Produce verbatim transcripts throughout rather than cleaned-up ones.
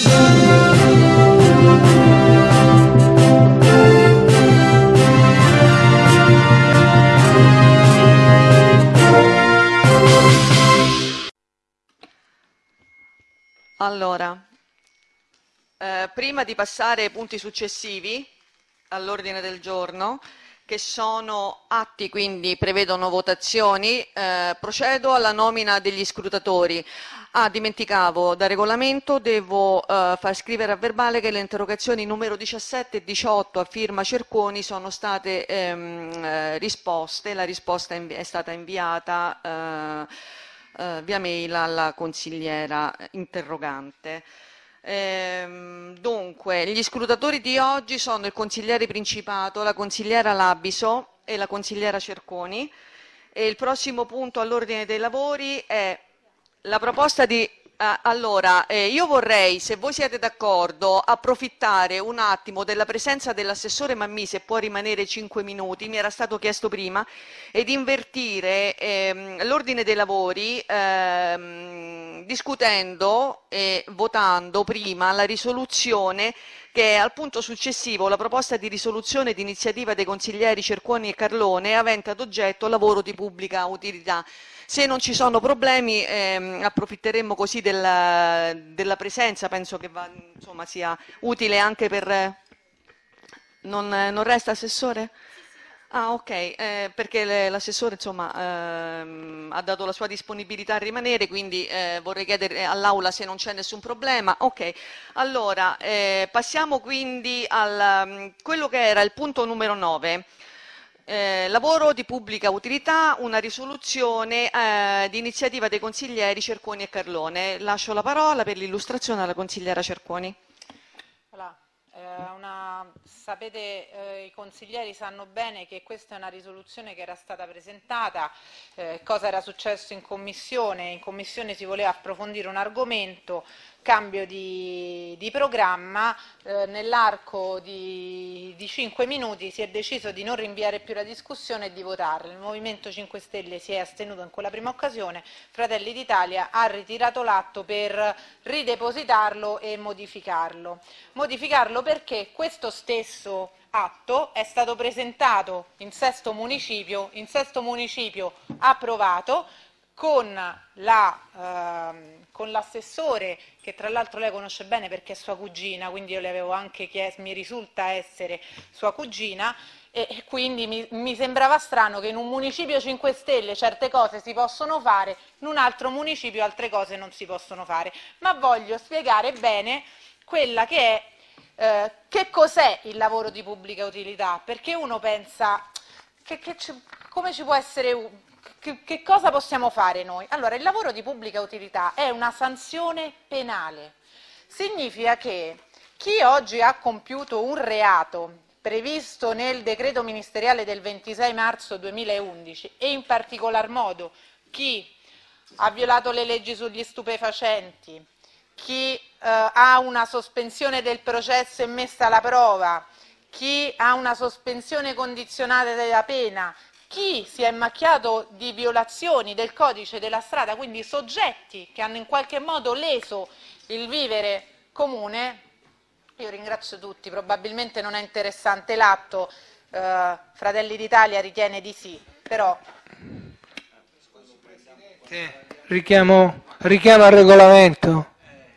Allora, eh, prima di passare ai punti successivi all'ordine del giorno, che sono atti, quindi prevedono votazioni, eh, procedo alla nomina degli scrutatori. Ah, dimenticavo, da regolamento devo eh, far scrivere a verbale che le interrogazioni numero diciassette e diciotto a firma Cerconi sono state ehm, eh, risposte, la risposta è, invi- è stata inviata eh, eh, via mail alla consigliera interrogante. Ehm, dunque, gli scrutatori di oggi sono il consigliere Principato, la consigliera Labiso e la consigliera Cerconi. E il prossimo punto all'ordine dei lavori è la proposta di... ah, allora, eh, io vorrei, se voi siete d'accordo, approfittare un attimo della presenza dell'assessore Mammì, se può rimanere cinque minuti, mi era stato chiesto prima, ed invertire ehm, l'ordine dei lavori ehm, discutendo e votando prima la risoluzione che è al punto successivo la proposta di risoluzione di iniziativa dei consiglieri Cerconi e Carlone avente ad oggetto lavoro di pubblica utilità. Se non ci sono problemi ehm, approfitteremmo così della, della presenza, penso che va, insomma, sia utile anche per... Non, non resta Assessore? Ah, ok, eh, perché le- l'assessore insomma ehm, ha dato la sua disponibilità a rimanere, quindi eh, vorrei chiedere all'Aula se non c'è nessun problema. Ok, allora eh, passiamo quindi a quello che era il punto numero nove. Eh, lavoro di pubblica utilità, una risoluzione eh, di iniziativa dei consiglieri Cerconi e Carlone. Lascio la parola per l'illustrazione alla consigliera Cerconi. Voilà. Eh, una, sapete, eh, i consiglieri sanno bene che questa è una risoluzione che era stata presentata, eh, cosa era successo in commissione. In commissione si voleva approfondire un argomento, cambio di, di programma, eh, nell'arco di, di cinque minuti si è deciso di non rinviare più la discussione e di votarla. Il Movimento cinque Stelle si è astenuto in quella prima occasione, Fratelli d'Italia ha ritirato l'atto per ridepositarlo e modificarlo. Modificarlo perché questo stesso atto è stato presentato in sesto municipio, in sesto municipio approvato, con la, ehm, con l'assessore, che tra l'altro lei conosce bene perché è sua cugina, quindi io le avevo anche chiesto, mi risulta essere sua cugina, e, e quindi mi, mi sembrava strano che in un municipio cinque Stelle certe cose si possono fare, in un altro municipio altre cose non si possono fare. Ma voglio spiegare bene quella che è, eh, che cos'è il lavoro di pubblica utilità, perché uno pensa, che, che ci, come ci può essere... Che, che cosa possiamo fare noi? Allora, il lavoro di pubblica utilità è una sanzione penale. Significa che chi oggi ha compiuto un reato previsto nel decreto ministeriale del ventisei marzo duemilaundici e in particolar modo chi ha violato le leggi sugli stupefacenti, chi eh, ha una sospensione del processo e messa alla prova, chi ha una sospensione condizionata della pena, chi si è macchiato di violazioni del codice della strada, quindi soggetti che hanno in qualche modo leso il vivere comune. Io ringrazio tutti, probabilmente non è interessante l'atto, eh, Fratelli d'Italia ritiene di sì, però... Sì, richiamo, richiamo al regolamento.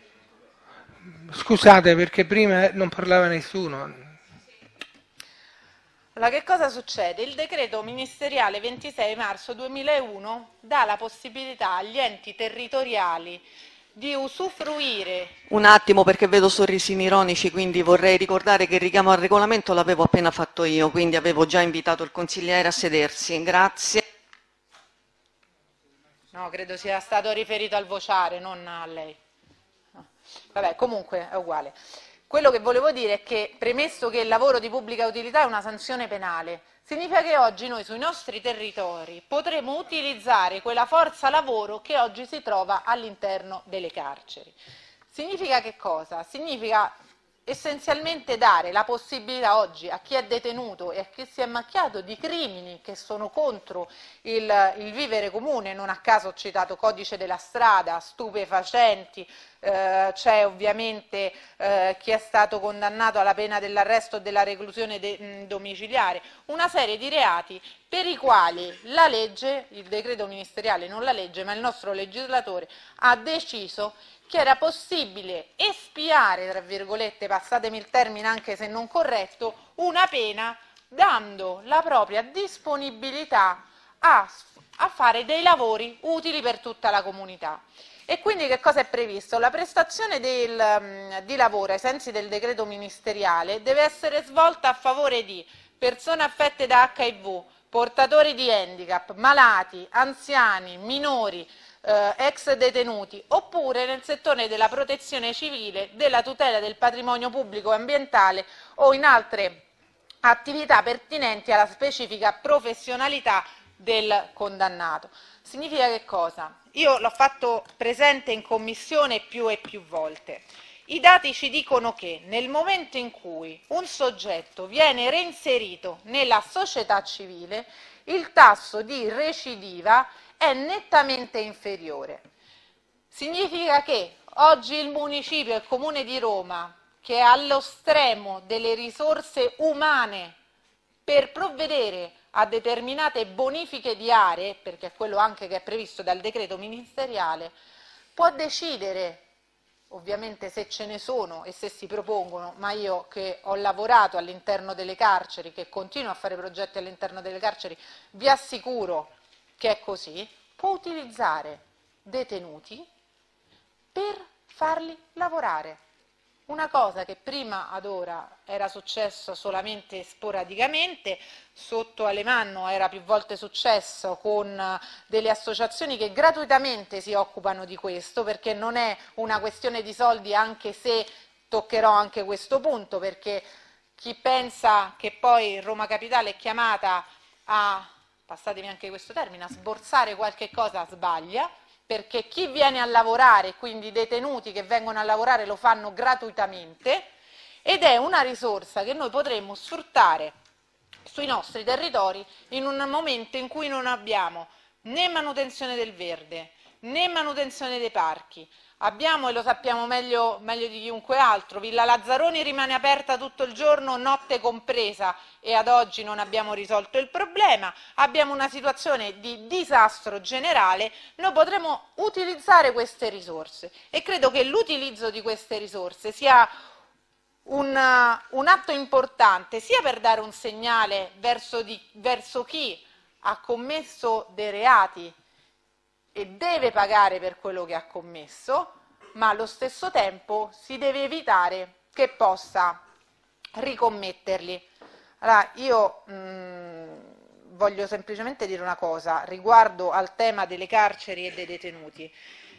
Scusate perché prima non parlava nessuno. Allora, che cosa succede? Il decreto ministeriale ventisei marzo duemilauno dà la possibilità agli enti territoriali di usufruire... Un attimo, perché vedo sorrisini ironici, quindi vorrei ricordare che il richiamo al regolamento l'avevo appena fatto io, quindi avevo già invitato il consigliere a sedersi. Grazie. No, credo sia stato riferito al vociare, non a lei. No. Vabbè, comunque è uguale. Quello che volevo dire è che, premesso che il lavoro di pubblica utilità è una sanzione penale, significa che oggi noi sui nostri territori potremo utilizzare quella forza lavoro che oggi si trova all'interno delle carceri. Significa che cosa? Significa essenzialmente dare la possibilità oggi a chi è detenuto e a chi si è macchiato di crimini che sono contro il, il vivere comune, non a caso ho citato codice della strada, stupefacenti, eh, c'è ovviamente eh, chi è stato condannato alla pena dell'arresto o della reclusione de, mh, domiciliare, una serie di reati per i quali la legge, il decreto ministeriale, non la legge, ma il nostro legislatore ha deciso che era possibile espiare, tra virgolette, passatemi il termine anche se non corretto, una pena dando la propria disponibilità a, a fare dei lavori utili per tutta la comunità. E quindi che cosa è previsto? La prestazione del, di lavoro ai sensi del decreto ministeriale deve essere svolta a favore di persone affette da acca i vu, portatori di handicap, malati, anziani, minori, Eh, ex detenuti, oppure nel settore della protezione civile, della tutela del patrimonio pubblico e ambientale o in altre attività pertinenti alla specifica professionalità del condannato. Significa che cosa? Io l'ho fatto presente in commissione più e più volte. I dati ci dicono che nel momento in cui un soggetto viene reinserito nella società civile, il tasso di recidiva è nettamente inferiore. Significa che oggi il municipio, il Comune di Roma, che è allo stremo delle risorse umane per provvedere a determinate bonifiche di aree, perché è quello anche che è previsto dal decreto ministeriale, può decidere, ovviamente se ce ne sono e se si propongono, ma io che ho lavorato all'interno delle carceri, che continuo a fare progetti all'interno delle carceri, vi assicuro che è così, può utilizzare detenuti per farli lavorare. Una cosa che prima ad ora era successa solamente sporadicamente, sotto Alemanno era più volte successo con delle associazioni che gratuitamente si occupano di questo, perché non è una questione di soldi, anche se toccherò anche questo punto, perché chi pensa che poi Roma Capitale è chiamata a, passatemi anche questo termine, a sborsare qualche cosa sbaglia, perché chi viene a lavorare, quindi i detenuti che vengono a lavorare lo fanno gratuitamente ed è una risorsa che noi potremmo sfruttare sui nostri territori in un momento in cui non abbiamo né manutenzione del verde né manutenzione dei parchi. Abbiamo, e lo sappiamo meglio, meglio di chiunque altro, Villa Lazzaroni rimane aperta tutto il giorno, notte compresa, e ad oggi non abbiamo risolto il problema. Abbiamo una situazione di disastro generale. Noi potremo utilizzare queste risorse e credo che l'utilizzo di queste risorse sia un, un atto importante sia per dare un segnale verso, di, verso chi ha commesso dei reati e deve pagare per quello che ha commesso, ma allo stesso tempo si deve evitare che possa ricommetterli. Allora, io mh, voglio semplicemente dire una cosa riguardo al tema delle carceri e dei detenuti,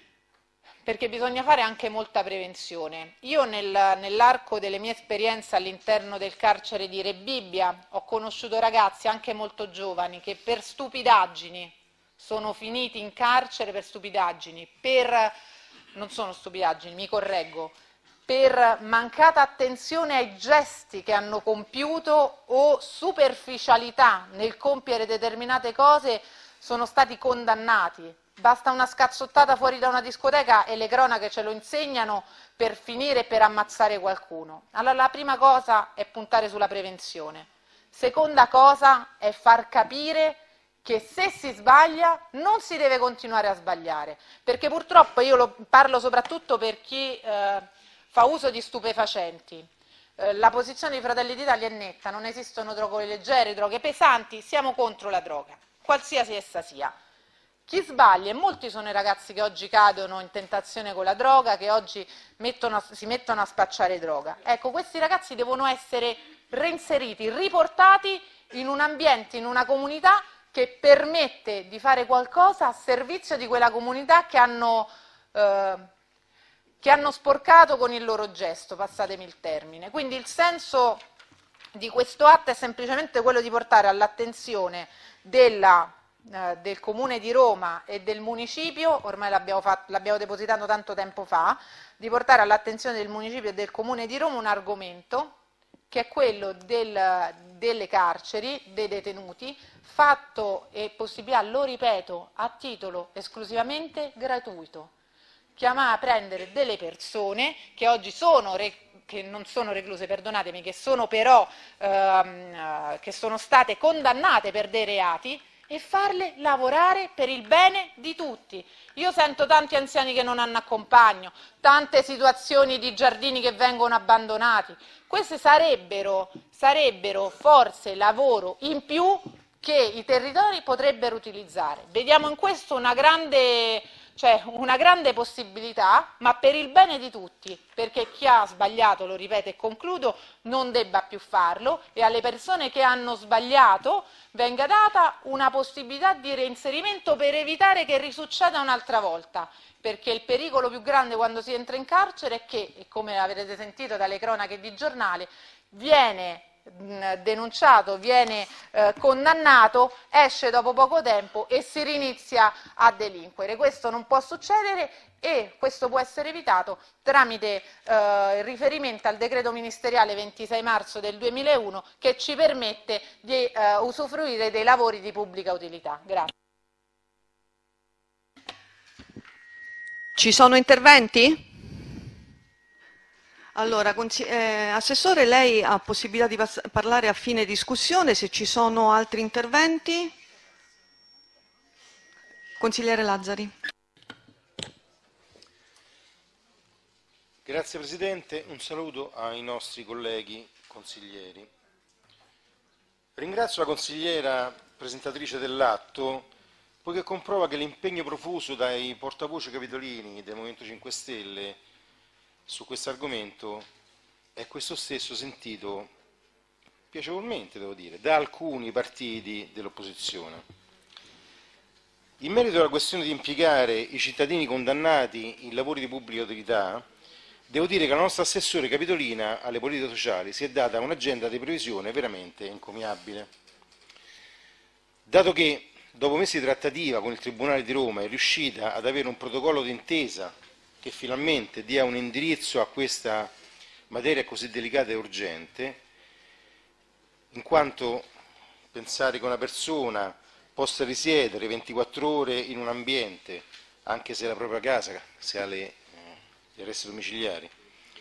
perché bisogna fare anche molta prevenzione. Io nel, nell'arco delle mie esperienze all'interno del carcere di Rebibbia ho conosciuto ragazzi anche molto giovani che per stupidaggini sono finiti in carcere per stupidaggini, per, non sono stupidaggini, mi correggo, per mancata attenzione ai gesti che hanno compiuto o superficialità nel compiere determinate cose, sono stati condannati. Basta una scazzottata fuori da una discoteca e le cronache ce lo insegnano per finire per ammazzare qualcuno. Allora la prima cosa è puntare sulla prevenzione. Seconda cosa è far capire che se si sbaglia non si deve continuare a sbagliare, perché purtroppo io lo parlo soprattutto per chi eh, fa uso di stupefacenti. Eh, la posizione di Fratelli d'Italia è netta, non esistono droghe leggere, droghe pesanti, siamo contro la droga, qualsiasi essa sia. Chi sbaglia, e molti sono i ragazzi che oggi cadono in tentazione con la droga, che oggi mettono, si mettono a spacciare droga. Ecco, questi ragazzi devono essere reinseriti, riportati in un ambiente, in una comunità che permette di fare qualcosa a servizio di quella comunità che hanno, eh, che hanno sporcato con il loro gesto, passatemi il termine. Quindi il senso di questo atto è semplicemente quello di portare all'attenzione della eh, del Comune di Roma e del Municipio, ormai l'abbiamo l'abbiamo depositato tanto tempo fa, di portare all'attenzione del Municipio e del Comune di Roma un argomento che è quello del, delle carceri, dei detenuti, fatto e possibilità, lo ripeto, a titolo esclusivamente gratuito. Chiamare a prendere delle persone che oggi sono, che non sono recluse, perdonatemi, che sono però, ehm, che sono state condannate per dei reati, e farle lavorare per il bene di tutti. Io sento tanti anziani che non hanno accompagno, tante situazioni di giardini che vengono abbandonati. Queste sarebbero, sarebbero forse lavoro in più che i territori potrebbero utilizzare. Vediamo in questo una grande, cioè una grande possibilità, ma per il bene di tutti, perché chi ha sbagliato, lo ripeto e concludo, non debba più farlo, e alle persone che hanno sbagliato venga data una possibilità di reinserimento per evitare che risucceda un'altra volta, perché il pericolo più grande quando si entra in carcere è che, e come avrete sentito dalle cronache di giornale, viene denunciato, viene eh, condannato, esce dopo poco tempo e si rinizia a delinquere. Questo non può succedere, e questo può essere evitato tramite eh, il riferimento al decreto ministeriale ventisei marzo del duemilauno, che ci permette di eh, usufruire dei lavori di pubblica utilità. Grazie. Ci sono interventi? Allora, eh, Assessore, lei ha possibilità di parlare a fine discussione. Se ci sono altri interventi. Consigliere Lazzari. Grazie Presidente, un saluto ai nostri colleghi consiglieri. Ringrazio la consigliera presentatrice dell'atto, poiché comprova che l'impegno profuso dai portavoce capitolini del Movimento cinque Stelle su questo argomento è questo stesso sentito piacevolmente, devo dire, da alcuni partiti dell'opposizione. In merito alla questione di impiegare i cittadini condannati in lavori di pubblica utilità, devo dire che la nostra assessore capitolina alle politiche sociali si è data un'agenda di previsione veramente encomiabile. Dato che dopo mesi di trattativa con il Tribunale di Roma è riuscita ad avere un protocollo d'intesa che finalmente dia un indirizzo a questa materia così delicata e urgente, in quanto pensare che una persona possa risiedere ventiquattro ore in un ambiente, anche se la propria casa, se ha le, eh, gli arresti domiciliari,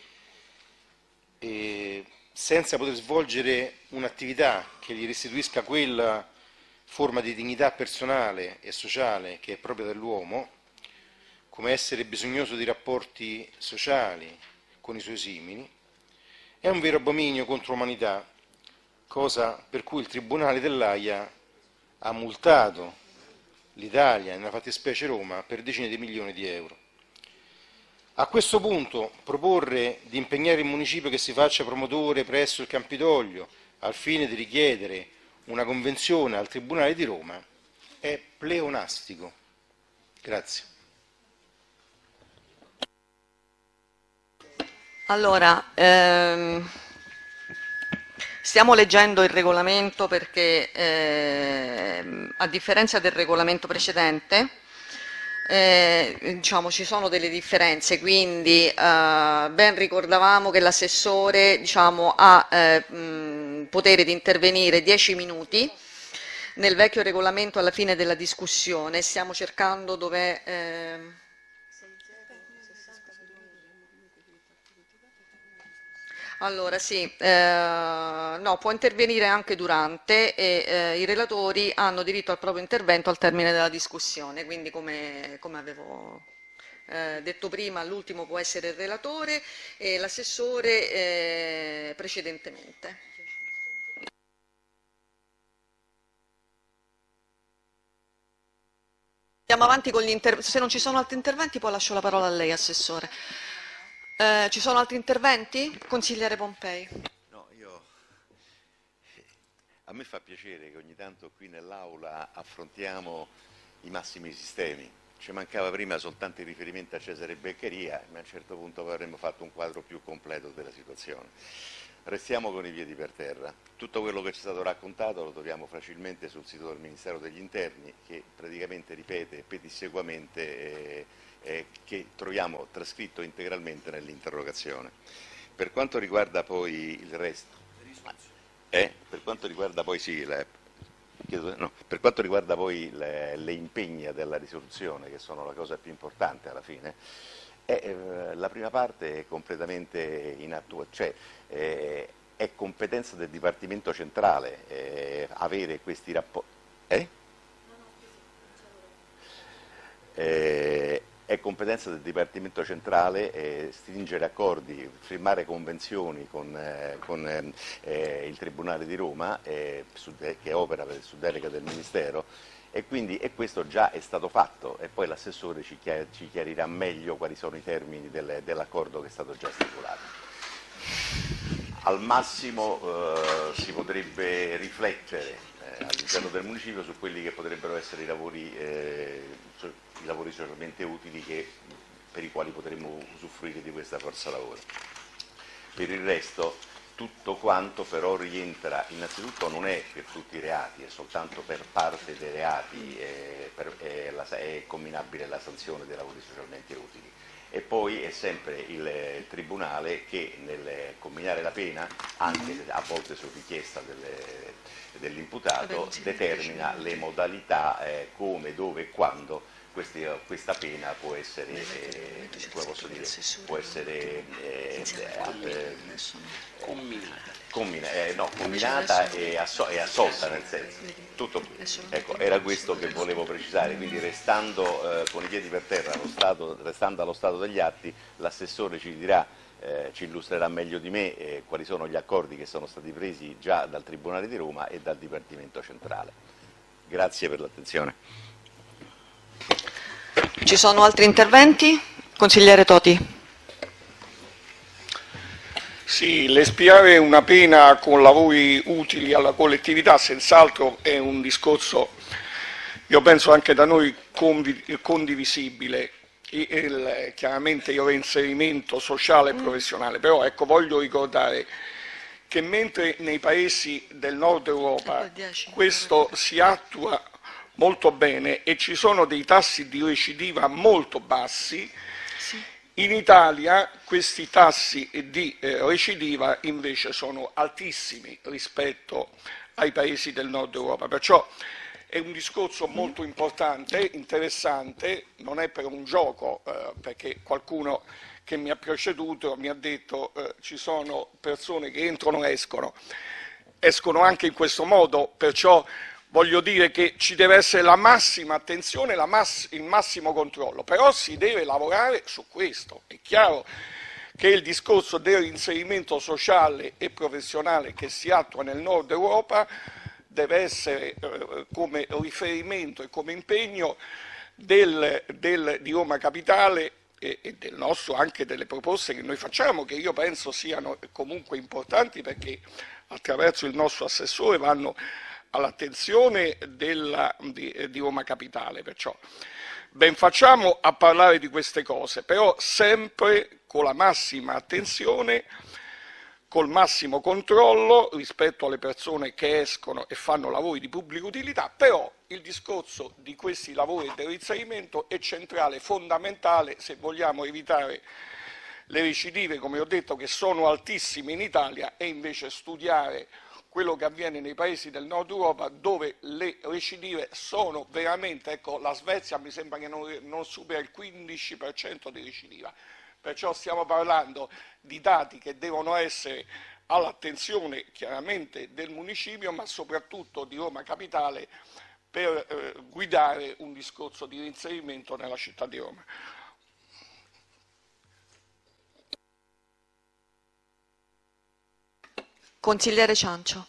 e senza poter svolgere un'attività che gli restituisca quella forma di dignità personale e sociale che è propria dell'uomo, come essere bisognoso di rapporti sociali con i suoi simili, è un vero abominio contro l'umanità, cosa per cui il Tribunale dell'Aia ha multato l'Italia, nella fattispecie Roma, per decine di milioni di euro. A questo punto proporre di impegnare il municipio che si faccia promotore presso il Campidoglio al fine di richiedere una convenzione al Tribunale di Roma è pleonastico. Grazie. Allora, ehm, stiamo leggendo il regolamento perché, ehm, a differenza del regolamento precedente, eh, diciamo, ci sono delle differenze, quindi eh, ben ricordavamo che l'assessore, diciamo, ha eh, mh, potere di intervenire dieci minuti. Nel vecchio regolamento alla fine della discussione stiamo cercando dove... Eh, Allora sì, eh, no, può intervenire anche durante, e eh, i relatori hanno diritto al proprio intervento al termine della discussione, quindi come, come avevo eh, detto prima, l'ultimo può essere il relatore e l'assessore eh, precedentemente. Andiamo avanti con gli interventi, se non ci sono altri interventi poi lascio la parola a lei, Assessore. Eh, ci sono altri interventi? Consigliere Pompei. No, io... A me fa piacere che ogni tanto qui nell'Aula affrontiamo i massimi sistemi. Ci mancava prima soltanto il riferimento a Cesare Beccaria, ma a un certo punto avremmo fatto un quadro più completo della situazione. restiamo con i piedi per terra. Tutto quello che ci è stato raccontato lo troviamo facilmente sul sito del Ministero degli Interni, che praticamente ripete pedissequamente eh, eh, che troviamo trascritto integralmente nell'interrogazione. Per quanto riguarda poi il resto, eh, per quanto riguarda poi sì, le, no, per quanto riguarda poi le, le impegni della risoluzione, che sono la cosa più importante alla fine, eh, eh, la prima parte è completamente inattuata, cioè eh, è competenza del Dipartimento Centrale eh, avere questi rapporti. Eh? Eh, è competenza del Dipartimento Centrale eh, stringere accordi, firmare convenzioni con, eh, con eh, il Tribunale di Roma, eh, su, eh, che opera per, su delega del Ministero, e quindi e questo già è stato fatto, e poi l'assessore ci, chiar, ci chiarirà meglio quali sono i termini del, dell'accordo che è stato già stipulato. Al massimo eh, si potrebbe riflettere eh, all'interno del municipio su quelli che potrebbero essere i lavori, eh, i lavori socialmente utili che, per i quali potremmo usufruire di questa forza lavoro. Per il resto tutto quanto però rientra, innanzitutto non è per tutti i reati, è soltanto per parte dei reati, eh, per, è, la, è comminabile la sanzione dei lavori socialmente utili. E poi è sempre il Tribunale che nel comminare la pena, anche a volte su richiesta dell'imputato, determina le modalità, eh, come, dove e quando questi, questa pena può essere, eh, come posso dire, può essere eh, eh, combinata. Combina, eh, no, combinata e, asso, e assolta, nel senso, tutto qui. Ecco, era questo che volevo precisare, quindi restando eh, con i piedi per terra, allo stato, restando allo stato degli atti, l'assessore ci dirà, eh, ci illustrerà meglio di me eh, quali sono gli accordi che sono stati presi già dal Tribunale di Roma e dal Dipartimento Centrale. Grazie per l'attenzione. Ci sono altri interventi? Consigliere Toti. Sì, l'espiare una pena con lavori utili alla collettività senz'altro è un discorso, io penso anche da noi, condivisibile, il, chiaramente il reinserimento sociale e professionale, però ecco, voglio ricordare che mentre nei paesi del nord Europa questo si attua molto bene e ci sono dei tassi di recidiva molto bassi, in Italia questi tassi di eh, recidiva invece sono altissimi rispetto ai paesi del nord Europa, perciò è un discorso molto importante, interessante, non è per un gioco, eh, perché qualcuno che mi ha preceduto mi ha detto eh, ci sono persone che entrano e escono, escono anche in questo modo, perciò voglio dire che ci deve essere la massima attenzione, la mass- il massimo controllo, però si deve lavorare su questo. È chiaro che il discorso del reinserimento sociale e professionale che si attua nel nord Europa deve essere eh, come riferimento e come impegno del, del, di Roma Capitale e, e del nostro, anche delle proposte che noi facciamo, che io penso siano comunque importanti perché attraverso il nostro assessore vanno all'attenzione della, di, di Roma Capitale, perciò ben facciamo a parlare di queste cose, però sempre con la massima attenzione, col massimo controllo rispetto alle persone che escono e fanno lavori di pubblica utilità, però il discorso di questi lavori del reinserimento è centrale, fondamentale, se vogliamo evitare le recidive, come ho detto, che sono altissime in Italia, e invece studiare quello che avviene nei paesi del nord Europa dove le recidive sono veramente, ecco, la Svezia mi sembra che non, non supera il quindici per cento di recidiva, perciò stiamo parlando di dati che devono essere all'attenzione chiaramente del municipio, ma soprattutto di Roma Capitale, per eh, guidare un discorso di reinserimento nella città di Roma. Consigliere Ciancio.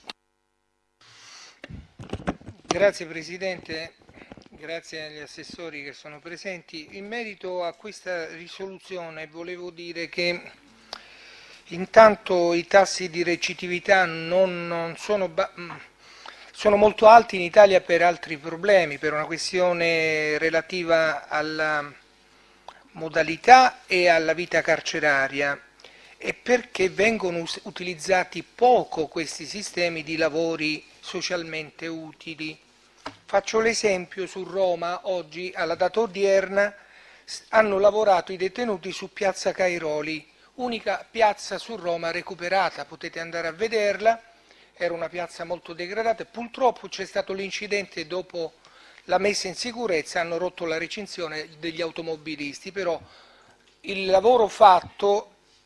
Grazie Presidente, grazie agli assessori che sono presenti. In merito a questa risoluzione volevo dire che intanto i tassi di recitività non, non sono, sono molto alti in Italia per altri problemi, per una questione relativa alla modalità e alla vita carceraria. e perché vengono utilizzati poco questi sistemi di lavori socialmente utili. Faccio l'esempio: su Roma oggi, alla data odierna, hanno lavorato i detenuti su Piazza Cairoli, unica piazza su Roma recuperata, potete andare a vederla, era una piazza molto degradata, purtroppo c'è stato l'incidente dopo la messa in sicurezza, hanno rotto la recinzione degli automobilisti, però il lavoro fatto,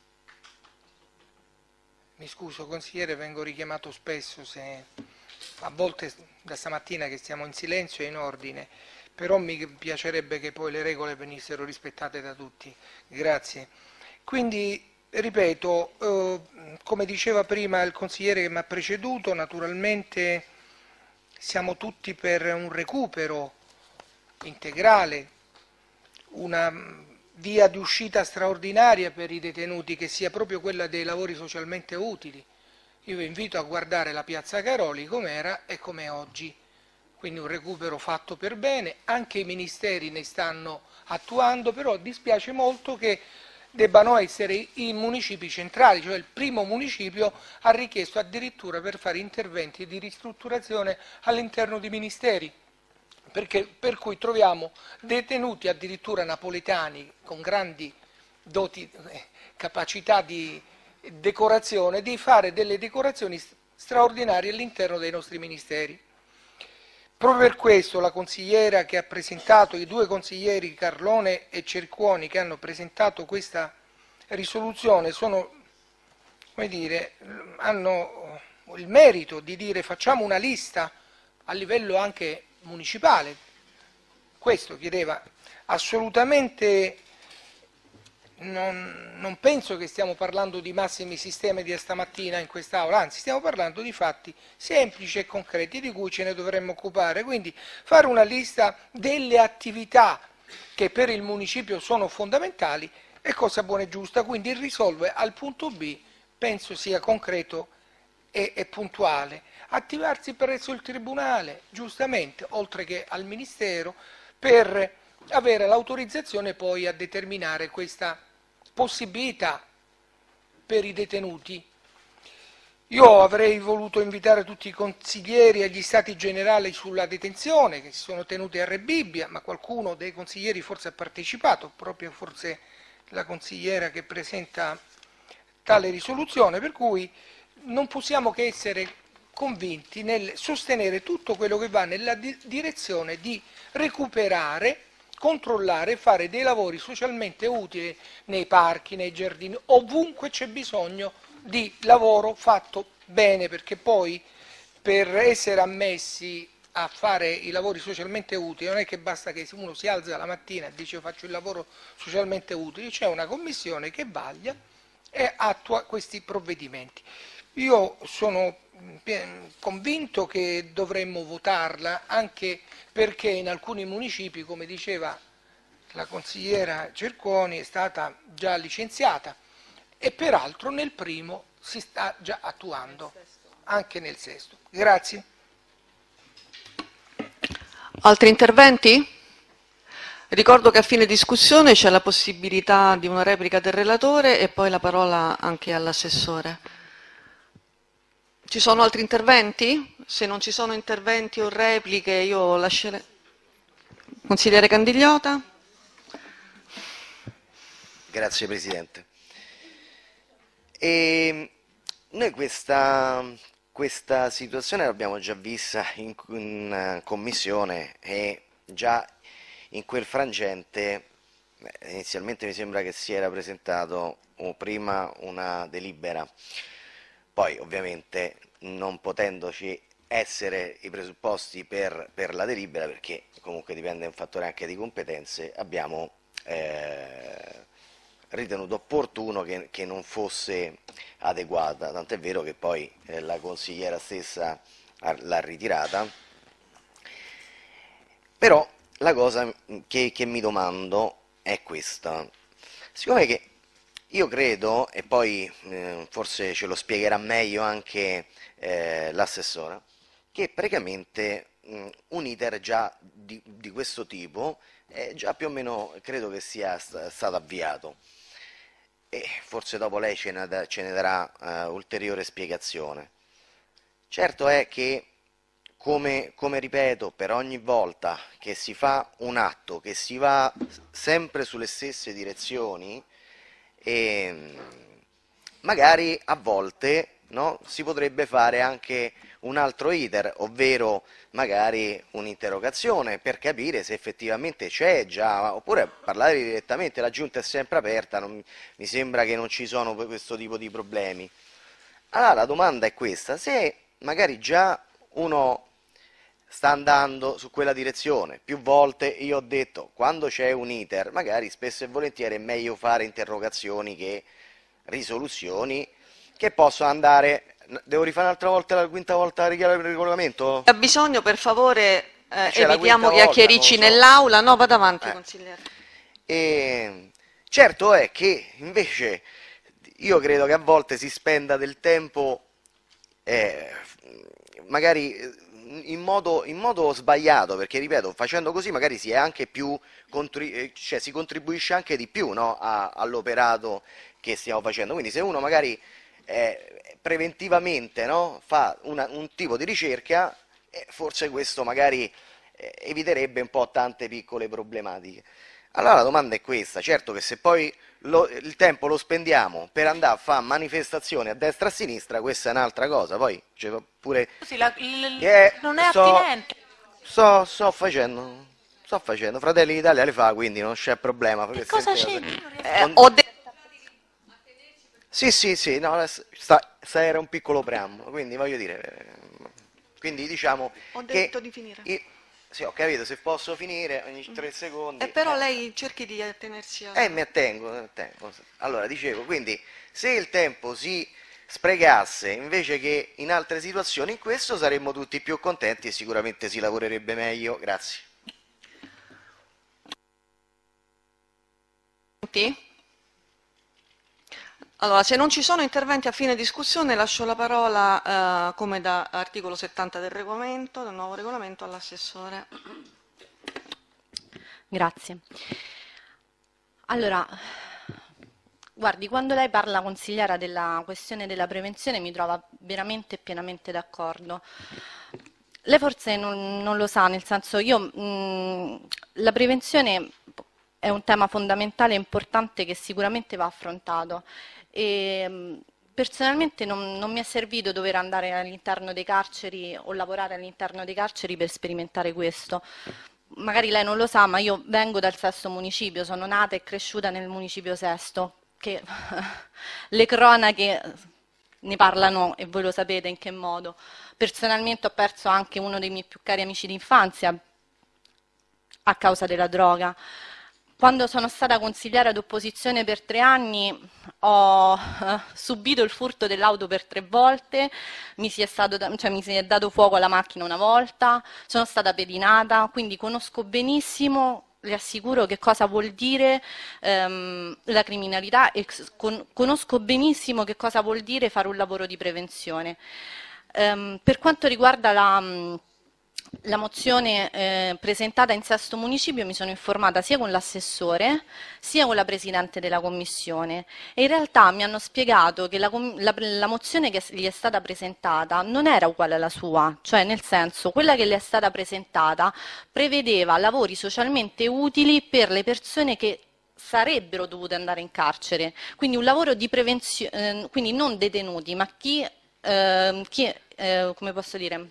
mi scuso consigliere, vengo richiamato spesso, se a volte da stamattina che stiamo in silenzio e in ordine, però mi piacerebbe che poi le regole venissero rispettate da tutti. Grazie. Quindi, ripeto, eh, come diceva prima il consigliere che mi ha preceduto, naturalmente siamo tutti per un recupero integrale, una via di uscita straordinaria per i detenuti, che sia proprio quella dei lavori socialmente utili. Io vi invito a guardare la Piazza Cairoli com'era e com'è oggi, quindi un recupero fatto per bene, anche i ministeri ne stanno attuando, però dispiace molto che debbano essere i municipi centrali, cioè il primo municipio ha richiesto addirittura per fare interventi di ristrutturazione all'interno di ministeri, perché, per cui troviamo detenuti addirittura napoletani con grandi doti, eh, capacità di decorazione, di fare delle decorazioni straordinarie all'interno dei nostri ministeri. Proprio per questo la consigliera che ha presentato, i due consiglieri Carlone e Cercuoni che hanno presentato questa risoluzione sono, come dire, hanno il merito di dire facciamo una lista a livello anche municipale. Questo chiedeva. Assolutamente non, non penso che stiamo parlando di massimi sistemi di stamattina in quest'Aula, anzi stiamo parlando di fatti semplici e concreti di cui ce ne dovremmo occupare, quindi fare una lista delle attività che per il municipio sono fondamentali è cosa buona e giusta, quindi il risolve al punto B penso sia concreto e, e puntuale. Attivarsi presso il Tribunale, giustamente, oltre che al Ministero, per avere l'autorizzazione poi a determinare questa possibilità per i detenuti. Io avrei voluto invitare tutti i consiglieri e gli stati generali sulla detenzione che si sono tenuti a Rebibbia, ma qualcuno dei consiglieri forse ha partecipato, proprio forse la consigliera che presenta tale risoluzione, per cui non possiamo che essere convinti nel sostenere tutto quello che va nella di- direzione di recuperare, controllare e fare dei lavori socialmente utili nei parchi, nei giardini, ovunque c'è bisogno di lavoro fatto bene, perché poi per essere ammessi a fare i lavori socialmente utili non è che basta che uno si alza la mattina e dice faccio il lavoro socialmente utile, c'è una commissione che vaglia e attua questi provvedimenti. Io sono convinto che dovremmo votarla, anche perché in alcuni municipi, come diceva la consigliera Cercuoni, è stata già licenziata e peraltro nel primo si sta già attuando, anche nel sesto. Grazie. Altri interventi? Ricordo che a fine discussione c'è la possibilità di una replica del relatore e poi la parola anche all'assessore. Ci sono altri interventi? Se non ci sono interventi o repliche io lascerei. Consigliere Candigliota. Grazie Presidente. E noi questa, questa situazione l'abbiamo già vista in, in commissione e già in quel frangente inizialmente mi sembra che si era presentato prima una delibera. Poi ovviamente non potendoci essere i presupposti per, per la delibera, perché comunque dipende un fattore anche di competenze, abbiamo eh, ritenuto opportuno che, che non fosse adeguata, tant'è vero che poi eh, la consigliera stessa l'ha ritirata. Però la cosa che, che mi domando è questa: siccome che io credo, e poi eh, forse ce lo spiegherà meglio anche eh, l'assessora, che praticamente mh, un iter già di, di questo tipo eh, già più o meno credo che sia st- stato avviato. e forse dopo lei ce ne, ce ne darà uh, ulteriore spiegazione. Certo è che, come, come ripeto, per ogni volta che si fa un atto, che si va sempre sulle stesse direzioni, e magari a volte, no, si potrebbe fare anche un altro iter, ovvero magari un'interrogazione per capire se effettivamente c'è già, oppure parlare direttamente, la giunta è sempre aperta, non, mi sembra che non ci sono questo tipo di problemi. Allora la domanda è questa: se magari già uno sta andando su quella direzione, più volte io ho detto, quando c'è un iter, magari spesso e volentieri è meglio fare interrogazioni che risoluzioni, che possono andare. Devo rifare un'altra volta, la quinta volta il regolamento? Ha bisogno, per favore, eh, Cioè, evitiamo volta, chiacchiericci non lo so. nell'aula. No, vada avanti, Eh. consigliere. E certo è che invece io credo che a volte si spenda del tempo eh, magari in modo, in modo sbagliato, perché ripeto, facendo così magari si è anche più contri- cioè si contribuisce anche di più, no, a, all'operato che stiamo facendo. Quindi se uno magari eh, preventivamente, no, fa una, un tipo di ricerca, eh, forse questo magari eh, eviterebbe un po' tante piccole problematiche. Allora la domanda è questa: certo che se poi lo, il tempo lo spendiamo per andare a fare manifestazioni a destra e a sinistra, questa è un'altra cosa. Poi cioè, pure Sì, la- il- che non è sto, attinente. sto, sto facendo, sto facendo, Fratelli d'Italia le fa, quindi non c'è problema. Che Queste cosa cose- c'è? Eh, ho detto Sì, sì, sì, no, sta, sta era un piccolo preambolo, quindi voglio dire, eh, quindi diciamo Ho che detto di finire. i- sì, ho capito, se posso finire ogni tre secondi. Eh, però eh. lei cerchi di attenersi a... Eh, mi attengo, mi attengo. Allora, dicevo, quindi, se il tempo si sprecasse invece che in altre situazioni, in questo saremmo tutti più contenti e sicuramente si lavorerebbe meglio. Grazie. Allora, se non ci sono interventi a fine discussione, lascio la parola, eh, come da articolo settanta del regolamento, del nuovo regolamento, all'assessore. Grazie. Allora, guardi, quando lei parla, consigliera, della questione della prevenzione, mi trova veramente e pienamente d'accordo. Lei forse non, non lo sa, nel senso, io mh, la prevenzione è un tema fondamentale e importante che sicuramente va affrontato. E, mh, personalmente non, non mi è servito dover andare all'interno dei carceri o lavorare all'interno dei carceri per sperimentare questo. Magari lei non lo sa, ma io vengo dal Sesto municipio, sono nata e cresciuta nel municipio Sesto, che le cronache ne parlano e voi lo sapete in che modo. Personalmente ho perso anche uno dei miei più cari amici d'infanzia a causa della droga. Quando sono stata consigliera d'opposizione per tre anni ho eh, subito il furto dell'auto per tre volte, mi si, è stato, cioè, mi si è dato fuoco alla macchina una volta, sono stata pedinata, quindi conosco benissimo, le assicuro, che cosa vuol dire ehm, la criminalità e con, conosco benissimo che cosa vuol dire fare un lavoro di prevenzione. Ehm, per quanto riguarda la... La mozione eh, presentata in Sesto Municipio, mi sono informata sia con l'assessore sia con la Presidente della Commissione e in realtà mi hanno spiegato che la, la, la mozione che gli è stata presentata non era uguale alla sua, cioè nel senso quella che le è stata presentata prevedeva lavori socialmente utili per le persone che sarebbero dovute andare in carcere, quindi un lavoro di prevenzione, eh, quindi non detenuti, ma chi, eh, chi eh, come posso dire...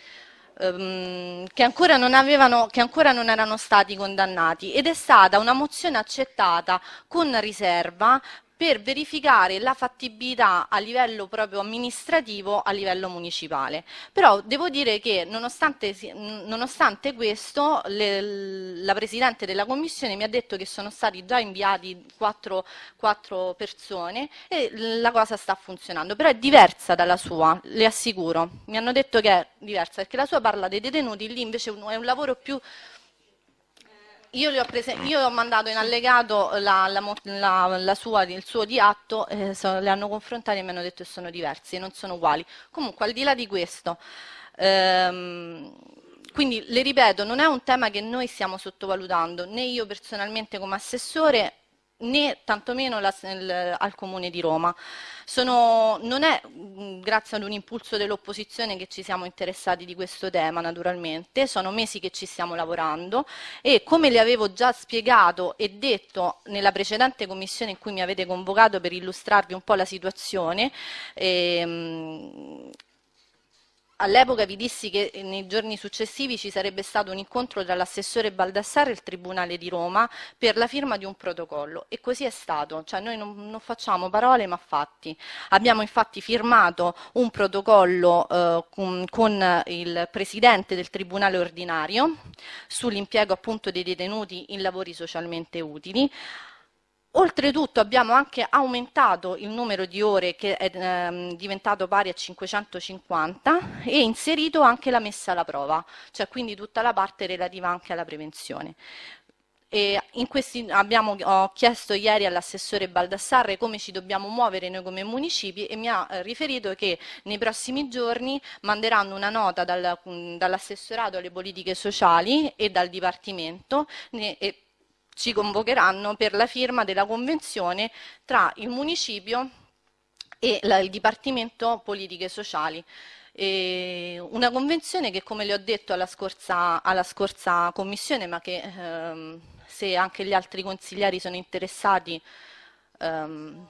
Che ancora, non avevano, che ancora non erano stati condannati, ed è stata una mozione accettata con riserva per verificare la fattibilità a livello proprio amministrativo, a livello municipale. Però devo dire che nonostante, nonostante questo le, la Presidente della Commissione mi ha detto che sono stati già inviati quattro, quattro persone e la cosa sta funzionando, però è diversa dalla sua, le assicuro. Mi hanno detto che è diversa perché la sua parla dei detenuti, lì invece è un lavoro più... Io, le ho prese, io ho mandato in allegato la, la, la, la sua, il suo di atto, eh, so, le hanno confrontati e mi hanno detto che sono diversi, non sono uguali. Comunque, al di là di questo, ehm, quindi le ripeto, non è un tema che noi stiamo sottovalutando, né io personalmente come assessore né tantomeno la, il, al Comune di Roma. Sono, non è mh, grazie ad un impulso dell'opposizione che ci siamo interessati di questo tema, naturalmente, sono mesi che ci stiamo lavorando e come le avevo già spiegato e detto nella precedente commissione in cui mi avete convocato per illustrarvi un po' la situazione, ehm, all'epoca vi dissi che nei giorni successivi ci sarebbe stato un incontro tra l'assessore Baldassarre e il Tribunale di Roma per la firma di un protocollo e così è stato, cioè noi non, non facciamo parole ma fatti. Abbiamo infatti firmato un protocollo eh, con, con il Presidente del Tribunale ordinario sull'impiego appunto dei detenuti in lavori socialmente utili. Oltretutto abbiamo anche aumentato il numero di ore che è ehm, diventato pari a cinquecentocinquanta e inserito anche la messa alla prova, cioè quindi tutta la parte relativa anche alla prevenzione. E in questi, abbiamo, ho chiesto ieri all'assessore Baldassarre come ci dobbiamo muovere noi come municipi e mi ha eh, riferito che nei prossimi giorni manderanno una nota dal, dall'assessorato alle politiche sociali e dal Dipartimento ne, e, ci convocheranno per la firma della convenzione tra il municipio e la, il Dipartimento Politiche Sociali. E una convenzione che, come le ho detto alla scorsa, alla scorsa commissione, ma che ehm, se anche gli altri consiglieri sono interessati, ehm,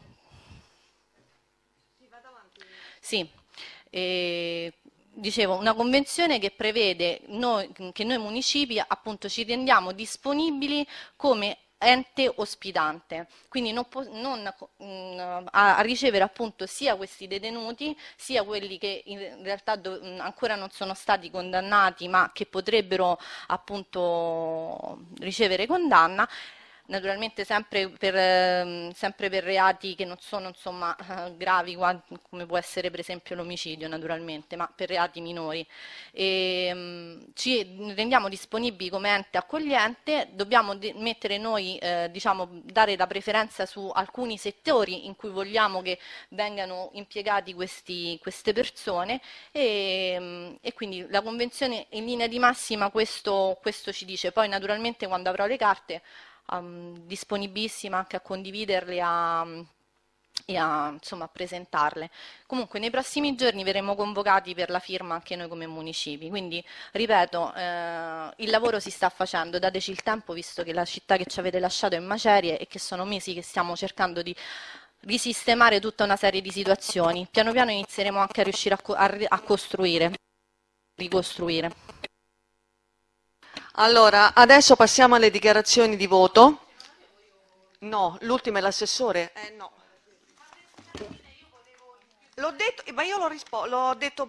sì, e, dicevo, una convenzione che prevede noi, che noi municipi appunto ci rendiamo disponibili come ente ospitante, quindi non, non mh, a, a ricevere appunto sia questi detenuti sia quelli che in realtà do, mh, ancora non sono stati condannati ma che potrebbero appunto ricevere condanna. Naturalmente sempre per, eh, sempre per reati che non sono insomma, eh, gravi come può essere per esempio l'omicidio naturalmente, ma per reati minori. E, mh, ci rendiamo disponibili come ente accogliente, dobbiamo mettere noi, eh, diciamo, dare la preferenza su alcuni settori in cui vogliamo che vengano impiegati questi, queste persone e, mh, e quindi la Convenzione in linea di massima questo, questo ci dice, poi naturalmente quando avrò le carte Um, disponibilissima anche a condividerle a, e a, insomma, a presentarle. Comunque nei prossimi giorni verremo convocati per la firma anche noi come municipi, quindi ripeto, eh, il lavoro si sta facendo, dateci il tempo visto che la città che ci avete lasciato è in macerie e che sono mesi che stiamo cercando di risistemare tutta una serie di situazioni. Piano piano inizieremo anche a riuscire a, co a, a costruire, ricostruire. Allora, adesso passiamo alle dichiarazioni di voto. No, l'ultima è l'assessore. Eh no. L'ho detto, ma io l'ho risposto, l'ho detto.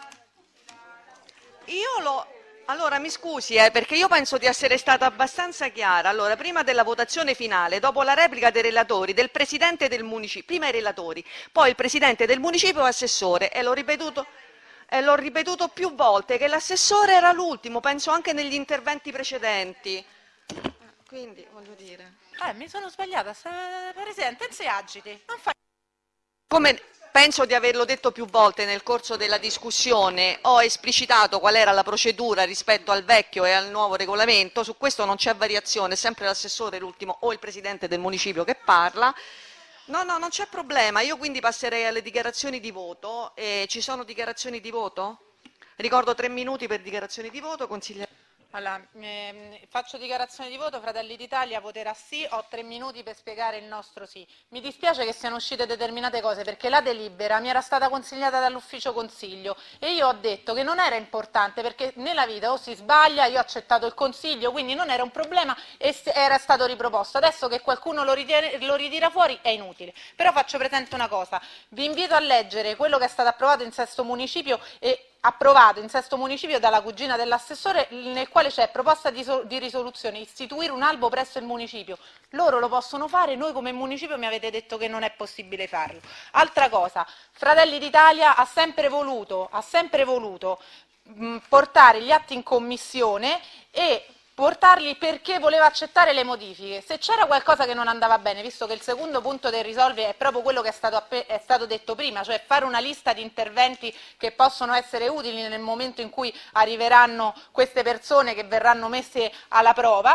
Io l'ho. Allora, mi scusi, eh, perché io penso di essere stata abbastanza chiara. Allora, prima della votazione finale, dopo la replica dei relatori, del presidente del municipio, prima i relatori, poi il presidente del municipio e l'assessore, e l'ho ripetuto. E l'ho ripetuto più volte che l'assessore era l'ultimo, penso anche negli interventi precedenti. Quindi, voglio dire. Eh, mi sono sbagliata, Presidente, non si agiti. Non fa... Come penso di averlo detto più volte nel corso della discussione, ho esplicitato qual era la procedura rispetto al vecchio e al nuovo regolamento, su questo non c'è variazione, è sempre l'assessore l'ultimo o il presidente del municipio che parla. No, no, non c'è problema, io quindi passerei alle dichiarazioni di voto. Eh, ci sono dichiarazioni di voto? Ricordo tre minuti per dichiarazioni di voto, consigliere. Allora, ehm, faccio dichiarazione di voto, Fratelli d'Italia voterà sì, ho tre minuti per spiegare il nostro sì. Mi dispiace che siano uscite determinate cose perché la delibera mi era stata consigliata dall'ufficio consiglio e io ho detto che non era importante perché nella vita o si sbaglia, io ho accettato il consiglio, quindi non era un problema e era stato riproposto. Adesso che qualcuno lo, ritira, lo ritira fuori è inutile. Però faccio presente una cosa, vi invito a leggere quello che è stato approvato in sesto municipio e approvato in sesto municipio dalla cugina dell'assessore, nel quale c'è proposta di, so di risoluzione, istituire un albo presso il municipio. Loro lo possono fare, noi come municipio mi avete detto che non è possibile farlo. Altra cosa, Fratelli d'Italia ha sempre voluto, ha sempre voluto mh, portare gli atti in commissione e portarli perché voleva accettare le modifiche. Se c'era qualcosa che non andava bene, visto che il secondo punto del risolvere è proprio quello che è stato, è stato detto prima, cioè fare una lista di interventi che possono essere utili nel momento in cui arriveranno queste persone che verranno messe alla prova,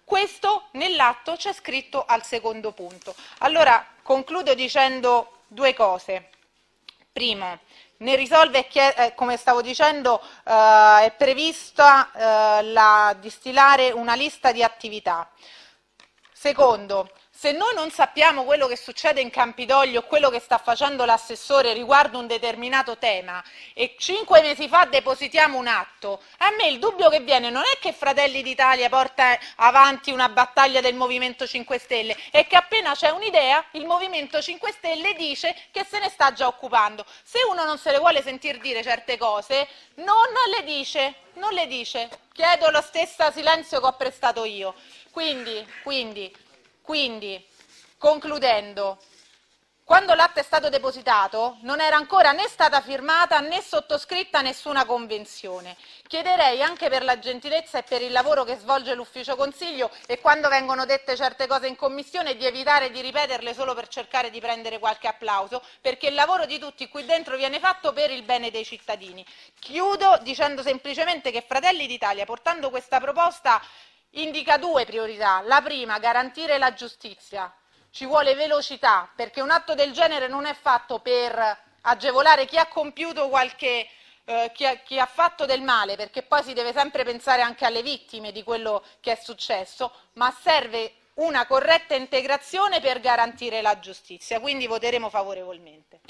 Questo nell'atto c'è scritto al secondo punto. Allora concludo dicendo due cose. Primo, ne risolve, eh, come stavo dicendo, eh, è prevista eh, la, di stilare una lista di attività. Secondo, se noi non sappiamo quello che succede in Campidoglio o quello che sta facendo l'assessore riguardo un determinato tema e cinque mesi fa depositiamo un atto, a me il dubbio che viene non è che Fratelli d'Italia porta avanti una battaglia del Movimento cinque Stelle, è che appena c'è un'idea il Movimento cinque Stelle dice che se ne sta già occupando. Se uno non se le vuole sentir dire certe cose, non le dice, non le dice. Chiedo lo stesso silenzio che ho prestato io. Quindi, quindi Quindi, concludendo, quando l'atto è stato depositato non era ancora né stata firmata né sottoscritta nessuna convenzione. Chiederei anche per la gentilezza e per il lavoro che svolge l'Ufficio Consiglio e quando vengono dette certe cose in Commissione di evitare di ripeterle solo per cercare di prendere qualche applauso, perché il lavoro di tutti qui dentro viene fatto per il bene dei cittadini. Chiudo dicendo semplicemente che Fratelli d'Italia, portando questa proposta, indica due priorità. La prima, garantire la giustizia. Ci vuole velocità, perché un atto del genere non è fatto per agevolare chi ha compiuto qualche, eh, chi, ha, chi ha fatto del male, perché poi si deve sempre pensare anche alle vittime di quello che è successo, ma serve una corretta integrazione per garantire la giustizia. Quindi voteremo favorevolmente.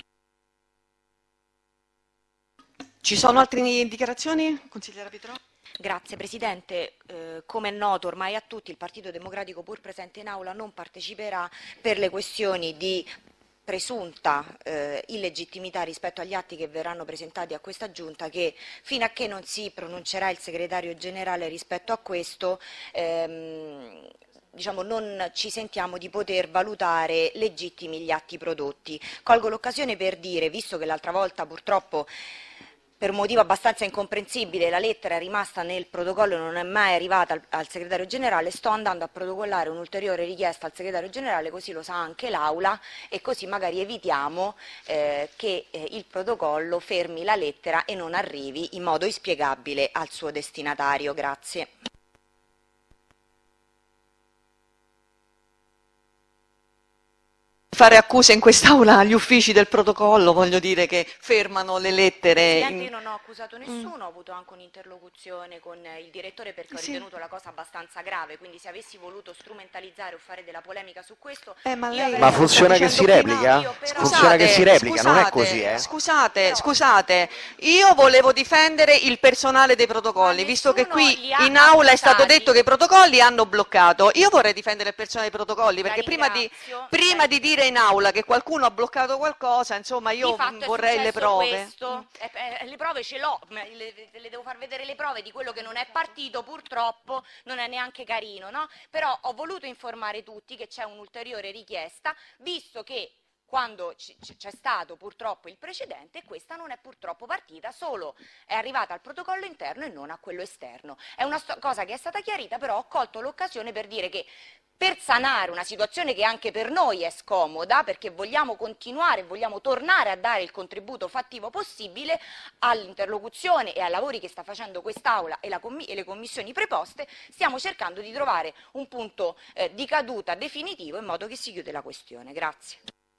Ci sono altre dichiarazioni? Consigliera Pietro? Grazie Presidente, eh, come è noto ormai a tutti il Partito Democratico pur presente in aula non parteciperà per le questioni di presunta eh, illegittimità rispetto agli atti che verranno presentati a questa Giunta, che fino a che non si pronuncerà il Segretario Generale rispetto a questo ehm, diciamo, non ci sentiamo di poter valutare legittimi gli atti prodotti. Colgo l'occasione per dire, visto che l'altra volta purtroppo per un motivo abbastanza incomprensibile la lettera è rimasta nel protocollo e non è mai arrivata al, al Segretario Generale, sto andando a protocollare un'ulteriore richiesta al Segretario Generale, così lo sa anche l'Aula e così magari evitiamo eh, che eh, il protocollo fermi la lettera e non arrivi in modo inspiegabile al suo destinatario. Grazie. Fare accuse in quest'Aula agli uffici del protocollo, voglio dire che fermano le lettere. Presidente, io non ho accusato nessuno, mm. ho avuto anche un'interlocuzione con il direttore perché sì. ho ritenuto la cosa abbastanza grave, quindi se avessi voluto strumentalizzare o fare della polemica su questo... Eh, ma, lei ma funziona che si replica? Però... Funziona che si replica, scusate, non è così, eh? Scusate, però... scusate, io volevo difendere il personale dei protocolli, visto che qui in aula è stato detto che i protocolli hanno bloccato. Io vorrei difendere il personale dei protocolli, perché prima di, prima di dire in aula che qualcuno ha bloccato qualcosa, insomma io vorrei le prove. Questo, eh, eh, le prove ce l'ho, le, le devo far vedere le prove di quello che non è partito, purtroppo non è neanche carino, no? Però ho voluto informare tutti che c'è un'ulteriore richiesta, visto che quando c'è stato purtroppo il precedente, questa non è purtroppo partita, solo è arrivata al protocollo interno e non a quello esterno. È una cosa che è stata chiarita, però ho colto l'occasione per dire che per sanare una situazione che anche per noi è scomoda, perché vogliamo continuare, vogliamo tornare a dare il contributo fattivo possibile all'interlocuzione e ai lavori che sta facendo quest'Aula e, e le commissioni preposte, stiamo cercando di trovare un punto eh, di caduta definitivo in modo che si chiude la questione. Grazie.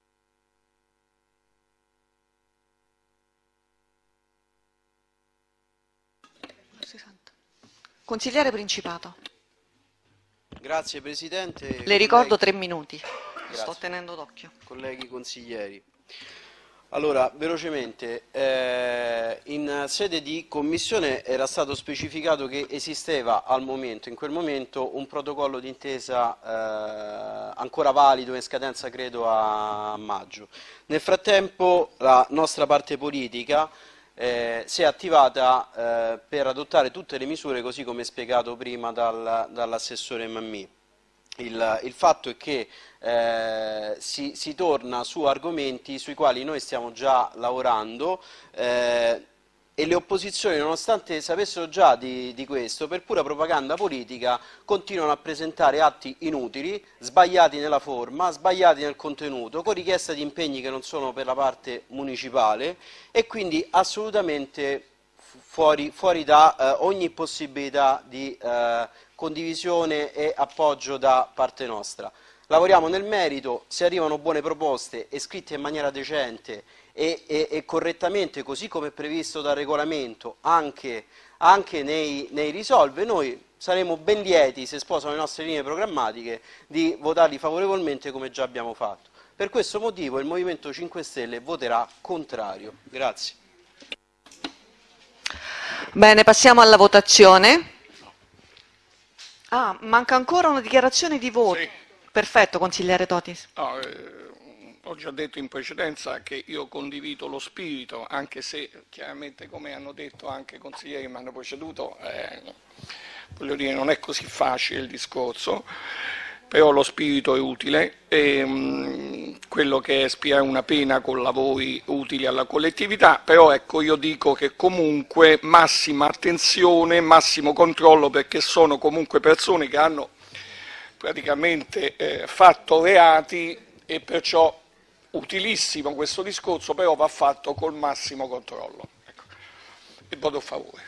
Consigliere Principato. Grazie Presidente. Le ricordo tre minuti, Grazie. Sto tenendo d'occhio. Colleghi consiglieri. Allora, velocemente, eh, in sede di commissione era stato specificato che esisteva al momento, in quel momento, un protocollo d'intesa eh, ancora valido, in scadenza credo a maggio. Nel frattempo la nostra parte politica Eh, si è attivata eh, per adottare tutte le misure così come spiegato prima dal, dall'assessore Mammì. Il, il fatto è che eh, si, si torna su argomenti sui quali noi stiamo già lavorando eh, e le opposizioni, nonostante sapessero già di, di questo, per pura propaganda politica continuano a presentare atti inutili, sbagliati nella forma, sbagliati nel contenuto, con richiesta di impegni che non sono per la parte municipale e quindi assolutamente fuori, fuori da eh, ogni possibilità di eh, condivisione e appoggio da parte nostra. Lavoriamo nel merito, se arrivano buone proposte e scritte in maniera decente e, e, e correttamente, così come è previsto dal regolamento, anche, anche nei, nei risolve, noi saremo ben lieti, se sposano le nostre linee programmatiche, di votarli favorevolmente come già abbiamo fatto. Per questo motivo il Movimento cinque Stelle voterà contrario. Grazie. Bene, passiamo alla votazione. Ah, manca ancora una dichiarazione di voto. Sì. Perfetto, consigliere Totis. No, eh, ho già detto in precedenza che io condivido lo spirito, anche se chiaramente, come hanno detto anche i consiglieri che mi hanno preceduto, eh, voglio dire, non è così facile il discorso, però lo spirito è utile, e, mh, quello che è espiare una pena con lavori utili alla collettività, però ecco, io dico che comunque massima attenzione, massimo controllo, perché sono comunque persone che hanno praticamente eh, fatto reati, e perciò utilissimo questo discorso, però va fatto col massimo controllo. Ecco. E voto a favore.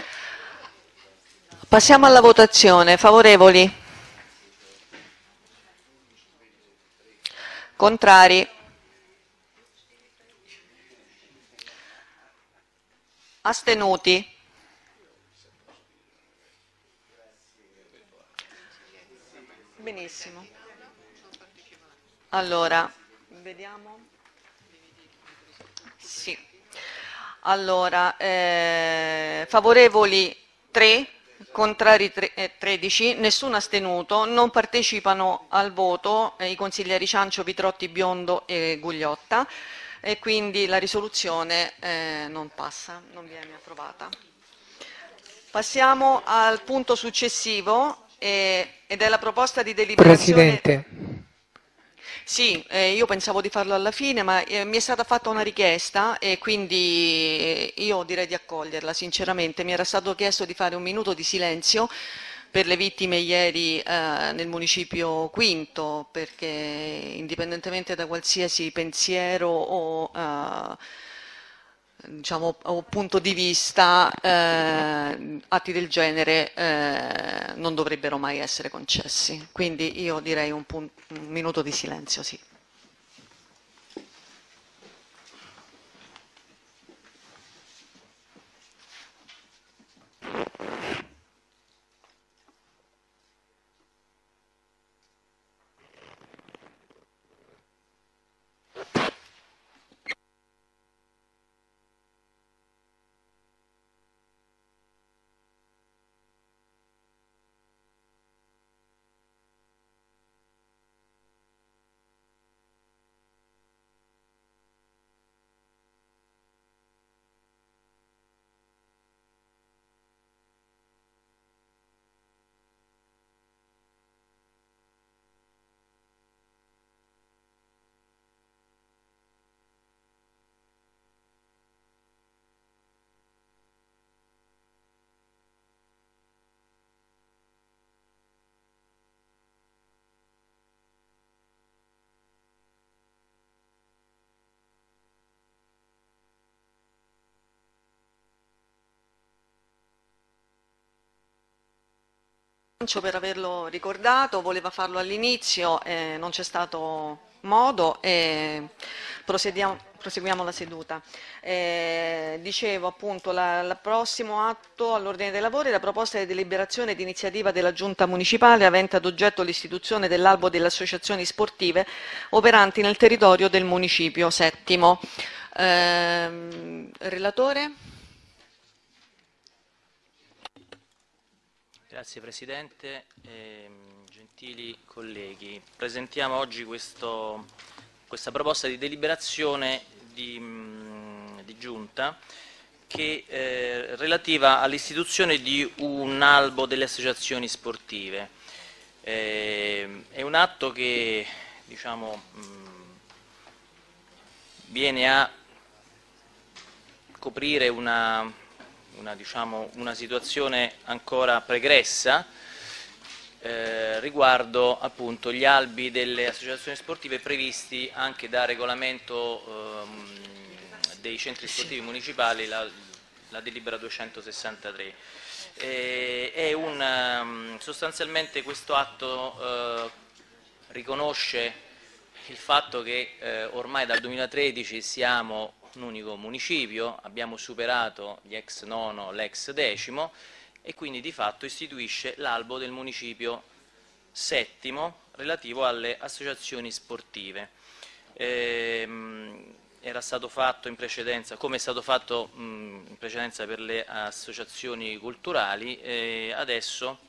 Passiamo alla votazione. Favorevoli? Contrari? Astenuti? Benissimo. Allora, vediamo. Sì. Allora, eh, favorevoli tre, contrari tredici, nessuno astenuto, non partecipano al voto eh, i consiglieri Ciancio, Pitrotti, Biondo e Gugliotta, e quindi la risoluzione eh, non passa, non viene approvata. Passiamo al punto successivo. Eh, ed è la proposta di deliberazione. Presidente. Sì, eh, io pensavo di farlo alla fine, ma eh, mi è stata fatta una richiesta e quindi eh, io direi di accoglierla, sinceramente. Mi era stato chiesto di fare un minuto di silenzio per le vittime ieri eh, nel municipio Quinto, perché indipendentemente da qualsiasi pensiero o eh, diciamo, o punto di vista, eh, atti del genere eh, non dovrebbero mai essere concessi. Quindi io direi un, un minuto di silenzio, sì. Per averlo ricordato, voleva farlo all'inizio, eh, non c'è stato modo e proseguiamo la seduta. Eh, dicevo appunto, il prossimo atto all'ordine dei lavori è la proposta di deliberazione di iniziativa della Giunta Municipale avente ad oggetto l'istituzione dell'albo delle associazioni sportive operanti nel territorio del municipio settimo. Eh, relatore? Grazie Presidente, eh, gentili colleghi. Presentiamo oggi questo, questa proposta di deliberazione di, mh, di Giunta che eh, relativa all'istituzione di un albo delle associazioni sportive. Eh, è un atto che diciamo, mh, viene a coprire una... Una, diciamo, una situazione ancora pregressa eh, riguardo appunto gli albi delle associazioni sportive previsti anche da regolamento ehm, dei centri sportivi municipali, la, la delibera duecentosessantatré. Eh, è un, sostanzialmente questo atto eh, riconosce il fatto che eh, ormai dal duemilatredici siamo un unico municipio, abbiamo superato gli ex nono, l'ex decimo e quindi di fatto istituisce l'albo del municipio settimo relativo alle associazioni sportive. Ehm, era stato fatto in precedenza, come è stato fatto mh, in precedenza per le associazioni culturali, e adesso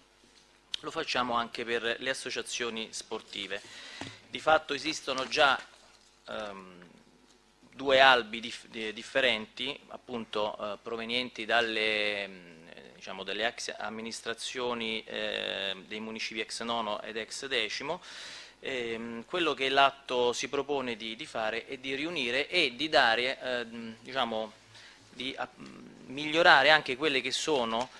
lo facciamo anche per le associazioni sportive. Di fatto esistono già ehm, due albi dif differenti, appunto eh, provenienti dalle, mh, diciamo, dalle ex amministrazioni eh, dei municipi ex nono ed ex decimo. Eh, quello che l'atto si propone di, di fare è di riunire e di dare, eh, diciamo, di a, migliorare anche quelli che sono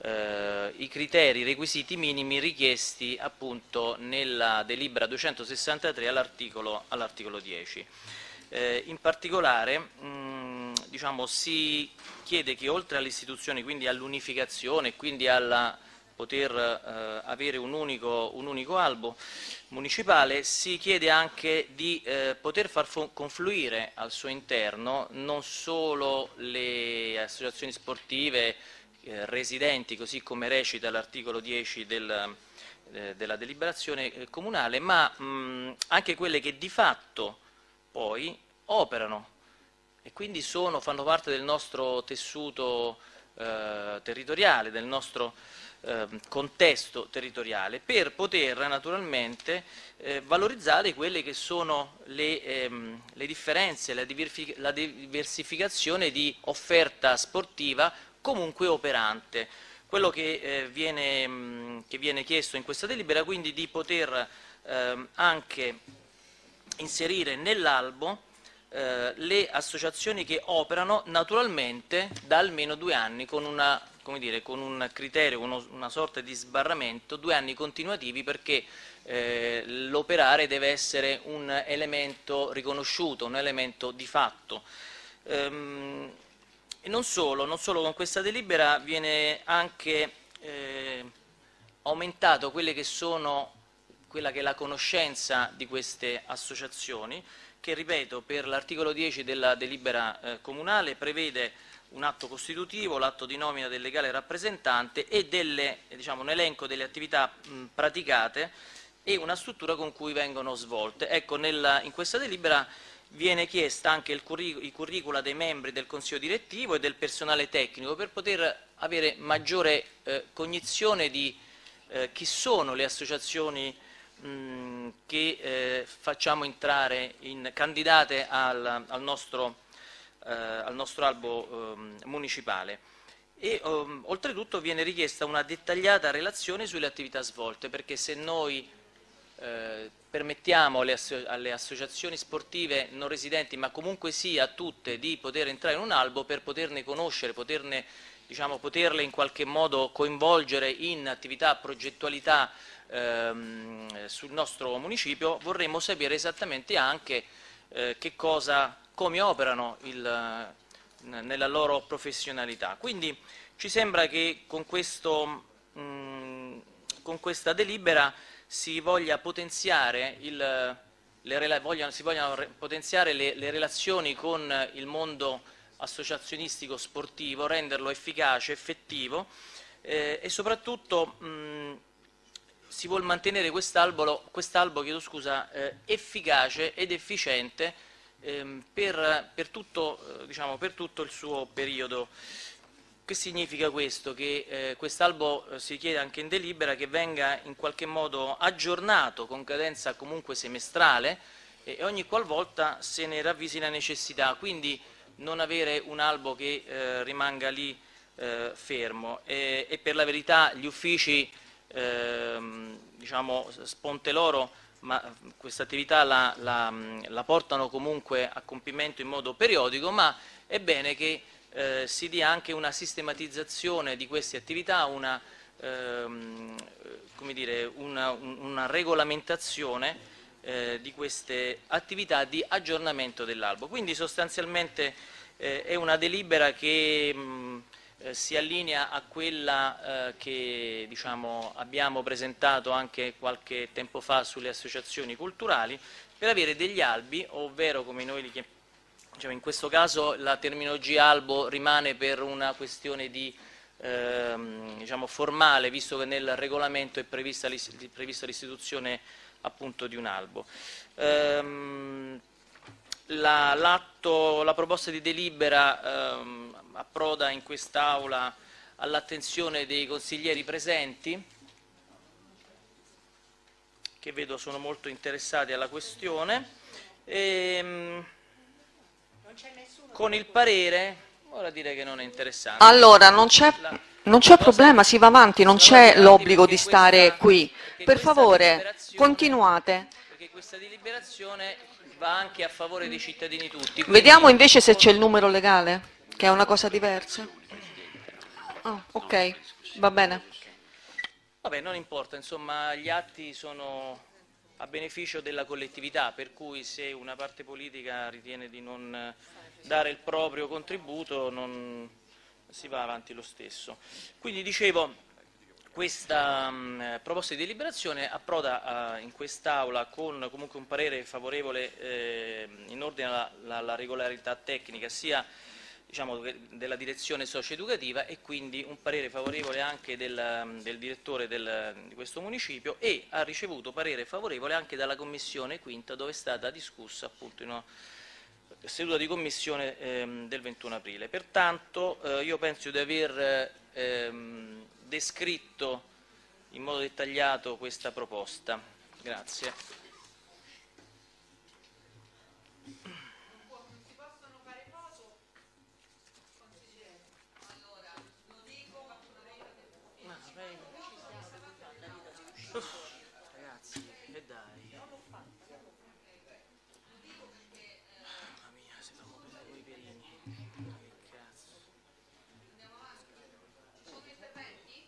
eh, i criteri, i requisiti minimi richiesti appunto nella delibera duecentosessantatré all'articolo all'articolo dieci. Eh, in particolare mh, diciamo, si chiede che oltre all'istituzione, quindi all'unificazione, quindi alla poter eh, avere un unico, un unico albo municipale, si chiede anche di eh, poter far confluire al suo interno non solo le associazioni sportive eh, residenti, così come recita l'articolo dieci del, eh, della deliberazione eh, comunale, ma mh, anche quelle che di fatto poi operano e quindi sono, fanno parte del nostro tessuto eh, territoriale, del nostro eh, contesto territoriale, per poter naturalmente eh, valorizzare quelle che sono le, ehm, le differenze, la, la diversificazione di offerta sportiva comunque operante. Quello che, eh, viene, mh, che viene chiesto in questa delibera quindi di poter eh, anche inserire nell'albo eh, le associazioni che operano naturalmente da almeno due anni con, una, come dire, con un criterio, uno, una sorta di sbarramento, due anni continuativi, perché eh, l'operare deve essere un elemento riconosciuto, un elemento di fatto. Ehm, e non solo, non solo, con questa delibera viene anche eh, aumentato quelle che sono quella che è la conoscenza di queste associazioni, che, ripeto, per l'articolo dieci della delibera eh, comunale prevede un atto costitutivo, l'atto di nomina del legale rappresentante e delle, diciamo, un elenco delle attività mh, praticate e una struttura con cui vengono svolte. Ecco, nella, in questa delibera viene chiesta anche il, curric il curricula dei membri del Consiglio direttivo e del personale tecnico per poter avere maggiore eh, cognizione di eh, chi sono le associazioni che eh, facciamo entrare in, candidate al, al, nostro, eh, al nostro albo eh, municipale. E um, oltretutto viene richiesta una dettagliata relazione sulle attività svolte, perché se noi eh, permettiamo alle, asso alle associazioni sportive non residenti, ma comunque sia a tutte, di poter entrare in un albo, per poterne conoscere, poterne, diciamo, poterle in qualche modo coinvolgere in attività, progettualità ehm, sul nostro municipio, vorremmo sapere esattamente anche eh, che cosa, come operano il, nella loro professionalità. Quindi ci sembra che con, questo, mh, con questa delibera si voglia potenziare, il, le, vogliano, si vogliano re, potenziare le, le relazioni con il mondo associazionistico sportivo, renderlo efficace, effettivo eh, e soprattutto mh, si vuol mantenere quest'albo, quest'albo chiedo scusa, eh, efficace ed efficiente eh, per, per, tutto, eh, diciamo, per tutto il suo periodo. Che significa questo? Che eh, quest'albo eh, si chiede anche in delibera che venga in qualche modo aggiornato con cadenza comunque semestrale e, e ogni qualvolta se ne ravvisi la necessità, quindi non avere un albo che eh, rimanga lì eh, fermo. E, e per la verità gli uffici eh, diciamo Sponteloro, ma questa attività la, la, la portano comunque a compimento in modo periodico, ma è bene che Eh, si dia anche una sistematizzazione di queste attività, una, ehm, come dire, una, una regolamentazione eh, di queste attività di aggiornamento dell'albo. Quindi sostanzialmente eh, è una delibera che mh, eh, si allinea a quella eh, che diciamo, abbiamo presentato anche qualche tempo fa sulle associazioni culturali, per avere degli albi, ovvero come noi li chiamiamo, diciamo, in questo caso la terminologia albo rimane per una questione di ehm, diciamo, formale, visto che nel regolamento è prevista l'istituzione appunto di un albo. Ehm, la, l'atto, la proposta di delibera ehm, approda in quest'Aula all'attenzione dei consiglieri presenti, che vedo sono molto interessati alla questione. Ehm, con il parere, ora dire che non è interessante. Allora, non c'è, non c'è problema, si va avanti, non c'è l'obbligo di stare qui. Per favore, continuate. Perché questa deliberazione va anche a favore dei cittadini tutti. Vediamo invece se c'è il numero legale, che è una cosa diversa. Oh, ok, va bene. Vabbè, non importa, insomma, gli atti sono a beneficio della collettività, per cui se una parte politica ritiene di non dare il proprio contributo non si va avanti lo stesso. Quindi dicevo, questa mh, proposta di deliberazione approda uh, in quest'Aula con comunque un parere favorevole eh, in ordine alla, alla regolarità tecnica sia diciamo, della direzione socio-educativa e quindi un parere favorevole anche del, del direttore del, di questo municipio, e ha ricevuto parere favorevole anche dalla Commissione quinta, dove è stata discussa appunto in una seduta di commissione ehm, del ventuno aprile. Pertanto eh, io penso di aver ehm, descritto in modo dettagliato questa proposta. Grazie. Ragazzi, e dai. Mamma mia, se fanno prendere quei perini. Che cazzo. Andiamo avanti. Sono interventi?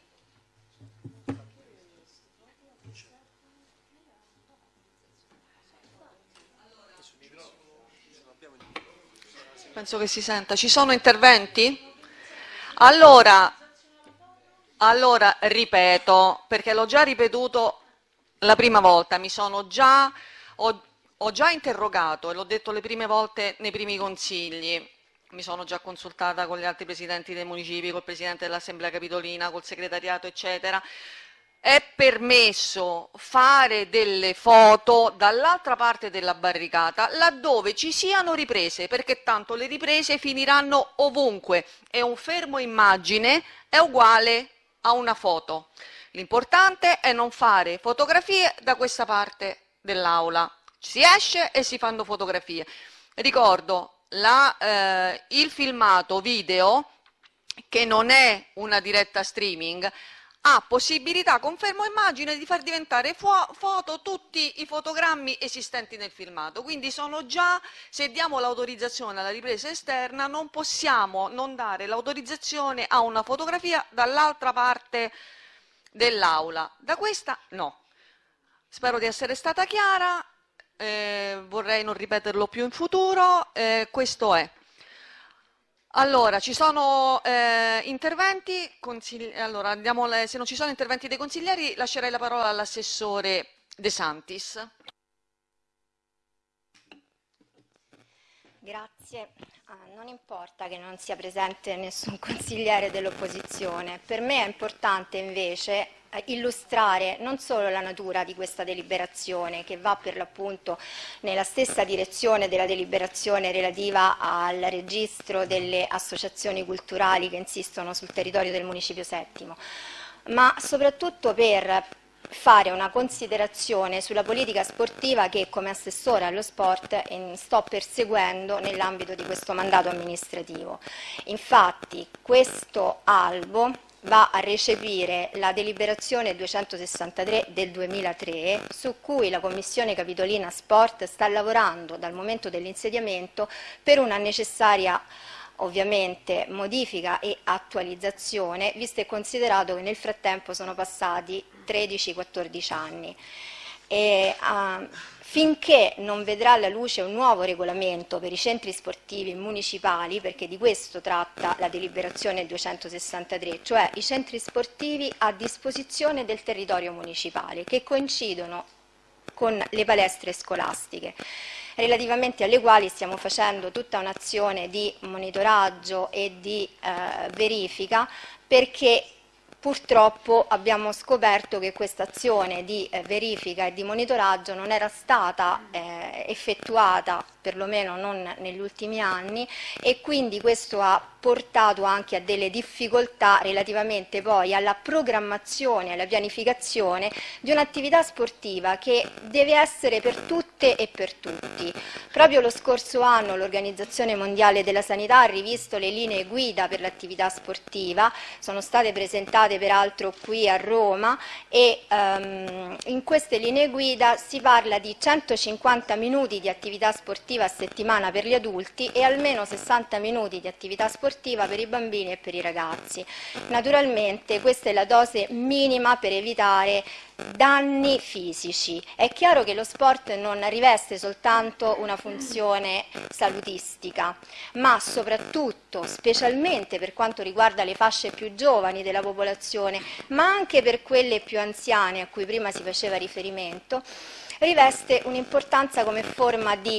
Penso che si senta. Ci sono interventi? Allora, allora ripeto, perché l'ho già ripetuto la prima volta, mi sono già, ho, ho già interrogato e l'ho detto le prime volte nei primi consigli, mi sono già consultata con gli altri presidenti dei municipi, col presidente dell'Assemblea Capitolina, col segretariato, eccetera. È permesso fare delle foto dall'altra parte della barricata laddove ci siano riprese, perché tanto le riprese finiranno ovunque e un fermo immagine è uguale a una foto. L'importante è non fare fotografie da questa parte dell'aula. Si esce e si fanno fotografie. Ricordo la, eh, il filmato video, che non è una diretta streaming, ha possibilità con fermo immagine di far diventare fo- foto tutti i fotogrammi esistenti nel filmato. Quindi sono già, se diamo l'autorizzazione alla ripresa esterna, non possiamo non dare l'autorizzazione a una fotografia dall'altra parte dell'aula. Da questa no. Spero di essere stata chiara, eh, vorrei non ripeterlo più in futuro, eh, questo è. Allora, ci sono eh, interventi, consigli- allora, andiamo le- se non ci sono interventi dei consiglieri lascerei la parola all'assessore De Santis. Grazie. Ah, non importa che non sia presente nessun consigliere dell'opposizione, per me è importante invece eh, illustrare non solo la natura di questa deliberazione, che va per l'appunto nella stessa direzione della deliberazione relativa al registro delle associazioni culturali che insistono sul territorio del Municipio settimo, ma soprattutto per fare una considerazione sulla politica sportiva che come assessore allo sport sto perseguendo nell'ambito di questo mandato amministrativo. Infatti questo albo va a recepire la deliberazione duecentosessantatré del duemilatré, su cui la Commissione Capitolina Sport sta lavorando dal momento dell'insediamento per una necessaria ovviamente modifica e attualizzazione, visto e considerato che nel frattempo sono passati tredici quattordici anni. E, uh, finché non vedrà alla luce un nuovo regolamento per i centri sportivi municipali, perché di questo tratta la deliberazione duecentosessantatré, cioè i centri sportivi a disposizione del territorio municipale, che coincidono con le palestre scolastiche, relativamente alle quali stiamo facendo tutta un'azione di monitoraggio e di eh, verifica, perché purtroppo abbiamo scoperto che questa azione di eh, verifica e di monitoraggio non era stata eh, effettuata, perlomeno non negli ultimi anni, e quindi questo ha portato anche a delle difficoltà relativamente poi alla programmazione, alla pianificazione di un'attività sportiva che deve essere per tutte e per tutti. Proprio lo scorso anno l'Organizzazione Mondiale della Sanità ha rivisto le linee guida per l'attività sportiva, sono state presentate peraltro qui a Roma, e um, in queste linee guida si parla di centocinquanta minuti di attività sportiva a settimana per gli adulti e almeno sessanta minuti di attività sportiva per i bambini e per i ragazzi. Naturalmente questa è la dose minima per evitare danni fisici. È chiaro che lo sport non riveste soltanto una funzione salutistica, ma soprattutto, specialmente per quanto riguarda le fasce più giovani della popolazione, ma anche per quelle più anziane a cui prima si faceva riferimento, riveste un'importanza come forma di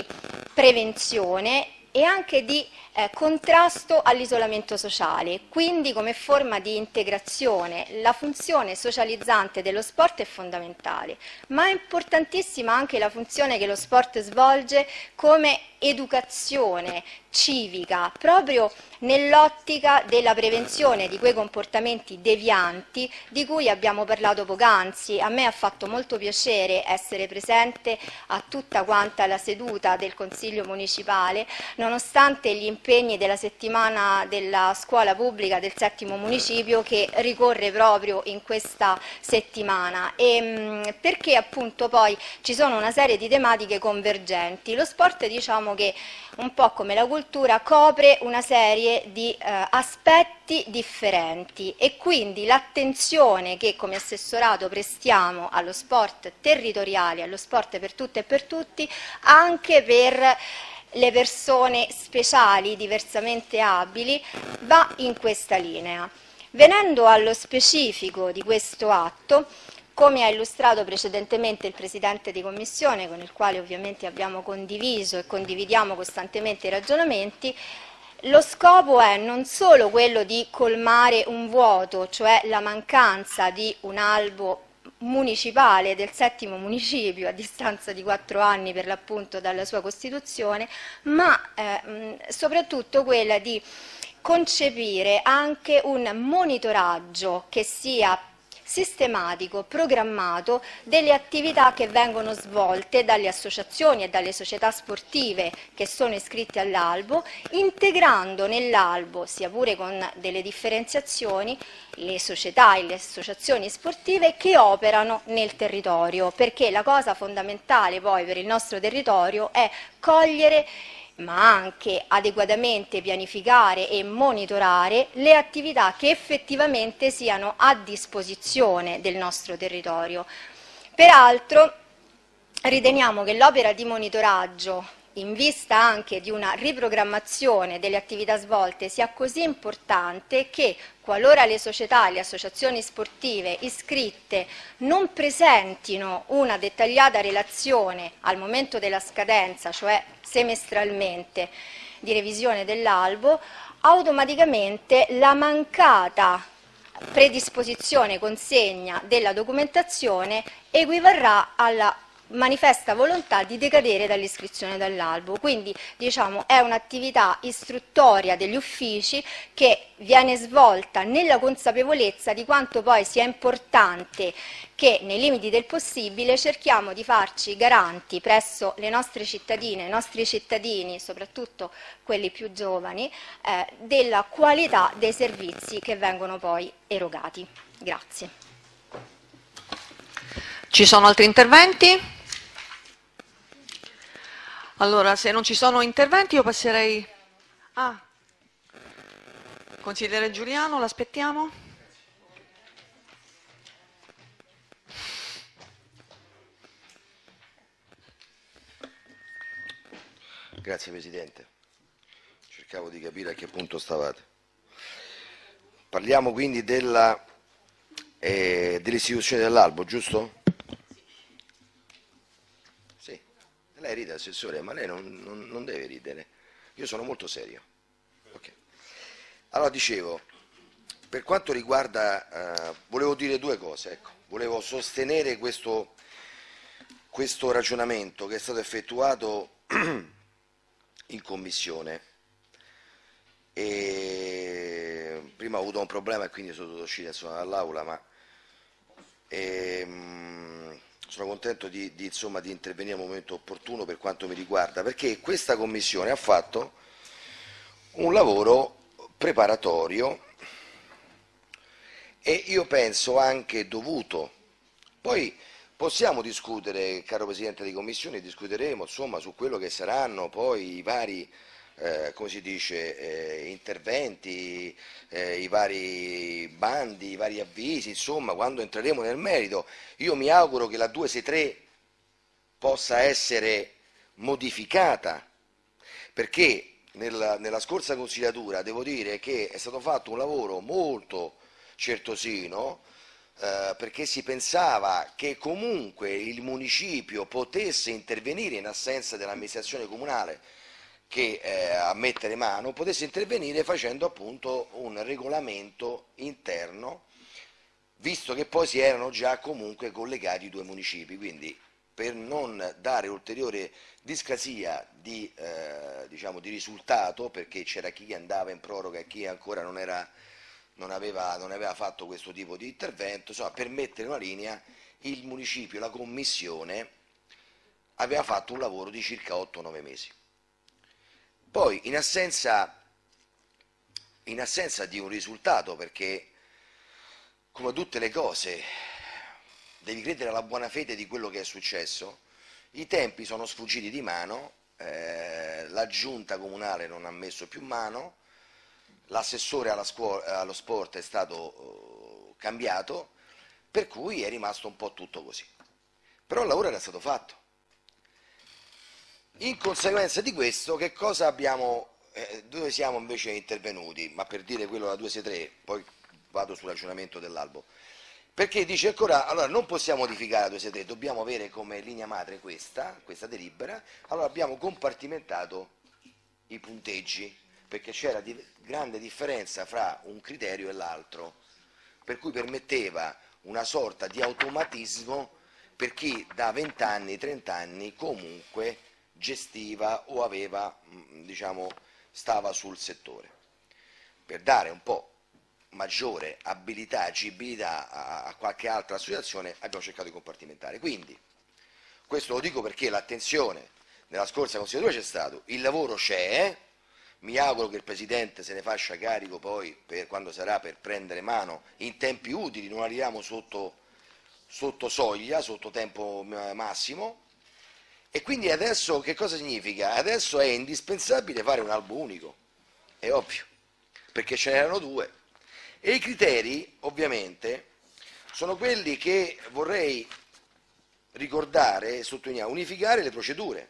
prevenzione e anche di eh, contrasto all'isolamento sociale, quindi come forma di integrazione. La funzione socializzante dello sport è fondamentale, ma è importantissima anche la funzione che lo sport svolge come educazione civica, proprio nell'ottica della prevenzione di quei comportamenti devianti di cui abbiamo parlato poc'anzi. A me ha fatto molto piacere essere presente a tutta quanta la seduta del Consiglio Municipale, nonostante gli impegni della settimana della scuola pubblica del settimo municipio che ricorre proprio in questa settimana, e, perché appunto poi ci sono una serie di tematiche convergenti. Lo sport, diciamo che un po' come la cultura, copre una serie di eh, aspetti differenti, e quindi l'attenzione che come assessorato prestiamo allo sport territoriale, allo sport per tutte e per tutti, anche per le persone speciali, diversamente abili, va in questa linea. Venendo allo specifico di questo atto, come ha illustrato precedentemente il Presidente di Commissione, con il quale ovviamente abbiamo condiviso e condividiamo costantemente i ragionamenti, lo scopo è non solo quello di colmare un vuoto, cioè la mancanza di un albo municipale del settimo municipio a distanza di quattro anni per l'appunto dalla sua costituzione, ma eh, soprattutto quella di concepire anche un monitoraggio che sia sistematico, programmato, delle attività che vengono svolte dalle associazioni e dalle società sportive che sono iscritte all'albo, integrando nell'albo, sia pure con delle differenziazioni, le società e le associazioni sportive che operano nel territorio, perché la cosa fondamentale poi per il nostro territorio è cogliere, ma anche adeguatamente pianificare e monitorare le attività che effettivamente siano a disposizione del nostro territorio. Peraltro riteniamo che l'opera di monitoraggio, in vista anche di una riprogrammazione delle attività svolte, sia così importante che, qualora le società e le associazioni sportive iscritte non presentino una dettagliata relazione al momento della scadenza, cioè semestralmente, di revisione dell'albo, automaticamente la mancata predisposizione consegna della documentazione equivarrà alla manifesta volontà di decadere dall'iscrizione dall'albo. Quindi diciamo è un'attività istruttoria degli uffici che viene svolta nella consapevolezza di quanto poi sia importante che nei limiti del possibile cerchiamo di farci garanti presso le nostre cittadine, i nostri cittadini, soprattutto quelli più giovani, eh, della qualità dei servizi che vengono poi erogati. Grazie. Ci sono altri interventi? Allora, se non ci sono interventi io passerei... Ah, consigliere Giuliano, l'aspettiamo? Grazie Presidente. Cercavo di capire a che punto stavate. Parliamo quindi della, eh, dell'istituzione dell'albo, giusto? Sì. Lei ride, Assessore, ma lei non, non, non deve ridere. Io sono molto serio. Okay. Allora, dicevo, per quanto riguarda, eh, volevo dire due cose, ecco. Volevo sostenere questo, questo ragionamento che è stato effettuato in Commissione. E prima ho avuto un problema e quindi sono dovuto uscire dall'aula, ma ehm, sono contento di, di, insomma, di intervenire al momento opportuno per quanto mi riguarda, perché questa Commissione ha fatto un lavoro preparatorio e io penso anche dovuto. Poi possiamo discutere, caro Presidente di Commissione, discuteremo insomma su quello che saranno poi i vari Eh, come si dice, eh, interventi, eh, i vari bandi, i vari avvisi, insomma, quando entreremo nel merito. Io mi auguro che la duecentosessantatré possa essere modificata, perché nella, nella scorsa consigliatura devo dire che è stato fatto un lavoro molto certosino, eh, perché si pensava che comunque il municipio potesse intervenire in assenza dell'amministrazione comunale che eh, a mettere mano, potesse intervenire facendo appunto un regolamento interno, visto che poi si erano già comunque collegati i due municipi, quindi per non dare ulteriore discrasia di, eh, diciamo, di risultato, perché c'era chi andava in proroga e chi ancora non, era, non, aveva, non aveva fatto questo tipo di intervento, insomma, per mettere una linea, il municipio, la commissione, aveva fatto un lavoro di circa otto nove mesi. Poi, in assenza, in assenza di un risultato, perché come tutte le cose devi credere alla buona fede di quello che è successo, i tempi sono sfuggiti di mano, eh, la giunta comunale non ha messo più mano, l'assessore allo sport è stato eh, cambiato, per cui è rimasto un po' tutto così. Però il lavoro era stato fatto. In conseguenza di questo, che cosa abbiamo, eh, dove siamo invece intervenuti? Ma per dire quello della duecentosessantatré, poi vado sul ragionamento dell'albo. Perché dice ancora, allora non possiamo modificare la duecentosessantatré, dobbiamo avere come linea madre questa, questa delibera, allora abbiamo compartimentato i punteggi, perché c'era di grande differenza fra un criterio e l'altro, per cui permetteva una sorta di automatismo per chi da venti anni, trenta anni comunque gestiva o aveva, diciamo, stava sul settore. Per dare un po' maggiore abilità, agibilità a, a qualche altra associazione abbiamo cercato di compartimentare. Quindi, questo lo dico perché l'attenzione nella scorsa consigliatura c'è stato, il lavoro c'è, mi auguro che il Presidente se ne faccia carico poi per quando sarà per prendere mano in tempi utili, non arriviamo sotto, sotto soglia, sotto tempo massimo. E quindi adesso che cosa significa? Adesso è indispensabile fare un albo unico, è ovvio, perché ce n'erano due. E i criteri, ovviamente, sono quelli che vorrei ricordare e sottolineare, unificare le procedure.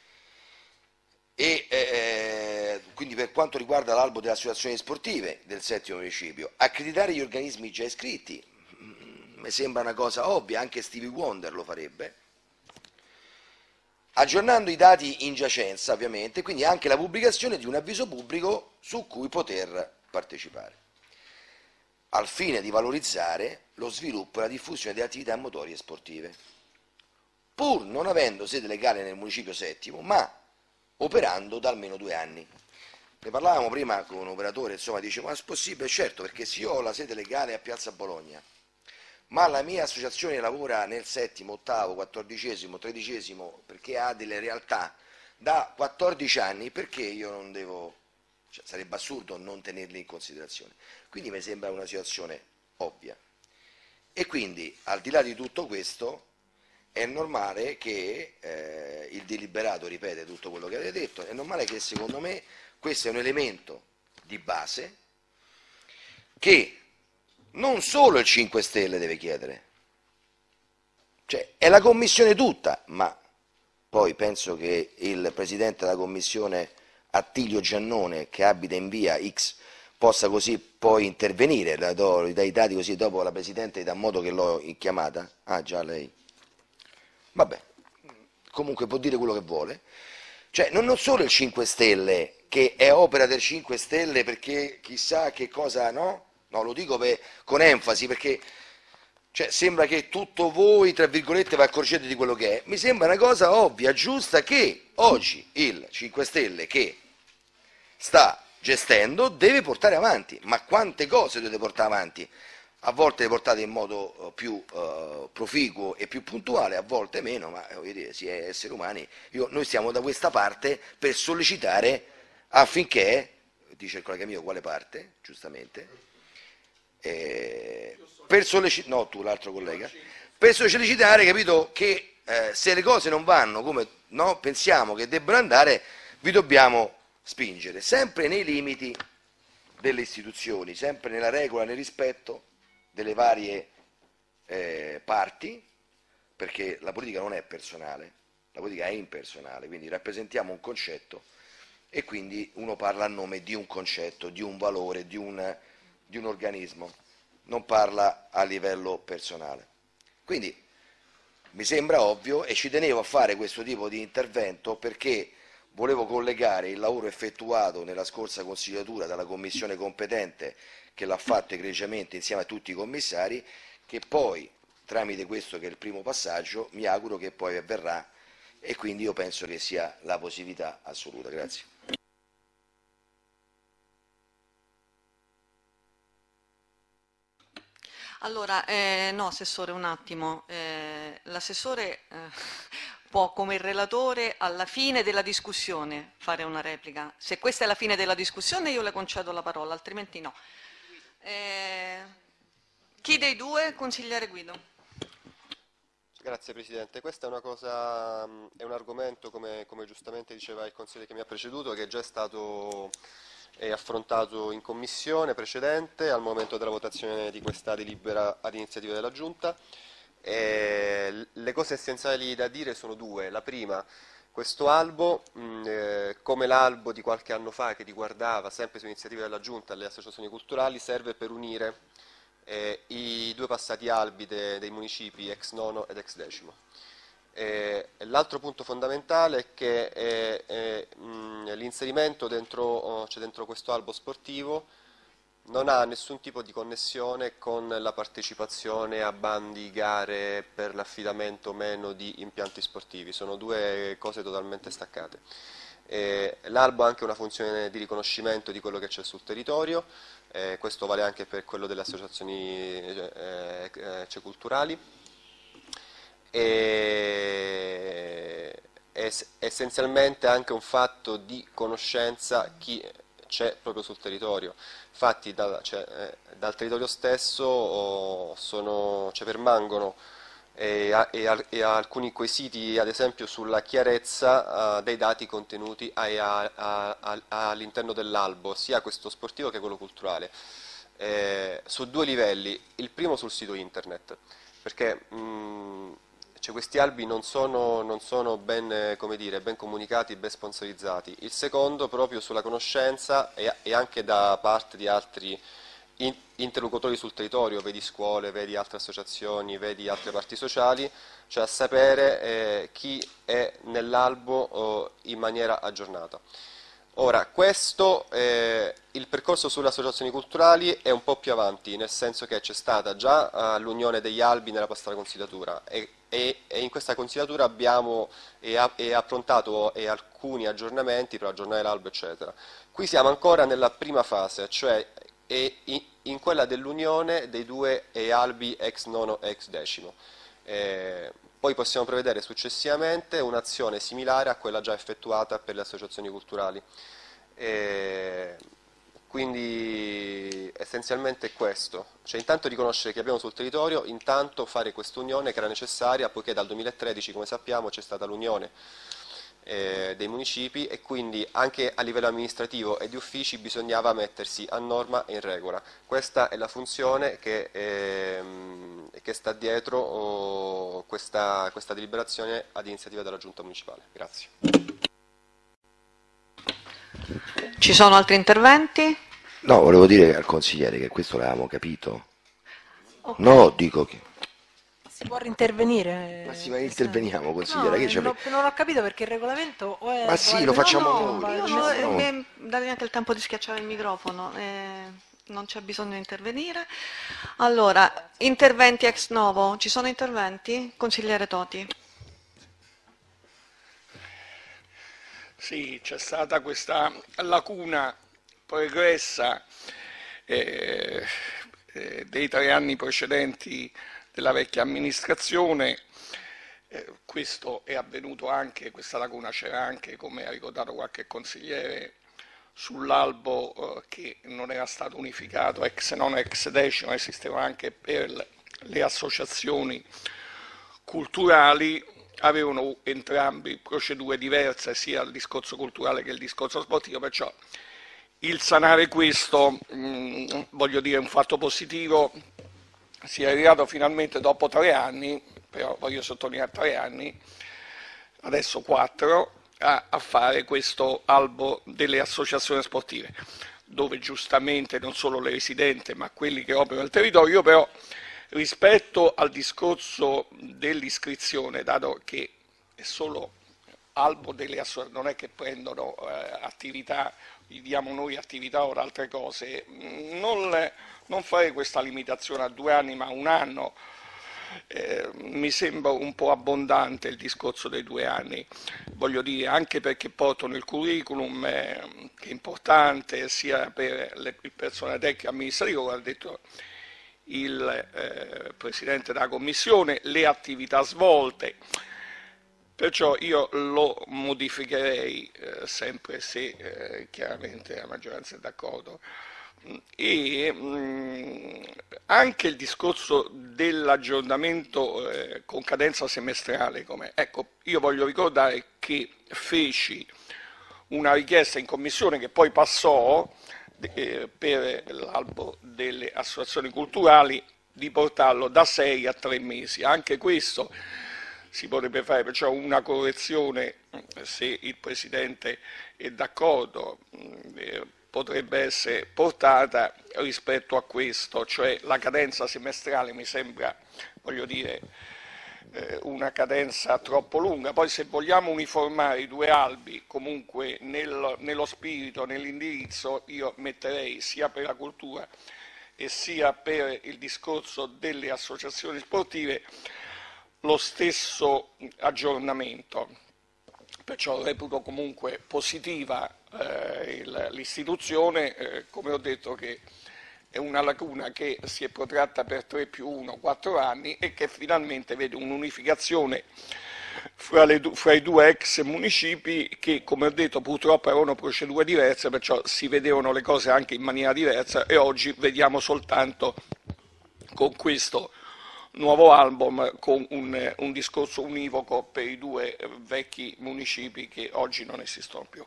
E eh, quindi per quanto riguarda l'albo delle associazioni sportive del settimo municipio, accreditare gli organismi già iscritti, mi sembra una cosa ovvia, anche Stevie Wonder lo farebbe. Aggiornando i dati in giacenza, ovviamente, quindi anche la pubblicazione di un avviso pubblico su cui poter partecipare, al fine di valorizzare lo sviluppo e la diffusione delle attività motorie e sportive, pur non avendo sede legale nel municipio settimo, ma operando da almeno due anni. Ne parlavamo prima con un operatore, insomma, dice, ma è possibile? Certo, perché se io ho la sede legale a Piazza Bologna, ma la mia associazione lavora nel settimo, ottavo, quattordicesimo, tredicesimo, perché ha delle realtà da quattordici anni, perché io non devo, cioè, sarebbe assurdo non tenerli in considerazione. Quindi mi sembra una situazione ovvia. E quindi, al di là di tutto questo, è normale che eh, il deliberato ripete tutto quello che avete detto, è normale che secondo me questo è un elemento di base che non solo il cinque Stelle deve chiedere, cioè è la Commissione tutta, ma poi penso che il Presidente della Commissione Attilio Giannone, che abita in via X, possa così poi intervenire, la do, dai dati così dopo la Presidente dà modo che l'ho chiamata. Ah già lei. Vabbè, comunque può dire quello che vuole. Cioè non, non solo il cinque Stelle, che è opera del cinque Stelle perché chissà che cosa, no? No, lo dico per, con enfasi perché cioè, sembra che tutto voi, tra virgolette, vi accorgete di quello che è. Mi sembra una cosa ovvia, giusta, che oggi il cinque Stelle che sta gestendo deve portare avanti. Ma quante cose dovete portare avanti? A volte le portate in modo uh, più uh, proficuo e più puntuale, a volte meno, ma voglio dire, si è esseri umani. Io, noi stiamo da questa parte per sollecitare affinché, dice il collega mio, quale parte, giustamente, eh, per sollecitare, no tu l'altro collega, per sollecitare, capito, che eh, se le cose non vanno come no, pensiamo che debbano andare, vi dobbiamo spingere, sempre nei limiti delle istituzioni, sempre nella regola, nel rispetto delle varie eh, parti, perché la politica non è personale, la politica è impersonale, quindi rappresentiamo un concetto e quindi uno parla a nome di un concetto, di un valore, di un, di un organismo, non parla a livello personale. Quindi mi sembra ovvio e ci tenevo a fare questo tipo di intervento perché volevo collegare il lavoro effettuato nella scorsa consigliatura dalla commissione competente che l'ha fatto egregiamente insieme a tutti i commissari, che poi tramite questo che è il primo passaggio mi auguro che poi avverrà e quindi io penso che sia la positività assoluta. Grazie. Allora, eh, no, Assessore, un attimo. Eh, L'assessore eh, può, come il relatore, alla fine della discussione fare una replica. Se questa è la fine della discussione io le concedo la parola, altrimenti no. Eh, chi dei due? Consigliere Guido. Grazie Presidente, questa è una cosa, è un argomento, come, come giustamente diceva il consigliere che mi ha preceduto, che è già stato è affrontato in commissione precedente al momento della votazione di questa delibera ad iniziativa della Giunta. E le cose essenziali da dire sono due. La prima, questo albo, mh, eh, come l'albo di qualche anno fa che riguardava sempre su iniziativa della Giunta le associazioni culturali, serve per unire eh, i due passati albi de, dei municipi ex nono ed ex decimo. L'altro punto fondamentale è che eh, eh, l'inserimento dentro, oh, cioè dentro questo albo sportivo non ha nessun tipo di connessione con la partecipazione a bandi, gare per l'affidamento o meno di impianti sportivi, sono due cose totalmente staccate. L'albo ha anche una funzione di riconoscimento di quello che c'è sul territorio, eh, questo vale anche per quello delle associazioni eh, eh, culturali. E essenzialmente anche un fatto di conoscenza chi c'è proprio sul territorio. Infatti dal, cioè, eh, dal territorio stesso oh, sono, cioè, permangono e, e, e alcuni quesiti, ad esempio sulla chiarezza uh, dei dati contenuti all'interno dell'albo, sia questo sportivo che quello culturale, eh, su due livelli. Il primo sul sito internet, perché mh, cioè questi albi non sono, non sono ben, come dire, ben comunicati, ben sponsorizzati. Il secondo proprio sulla conoscenza e, e anche da parte di altri in, interlocutori sul territorio, vedi scuole, vedi altre associazioni, vedi altre parti sociali, cioè a sapere eh, chi è nell'albo oh, in maniera aggiornata. Ora, questo, eh, il percorso sulle associazioni culturali è un po' più avanti, nel senso che c'è stata già uh, l'unione degli albi nella passata consigliatura e, e, e in questa consigliatura abbiamo e, a, e approntato e alcuni aggiornamenti per aggiornare l'albo, eccetera. Qui siamo ancora nella prima fase, cioè e in, in quella dell'unione dei due e albi ex nono e ex decimo. Eh, poi possiamo prevedere successivamente un'azione similare a quella già effettuata per le associazioni culturali. E quindi essenzialmente è questo, cioè intanto riconoscere che abbiamo sul territorio, intanto fare questa unione che era necessaria, poiché dal duemilatredici, come sappiamo, c'è stata l'unione eh, dei municipi, e quindi anche a livello amministrativo e di uffici bisognava mettersi a norma e in regola. Questa è la funzione che, ehm, che sta dietro oh, questa, questa deliberazione ad iniziativa della Giunta Municipale. Grazie. Ci sono altri interventi? No, volevo dire al consigliere che questo l'avevamo capito. Okay. No, dico che... Si può rintervenire? Ma sì, ma interveniamo, consigliere. No, che non, ho, non ho capito perché il regolamento... O è, ma sì, o è, lo facciamo no, noi. Io no, non no. mi date neanche il tempo di schiacciare il microfono, eh, non c'è bisogno di intervenire. Allora, interventi ex novo, ci sono interventi? Consigliere Toti. Sì, c'è stata questa lacuna pregressa eh, eh, dei tre anni precedenti della vecchia amministrazione. Eh, questo è avvenuto anche, questa lacuna c'era anche, come ha ricordato qualche consigliere, sull'albo eh, che non era stato unificato ex non ex decimo, esisteva anche per le, le associazioni culturali. Avevano entrambi procedure diverse, sia il discorso culturale che il discorso sportivo, perciò il sanare questo, mh, voglio dire, è un fatto positivo. Si è arrivato finalmente dopo tre anni, però voglio sottolineare tre anni, adesso quattro, a, a fare questo albo delle associazioni sportive, dove giustamente non solo le residenti ma quelli che operano nel territorio, però rispetto al discorso dell'iscrizione, dato che è solo albo delle associazioni, non è che prendono eh, attività, gli diamo noi attività o altre cose, non, non fare questa limitazione a due anni ma a un anno, eh, mi sembra un po' abbondante il discorso dei due anni, voglio dire, anche perché portano il curriculum, eh, che è importante sia per le, il personale tecnico e amministrativo, come ha detto il eh, Presidente della Commissione, le attività svolte, perciò io lo modificherei eh, sempre se eh, chiaramente la maggioranza è d'accordo. E mh, anche il discorso dell'aggiornamento eh, con cadenza semestrale, come, ecco, io voglio ricordare che feci una richiesta in commissione che poi passò Eh, per l'albo delle associazioni culturali di portarlo da sei a tre mesi. Anche questo si potrebbe fare, perciò una correzione, se il Presidente è d'accordo, eh, potrebbe essere portata rispetto a questo, cioè la cadenza semestrale mi sembra, voglio dire, una cadenza troppo lunga. Poi se vogliamo uniformare i due albi comunque nel, nello spirito, nell'indirizzo, io metterei sia per la cultura e sia per il discorso delle associazioni sportive lo stesso aggiornamento, perciò reputo comunque positiva eh, l'istituzione, eh, come ho detto che è una lacuna che si è protratta per tre più uno, quattro anni e che finalmente vede un'unificazione fra, le, fra i due ex municipi che, come ho detto, purtroppo avevano procedure diverse, perciò si vedevano le cose anche in maniera diversa e oggi vediamo soltanto con questo nuovo album con un, un discorso univoco per i due vecchi municipi che oggi non esistono più.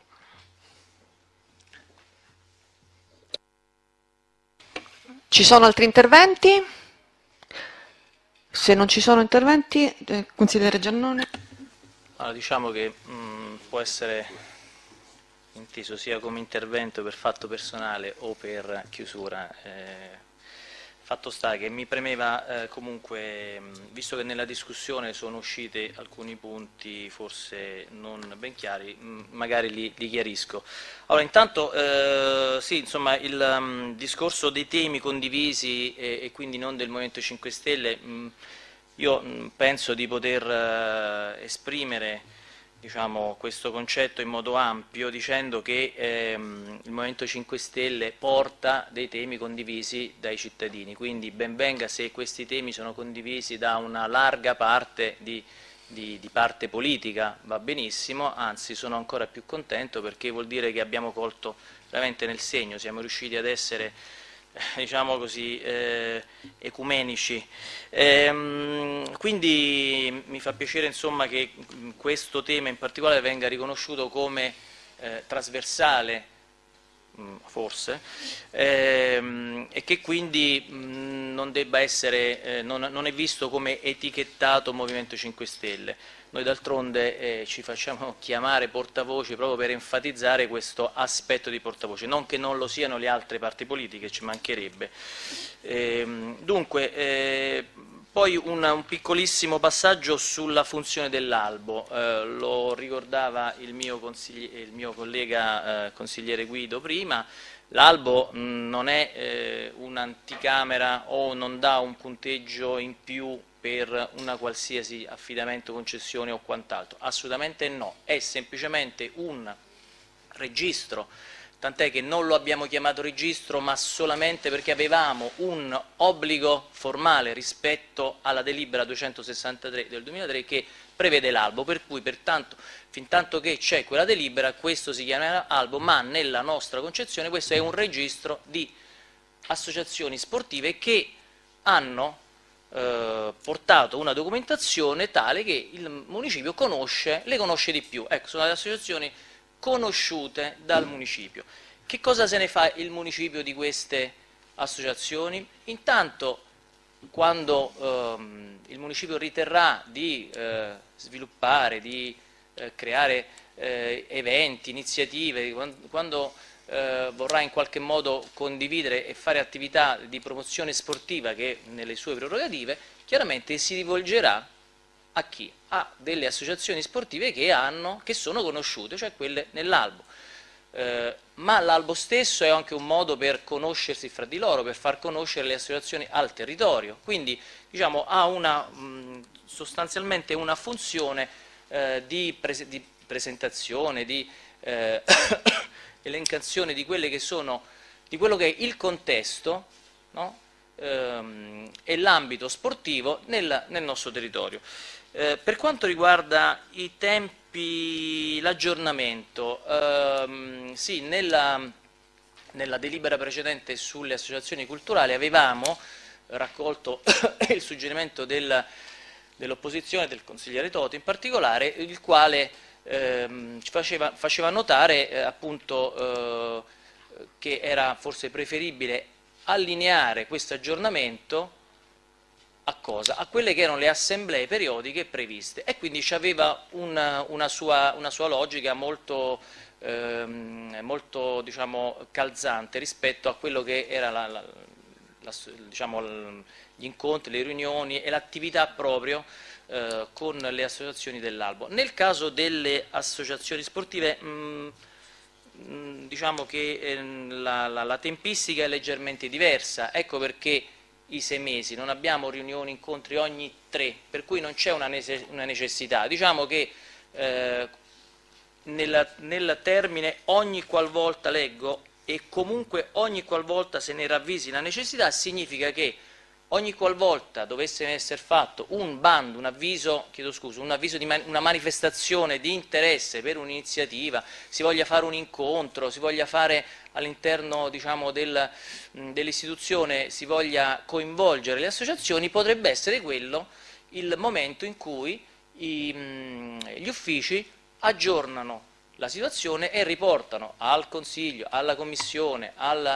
Ci sono altri interventi? Se non ci sono interventi, eh, consigliere Giannone. Allora, diciamo che mh, può essere inteso sia come intervento per fatto personale o per chiusura. Eh, fatto sta che mi premeva eh, comunque, mh, visto che nella discussione sono usciti alcuni punti forse non ben chiari, mh, magari li, li chiarisco. Allora, intanto eh, sì, insomma, il um, discorso dei temi condivisi e, e quindi non del Movimento cinque Stelle, mh, io mh, penso di poter eh, esprimere, diciamo, questo concetto in modo ampio dicendo che ehm, il Movimento cinque Stelle porta dei temi condivisi dai cittadini, quindi ben venga se questi temi sono condivisi da una larga parte di, di, di parte politica, va benissimo, anzi sono ancora più contento perché vuol dire che abbiamo colto veramente nel segno, siamo riusciti ad essere diciamo così, eh, ecumenici. Ehm, quindi mi fa piacere insomma, che questo tema in particolare venga riconosciuto come eh, trasversale, mh, forse, ehm, e che quindi mh, non debba essere, eh, non, non è visto come etichettato Movimento cinque Stelle. Noi d'altronde eh, ci facciamo chiamare portavoce proprio per enfatizzare questo aspetto di portavoce, non che non lo siano le altre parti politiche, ci mancherebbe. Ehm, dunque, eh, poi una, un piccolissimo passaggio sulla funzione dell'albo, eh, lo ricordava il mio, il mio collega eh, consigliere Guido prima. L'albo non è eh, un'anticamera o non dà un punteggio in più per una qualsiasi affidamento, concessione o quant'altro, assolutamente no, è semplicemente un registro, tant'è che non lo abbiamo chiamato registro ma solamente perché avevamo un obbligo formale rispetto alla delibera duecentosessantatré del duemilatré che prevede l'albo, per cui pertanto fin tanto che c'è quella delibera questo si chiama albo, ma nella nostra concezione questo è un registro di associazioni sportive che hanno eh, portato una documentazione tale che il municipio conosce, le conosce di più, ecco, sono le associazioni conosciute dal municipio. Che cosa se ne fa il municipio di queste associazioni? Intanto quando ehm, il municipio riterrà di eh, sviluppare, di eh, creare eh, eventi, iniziative, quando, quando eh, vorrà in qualche modo condividere e fare attività di promozione sportiva che nelle sue prerogative, chiaramente si rivolgerà a chi? A delle associazioni sportive che, hanno, che sono conosciute, cioè quelle nell'albo. Eh, ma l'albo stesso è anche un modo per conoscersi fra di loro, per far conoscere le associazioni al territorio, quindi diciamo, ha una, mh, sostanzialmente una funzione eh, di, pres di presentazione, di eh, elencazione di, quelle che sono, di quello che è il contesto, no? ehm, e l'ambito sportivo nel, nel nostro territorio. Eh, per quanto riguarda i tempi, l'aggiornamento, ehm, sì, nella, nella delibera precedente sulle associazioni culturali avevamo raccolto il suggerimento del, dell'opposizione, del consigliere Toti in particolare, il quale ehm, ci faceva, faceva notare eh, appunto eh, che era forse preferibile allineare questo aggiornamento a cosa? A quelle che erano le assemblee periodiche previste, e quindi aveva una, una, sua, una sua logica molto, ehm, molto diciamo, calzante rispetto a quello che era la, la, la, diciamo, gli incontri, le riunioni e l'attività proprio eh, con le associazioni dell'albo. Nel caso delle associazioni sportive mh, mh, diciamo che eh, la, la, la tempistica è leggermente diversa, ecco perché i sei mesi, non abbiamo riunioni, incontri ogni tre, per cui non c'è una, una necessità. Diciamo che eh, nel, nel termine ogni qualvolta leggo e comunque ogni qualvolta se ne ravvisi la necessità, significa che ogni qualvolta dovesse essere fatto un bando, un avviso, chiedo scusa, un avviso di man una manifestazione di interesse per un'iniziativa, si voglia fare un incontro, si voglia fare all'interno diciamo, del, dell'istituzione, si voglia coinvolgere le associazioni, potrebbe essere quello il momento in cui i, mh, gli uffici aggiornano la situazione e riportano al Consiglio, alla Commissione, alla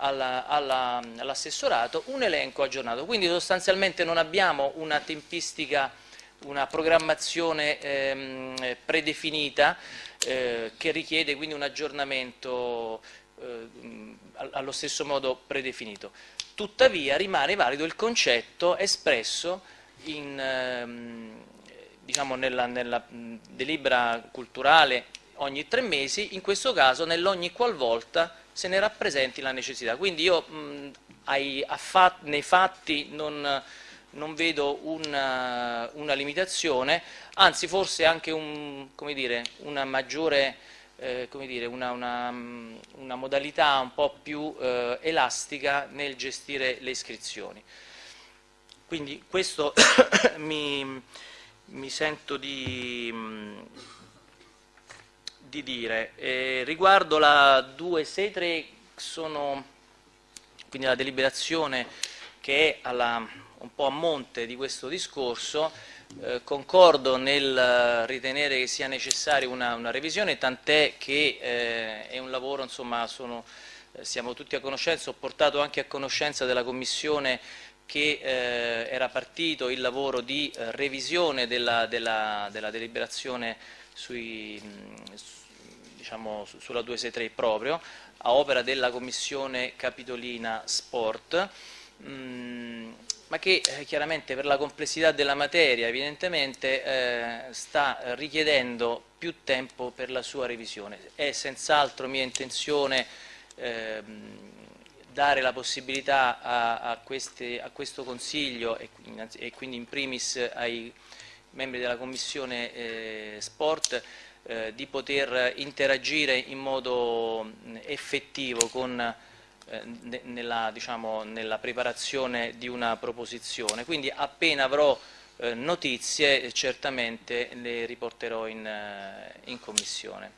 all'assessorato un elenco aggiornato, quindi sostanzialmente non abbiamo una tempistica, una programmazione ehm, predefinita eh, che richiede quindi un aggiornamento eh, allo stesso modo predefinito. Tuttavia rimane valido il concetto espresso in, ehm, diciamo nella, nella delibera culturale ogni tre mesi, in questo caso nell'ogni qualvolta se ne rappresenti la necessità. Quindi io mh, ai, fat, nei fatti non, non vedo una, una limitazione, anzi forse anche un, come dire, una maggiore, eh, come dire, una, una, una modalità un po' più eh, elastica nel gestire le iscrizioni. Quindi questo mi, mi sento di... Mh, di dire. Eh, riguardo la duecentosessantatré sono quindi la deliberazione che è alla, un po' a monte di questo discorso. Eh, concordo nel ritenere che sia necessaria una, una revisione, tant'è che eh, è un lavoro, insomma, sono, eh, siamo tutti a conoscenza, ho portato anche a conoscenza della Commissione che eh, era partito il lavoro di eh, revisione della, della, della deliberazione sui, diciamo, su, sulla duecentosessantatré proprio, a opera della Commissione Capitolina Sport, mh, ma che eh, chiaramente per la complessità della materia evidentemente eh, sta richiedendo più tempo per la sua revisione. È senz'altro mia intenzione eh, dare la possibilità a, a, queste, a questo Consiglio e, e quindi in primis ai membri della Commissione eh, Sport eh, di poter interagire in modo effettivo con, eh, nella, diciamo, nella preparazione di una proposizione. Quindi appena avrò eh, notizie certamente le riporterò in, eh, in Commissione.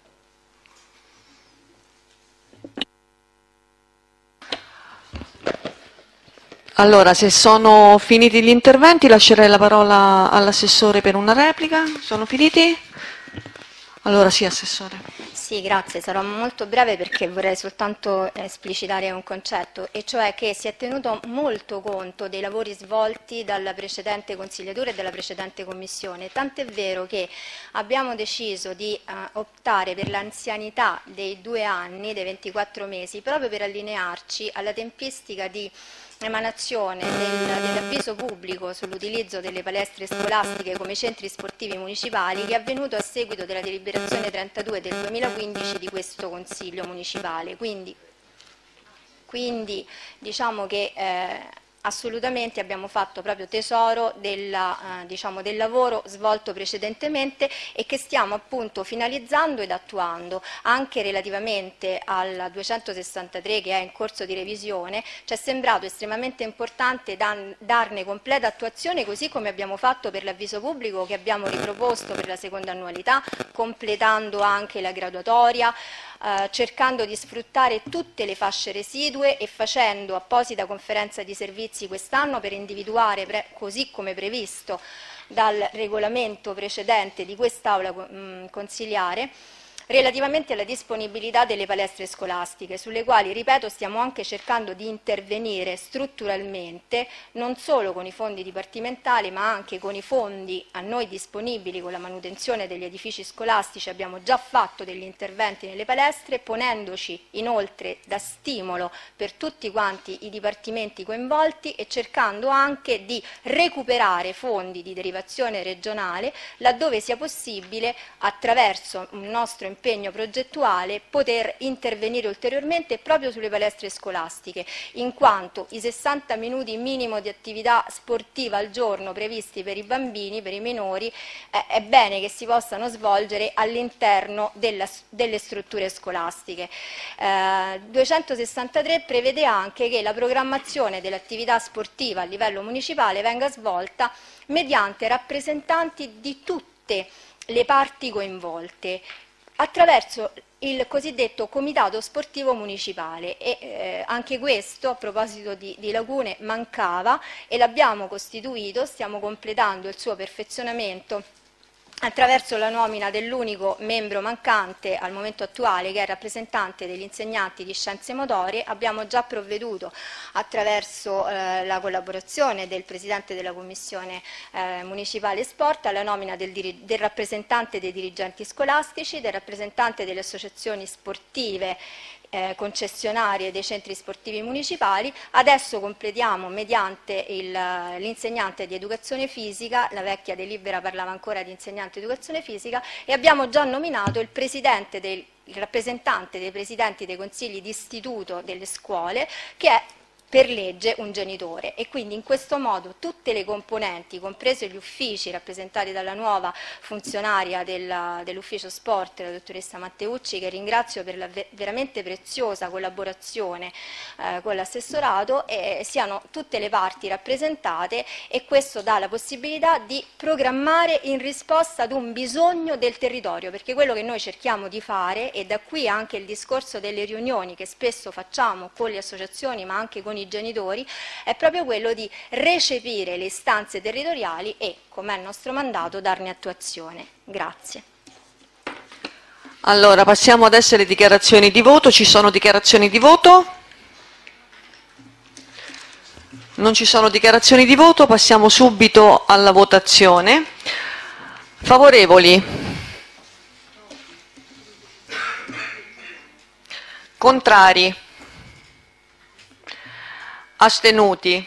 Allora, se sono finiti gli interventi, lascerei la parola all'assessore per una replica. Sono finiti? Allora sì, Assessore. Sì, grazie, sarò molto breve perché vorrei soltanto esplicitare un concetto, e cioè che si è tenuto molto conto dei lavori svolti dalla precedente consigliatura e dalla precedente commissione, tant'è vero che abbiamo deciso di uh, optare per l'anzianità dei due anni, dei ventiquattro mesi, proprio per allinearci alla tempistica di emanazione del, dell'avviso pubblico sull'utilizzo delle palestre scolastiche come centri sportivi municipali, che è avvenuto a seguito della deliberazione trentadue del duemilaquindici di questo Consiglio municipale. Quindi, quindi diciamo che eh, assolutamente abbiamo fatto proprio tesoro della, eh, diciamo, del lavoro svolto precedentemente e che stiamo appunto finalizzando ed attuando. Anche relativamente alla duecentosessantatré, che è in corso di revisione, ci è sembrato estremamente importante dan, darne completa attuazione, così come abbiamo fatto per l'avviso pubblico che abbiamo riproposto per la seconda annualità, completando anche la graduatoria, Eh, cercando di sfruttare tutte le fasce residue e facendo apposita conferenza di servizi quest'anno per individuare, pre- così come previsto dal regolamento precedente di quest'Aula mh, consiliare, relativamente alla disponibilità delle palestre scolastiche, sulle quali, ripeto, stiamo anche cercando di intervenire strutturalmente, non solo con i fondi dipartimentali, ma anche con i fondi a noi disponibili con la manutenzione degli edifici scolastici. Abbiamo già fatto degli interventi nelle palestre, ponendoci inoltre da stimolo per tutti quanti i dipartimenti coinvolti e cercando anche di recuperare fondi di derivazione regionale laddove sia possibile, attraverso un nostro impegno progettuale, poter intervenire ulteriormente proprio sulle palestre scolastiche, in quanto i sessanta minuti minimo di attività sportiva al giorno previsti per i bambini, per i minori, eh, è bene che si possano svolgere all'interno della, delle strutture scolastiche. Eh, duecentosessantatré prevede anche che la programmazione dell'attività sportiva a livello municipale venga svolta mediante rappresentanti di tutte le parti coinvolte, attraverso il cosiddetto Comitato Sportivo Municipale, e eh, anche questo, a proposito di, di lacune, mancava e l'abbiamo costituito. Stiamo completando il suo perfezionamento attraverso la nomina dell'unico membro mancante al momento attuale, che è il rappresentante degli insegnanti di scienze motorie. Abbiamo già provveduto, attraverso eh, la collaborazione del Presidente della Commissione eh, Municipale Sport, alla nomina del, del rappresentante dei dirigenti scolastici, del rappresentante delle associazioni sportive Eh, concessionarie dei centri sportivi municipali. Adesso completiamo mediante l'insegnante di educazione fisica, la vecchia delibera parlava ancora di insegnante di educazione fisica, e abbiamo già nominato il presidente del, il rappresentante dei presidenti dei consigli di istituto delle scuole, che è per legge un genitore, e quindi in questo modo tutte le componenti, compresi gli uffici rappresentati dalla nuova funzionaria del, dell'ufficio sport, la dottoressa Matteucci, che ringrazio per la ve veramente preziosa collaborazione eh, con l'assessorato, e siano tutte le parti rappresentate, e questo dà la possibilità di programmare in risposta ad un bisogno del territorio, perché quello che noi cerchiamo di fare, e da qui anche il discorso delle riunioni che spesso facciamo con le associazioni ma anche con i i genitori, è proprio quello di recepire le istanze territoriali e, come è il nostro mandato, darne attuazione. Grazie. Allora, passiamo adesso alle dichiarazioni di voto. Ci sono dichiarazioni di voto? Non ci sono dichiarazioni di voto, passiamo subito alla votazione. Favorevoli? Contrari? Astenuti?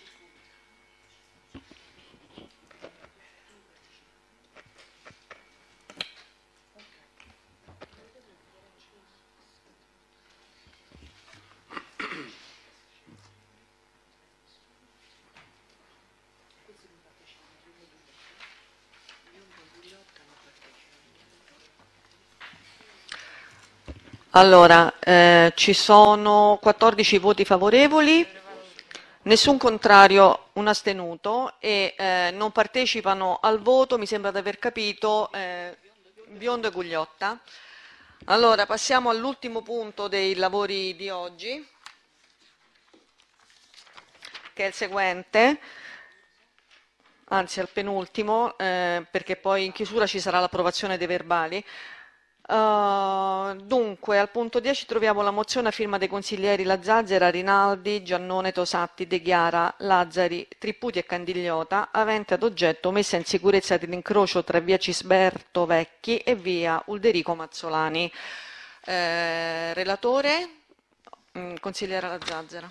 Allora, eh, ci sono quattordici voti favorevoli, nessun contrario, un astenuto e eh, non partecipano al voto, mi sembra di aver capito, eh, Biondo e Gugliotta. Allora, passiamo all'ultimo punto dei lavori di oggi, che è il seguente, anzi al penultimo, eh, perché poi in chiusura ci sarà l'approvazione dei verbali. Uh, dunque, al punto dieci troviamo la mozione a firma dei consiglieri La Zazzera, Rinaldi, Giannone, Tosatti, De Chiara, Lazzari, Tripputi e Candigliota, avente ad oggetto messa in sicurezza dell'incrocio tra via Cisberto Vecchi e via Ulderico Mazzolani. Eh, relatore, mh, consigliera La Zazzera.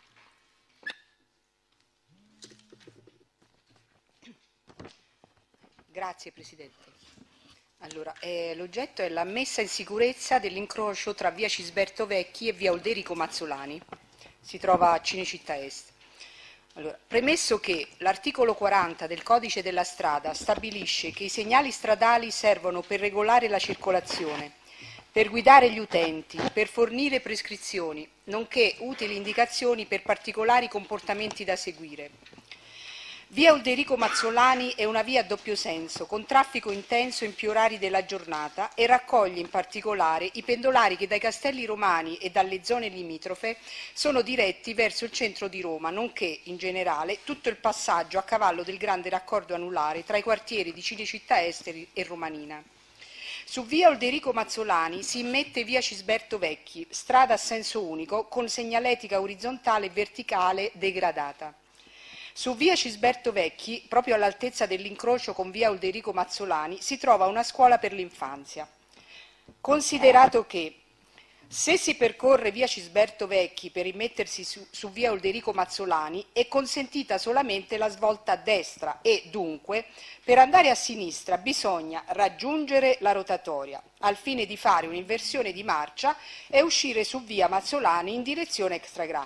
Grazie Presidente. Allora, eh, l'oggetto è la messa in sicurezza dell'incrocio tra via Cisberto Vecchi e via Ulderico Mazzolani. Si trova a Cinecittà Est. Allora, premesso che l'articolo quaranta del Codice della Strada stabilisce che i segnali stradali servono per regolare la circolazione, per guidare gli utenti, per fornire prescrizioni, nonché utili indicazioni per particolari comportamenti da seguire. Via Ulderico Mazzolani è una via a doppio senso, con traffico intenso in più orari della giornata e raccoglie in particolare i pendolari che dai Castelli Romani e dalle zone limitrofe sono diretti verso il centro di Roma, nonché, in generale, tutto il passaggio a cavallo del grande raccordo anulare tra i quartieri di Cinecittà Est e Romanina. Su via Ulderico Mazzolani si immette via Cisberto Vecchi, strada a senso unico con segnaletica orizzontale e verticale degradata. Su via Cisberto Vecchi, proprio all'altezza dell'incrocio con via Ulderico Mazzolani, si trova una scuola per l'infanzia. Considerato che se si percorre via Cisberto Vecchi per immettersi su, su via Ulderico Mazzolani è consentita solamente la svolta a destra e dunque per andare a sinistra bisogna raggiungere la rotatoria al fine di fare un'inversione di marcia e uscire su via Mazzolani in direzione Extragrà.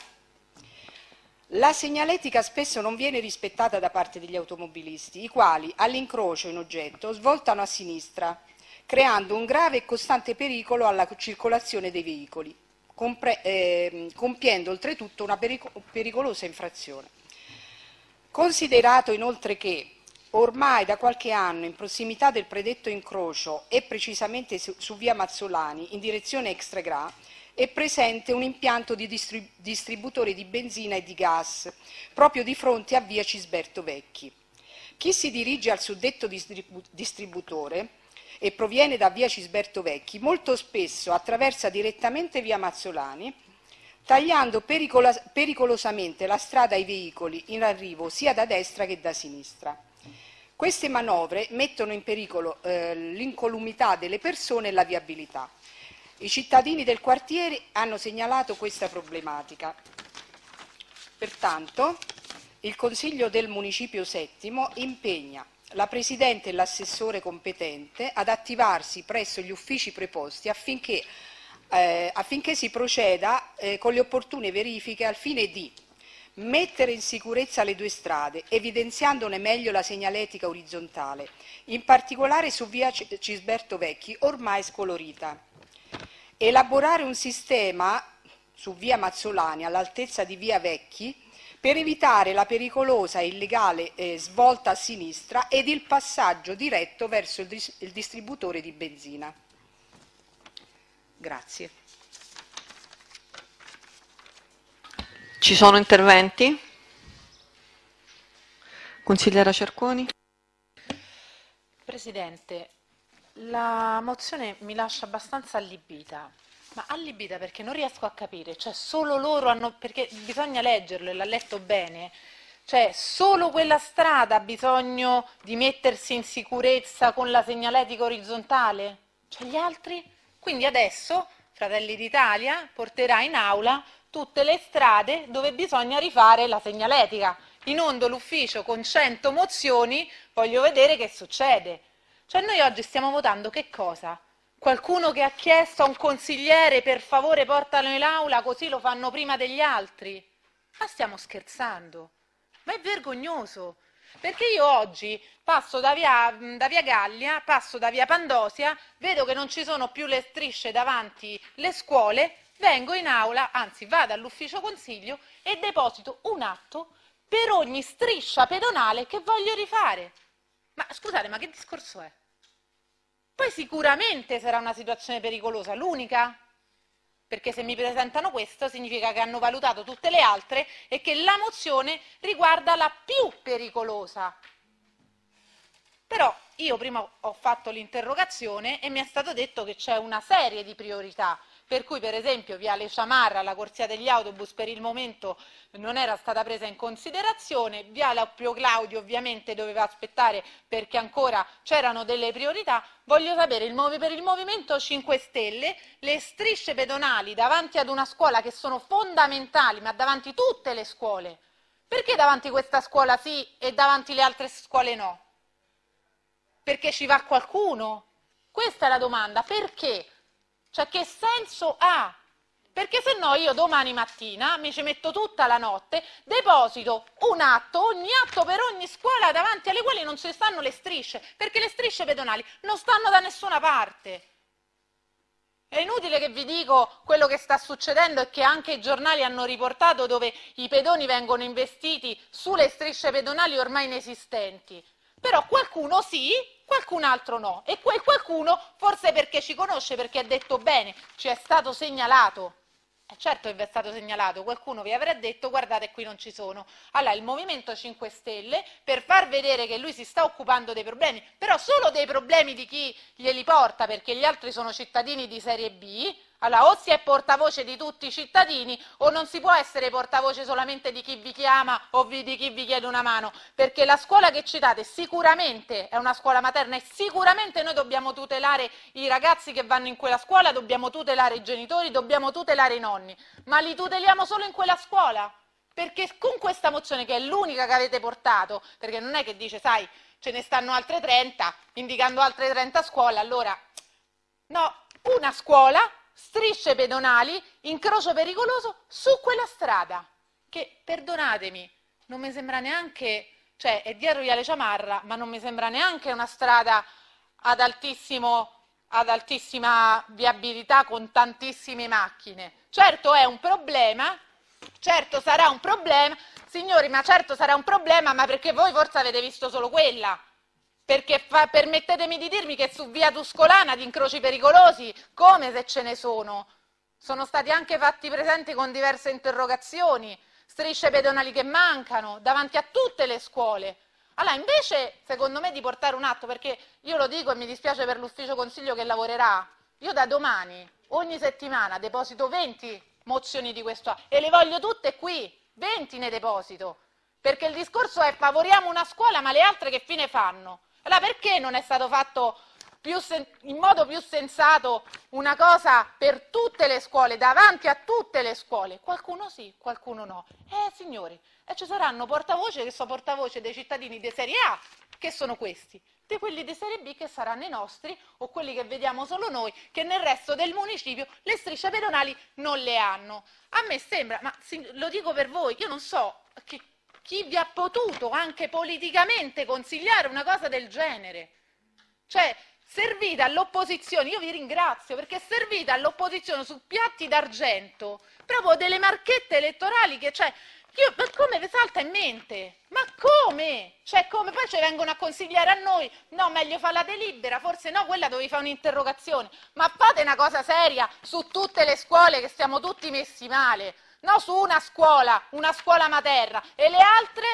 La segnaletica spesso non viene rispettata da parte degli automobilisti, i quali all'incrocio in oggetto svoltano a sinistra, creando un grave e costante pericolo alla circolazione dei veicoli, compre- eh, compiendo oltretutto una perico- pericolosa infrazione. Considerato inoltre che ormai da qualche anno in prossimità del predetto incrocio e precisamente su, su via Mazzolani in direzione Extragrà è presente un impianto di distrib- distributore di benzina e di gas proprio di fronte a via Cisberto Vecchi. Chi si dirige al suddetto distribu- distributore e proviene da via Cisberto Vecchi molto spesso attraversa direttamente via Mazzolani, tagliando pericola- pericolosamente la strada ai veicoli in arrivo sia da destra che da sinistra. Queste manovre mettono in pericolo eh, l'incolumità delle persone e la viabilità. I cittadini del quartiere hanno segnalato questa problematica. Pertanto, il Consiglio del Municipio settimo impegna la Presidente e l'assessore competente ad attivarsi presso gli uffici preposti affinché, eh, affinché si proceda eh, con le opportune verifiche al fine di mettere in sicurezza le due strade, evidenziandone meglio la segnaletica orizzontale, in particolare su via Cisberto Vecchi, ormai scolorita. Elaborare un sistema su via Mazzolani all'altezza di via Vecchi per evitare la pericolosa e illegale eh, svolta a sinistra ed il passaggio diretto verso il, dis- il distributore di benzina. Grazie. Ci sono interventi? Consigliera Cerconi? Presidente, la mozione mi lascia abbastanza allibita, ma allibita perché non riesco a capire, cioè solo loro hanno, perché bisogna leggerlo e l'ha letto bene, cioè solo quella strada ha bisogno di mettersi in sicurezza con la segnaletica orizzontale, cioè gli altri? Quindi adesso Fratelli d'Italia porterà in aula tutte le strade dove bisogna rifare la segnaletica. Inondo l'ufficio con cento mozioni, voglio vedere che succede. Cioè noi oggi stiamo votando che cosa? Qualcuno che ha chiesto a un consigliere per favore portalo in aula così lo fanno prima degli altri? Ma stiamo scherzando? Ma è vergognoso, perché io oggi passo da via, da via Gallia, passo da via Pandosia, vedo che non ci sono più le strisce davanti le scuole, vengo in aula, anzi vado all'ufficio consiglio e deposito un atto per ogni striscia pedonale che voglio rifare. Ma scusate, ma che discorso è? Poi sicuramente sarà una situazione pericolosa, l'unica? Perché se mi presentano questo significa che hanno valutato tutte le altre e che la mozione riguarda la più pericolosa. Però io prima ho fatto l'interrogazione e mi è stato detto che c'è una serie di priorità, per cui per esempio Viale Ciamarra, la corsia degli autobus per il momento non era stata presa in considerazione, Viale Appio Claudio ovviamente doveva aspettare perché ancora c'erano delle priorità. Voglio sapere il, per il Movimento cinque Stelle le strisce pedonali davanti ad una scuola che sono fondamentali, ma davanti a tutte le scuole. Perché davanti a questa scuola sì e davanti alle altre scuole no? Perché ci va qualcuno? Questa è la domanda, perché? Cioè che senso ha? Perché se no io domani mattina mi ci metto tutta la notte, deposito un atto, ogni atto per ogni scuola davanti alle quali non ci stanno le strisce, perché le strisce pedonali non stanno da nessuna parte. È inutile che vi dico quello che sta succedendo e che anche i giornali hanno riportato, dove i pedoni vengono investiti sulle strisce pedonali ormai inesistenti. Però qualcuno sì, qualcun altro no. E quel qualcuno forse perché ci conosce, perché ha detto bene, ci è stato segnalato. Eh certo che vi è stato segnalato, qualcuno vi avrà detto guardate qui non ci sono. Allora il Movimento cinque Stelle, per far vedere che lui si sta occupando dei problemi, però solo dei problemi di chi glieli porta, perché gli altri sono cittadini di serie B, allora o si è portavoce di tutti i cittadini o non si può essere portavoce solamente di chi vi chiama o di chi vi chiede una mano, perché la scuola che citate sicuramente è una scuola materna e sicuramente noi dobbiamo tutelare i ragazzi che vanno in quella scuola, dobbiamo tutelare i genitori, dobbiamo tutelare i nonni, ma li tuteliamo solo in quella scuola? Perché con questa mozione, che è l'unica che avete portato, perché non è che dice sai ce ne stanno altre trenta, indicando altre trenta scuole, allora no, una scuola, strisce pedonali, incrocio pericoloso su quella strada, che perdonatemi, non mi sembra neanche, cioè è dietro Viale Ciamarra, ma non mi sembra neanche una strada ad, altissimo, ad altissima viabilità con tantissime macchine. Certo è un problema, certo sarà un problema, signori, ma certo sarà un problema, ma perché voi forse avete visto solo quella. Perché fa, permettetemi di dirmi che su via Tuscolana di incroci pericolosi, come se ce ne sono, sono stati anche fatti presenti con diverse interrogazioni, strisce pedonali che mancano davanti a tutte le scuole. Allora invece secondo me di portare un atto, perché io lo dico e mi dispiace per l'ufficio consiglio che lavorerà, io da domani ogni settimana deposito venti mozioni di questo atto e le voglio tutte qui, venti ne deposito, perché il discorso è favoriamo una scuola ma le altre che fine fanno? Allora perché non è stato fatto più in modo più sensato una cosa per tutte le scuole, davanti a tutte le scuole? Qualcuno sì, qualcuno no. Eh signori, e ci saranno portavoce che sono portavoce dei cittadini di serie A, che sono questi, di quelli di serie B che saranno i nostri o quelli che vediamo solo noi, che nel resto del municipio le strisce pedonali non le hanno. A me sembra, ma lo dico per voi, io non so che chi vi ha potuto anche politicamente consigliare una cosa del genere? Cioè, servite all'opposizione, io vi ringrazio perché servite all'opposizione su piatti d'argento proprio delle marchette elettorali che, cioè, io, ma come vi salta in mente? Ma come? Cioè, come? Poi ci vengono a consigliare a noi, no, meglio fare la delibera, forse no, quella dovevi fare un'interrogazione, ma fate una cosa seria su tutte le scuole che stiamo tutti messi male. no, su una scuola, una scuola materna. E le altre?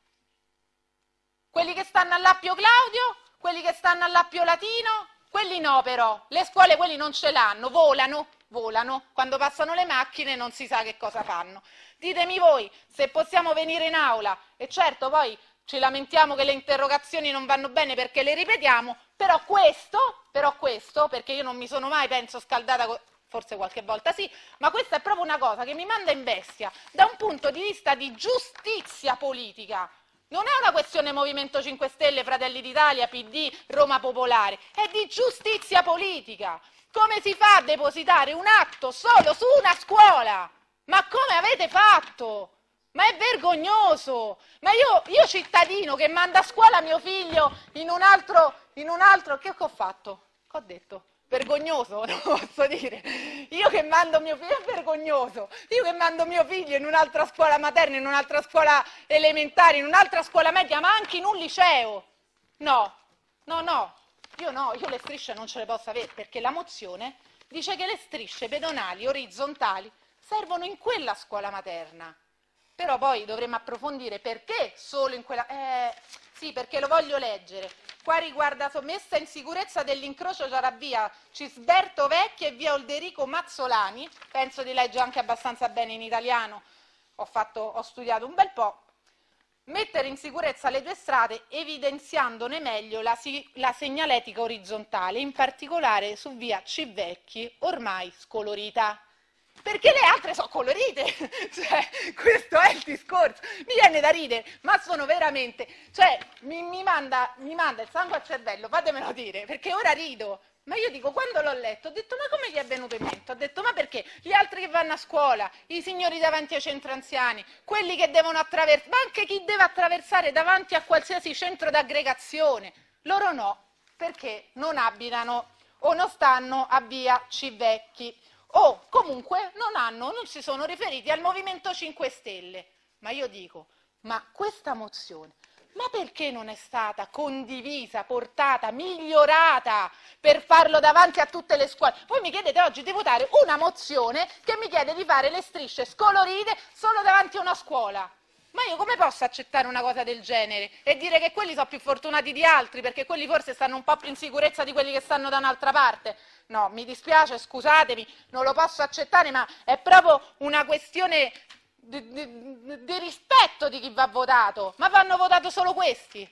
Quelli che stanno all'Appio Claudio? Quelli che stanno all'Appio Latino? Quelli no però, le scuole quelli non ce l'hanno, volano, volano, quando passano le macchine non si sa che cosa fanno. Ditemi voi se possiamo venire in aula, e certo poi ci lamentiamo che le interrogazioni non vanno bene perché le ripetiamo, però questo, però questo, perché io non mi sono mai, penso, scaldata, forse qualche volta sì, ma questa è proprio una cosa che mi manda in bestia, da un punto di vista di giustizia politica. Non è una questione Movimento cinque Stelle, Fratelli d'Italia, P D, Roma Popolare, è di giustizia politica. Come si fa a depositare un atto solo su una scuola? Ma come avete fatto? Ma è vergognoso! Ma io, io cittadino che manda a scuola mio figlio in un altro, in un altro, che ho fatto? Che ho detto? Vergognoso, non posso dire. Io che mando mio figlio, è vergognoso. Io che mando mio figlio in un'altra scuola materna, in un'altra scuola elementare, in un'altra scuola media, ma anche in un liceo. No, no, no, io no, io le strisce non ce le posso avere, perché la mozione dice che le strisce pedonali orizzontali servono in quella scuola materna. Però poi dovremmo approfondire perché solo in quella... Eh, sì, perché lo voglio leggere. Qua riguarda messa in sicurezza dell'incrocio tra via Cisberto Vecchi e via Olderico Mazzolani. Penso di leggere anche abbastanza bene in italiano, ho, fatto, ho studiato un bel po'. Mettere in sicurezza le due strade evidenziandone meglio la, la segnaletica orizzontale, in particolare su via Civecchi, ormai scolorita. Perché le altre sono colorite, cioè, questo è il discorso, mi viene da ridere, ma sono veramente, cioè, mi, mi, manda, mi manda il sangue al cervello, fatemelo dire, perché ora rido, ma io dico, quando l'ho letto, ho detto, ma come gli è venuto in mente? Ho detto, ma perché? Gli altri che vanno a scuola, i signori davanti ai centri anziani, quelli che devono attraversare, ma anche chi deve attraversare davanti a qualsiasi centro d'aggregazione, loro no, perché non abitano o non stanno a via Civecchi. O comunque non hanno, non si sono riferiti al Movimento cinque Stelle. Ma io dico, ma questa mozione, ma perché non è stata condivisa, portata, migliorata per farlo davanti a tutte le scuole? Voi mi chiedete oggi di votare una mozione che mi chiede di fare le strisce scolorite solo davanti a una scuola. Ma io come posso accettare una cosa del genere e dire che quelli sono più fortunati di altri perché quelli forse stanno un po' più in sicurezza di quelli che stanno da un'altra parte? No, mi dispiace, scusatemi, non lo posso accettare, ma è proprio una questione di, di, di rispetto di chi va votato. Ma vanno votato solo questi?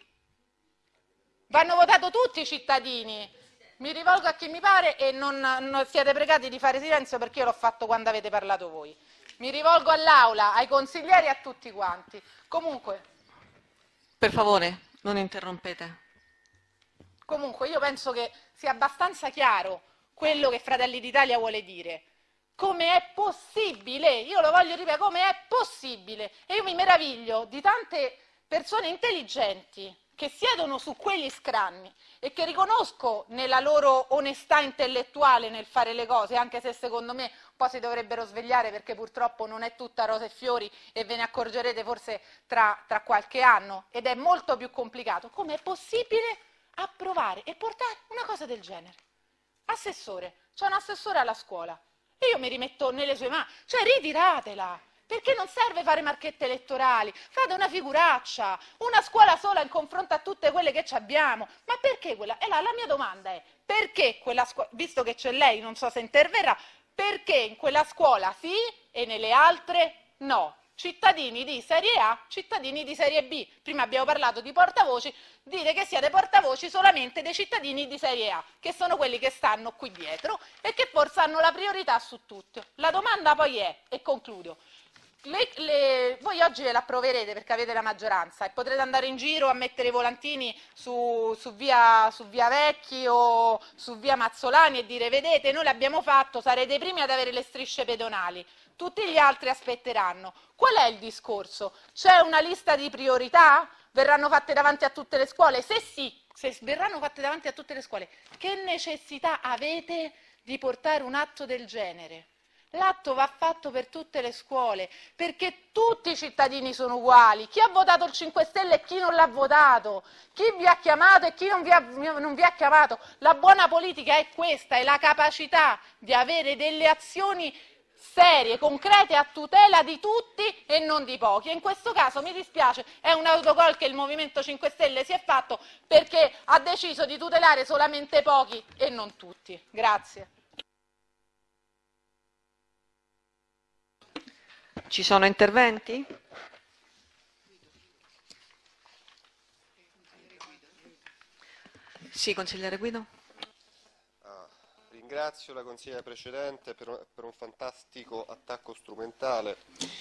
Vanno votato tutti i cittadini? Mi rivolgo a chi mi pare e non, non siete pregati di fare silenzio perché io l'ho fatto quando avete parlato voi. Mi rivolgo all'Aula, ai consiglieri e a tutti quanti. Comunque... Per favore, non interrompete. Comunque io penso che sia abbastanza chiaro quello che Fratelli d'Italia vuole dire. Come è possibile? Io lo voglio ripetere, come è possibile? E io mi meraviglio di tante persone intelligenti che siedono su quegli scranni e che riconosco nella loro onestà intellettuale nel fare le cose, anche se secondo me un po' si dovrebbero svegliare perché purtroppo non è tutta rose e fiori e ve ne accorgerete forse tra, tra qualche anno ed è molto più complicato. Come è possibile approvare e portare una cosa del genere? Assessore, c'è un assessore alla scuola e io mi rimetto nelle sue mani, cioè ritiratela! Perché non serve fare marchette elettorali, fate una figuraccia, una scuola sola in confronto a tutte quelle che ci abbiamo. Ma perché quella? E la, la mia domanda è, perché quella scuola, visto che c'è lei, non so se interverrà, perché in quella scuola sì e nelle altre no? Cittadini di serie A, cittadini di serie B. Prima abbiamo parlato di portavoci, dite che siete portavoci solamente dei cittadini di serie A, che sono quelli che stanno qui dietro e che forse hanno la priorità su tutto. La domanda poi è, e concludo, Le, le, voi oggi ve l'approverete perché avete la maggioranza e potrete andare in giro a mettere i volantini su, su, via, su via Vecchi o su via Mazzolani e dire vedete noi l'abbiamo fatto, sarete i primi ad avere le strisce pedonali, tutti gli altri aspetteranno. Qual è il discorso? C'è una lista di priorità? Verranno fatte davanti a tutte le scuole? Se sì, se verranno fatte davanti a tutte le scuole, che necessità avete di portare un atto del genere? L'atto va fatto per tutte le scuole, perché tutti i cittadini sono uguali. Chi ha votato il cinque Stelle e chi non l'ha votato, chi vi ha chiamato e chi non vi ha, non vi ha chiamato. La buona politica è questa, è la capacità di avere delle azioni serie, concrete, a tutela di tutti e non di pochi. E in questo caso mi dispiace, è un autogol che il Movimento cinque Stelle si è fatto perché ha deciso di tutelare solamente pochi e non tutti. Grazie. Ci sono interventi? Sì, consigliere Guido. Ah, ringrazio la consigliera precedente per un, per un fantastico attacco strumentale.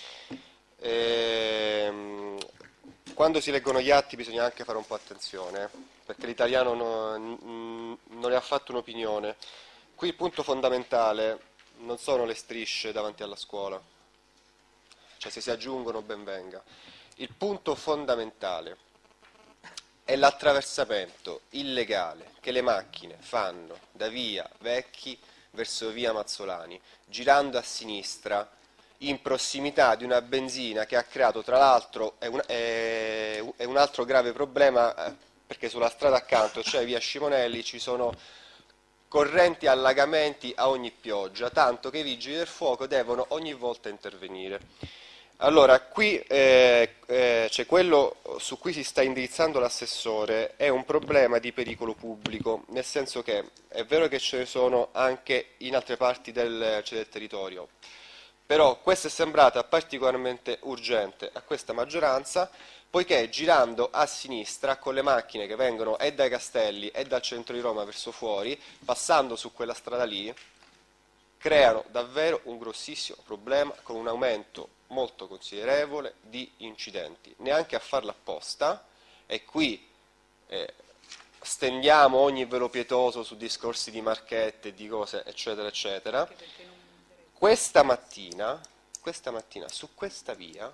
Ehm, quando si leggono gli atti bisogna anche fare un po' attenzione, perché l'italiano non, non ne ha fatto un'opinione. Qui il punto fondamentale non sono le strisce davanti alla scuola, cioè se si aggiungono ben venga. Il punto fondamentale è l'attraversamento illegale che le macchine fanno da via Vecchi verso via Mazzolani, girando a sinistra in prossimità di una benzina che ha creato, tra l'altro, è un, è, è un altro grave problema, perché sulla strada accanto, cioè via Scimonelli, ci sono correnti allagamenti a ogni pioggia, tanto che i vigili del fuoco devono ogni volta intervenire. Allora, qui eh, eh, c'è quello su cui si sta indirizzando l'assessore, è un problema di pericolo pubblico, nel senso che è vero che ce ne sono anche in altre parti del, cioè del territorio, però questa è sembrata particolarmente urgente a questa maggioranza, poiché girando a sinistra con le macchine che vengono e dai Castelli e dal centro di Roma verso fuori, passando su quella strada lì, creano davvero un grossissimo problema con un aumento molto considerevole di incidenti, neanche a farla apposta, e qui eh, stendiamo ogni velo pietoso su discorsi di marchette, di cose eccetera eccetera. Questa mattina, questa mattina su questa via,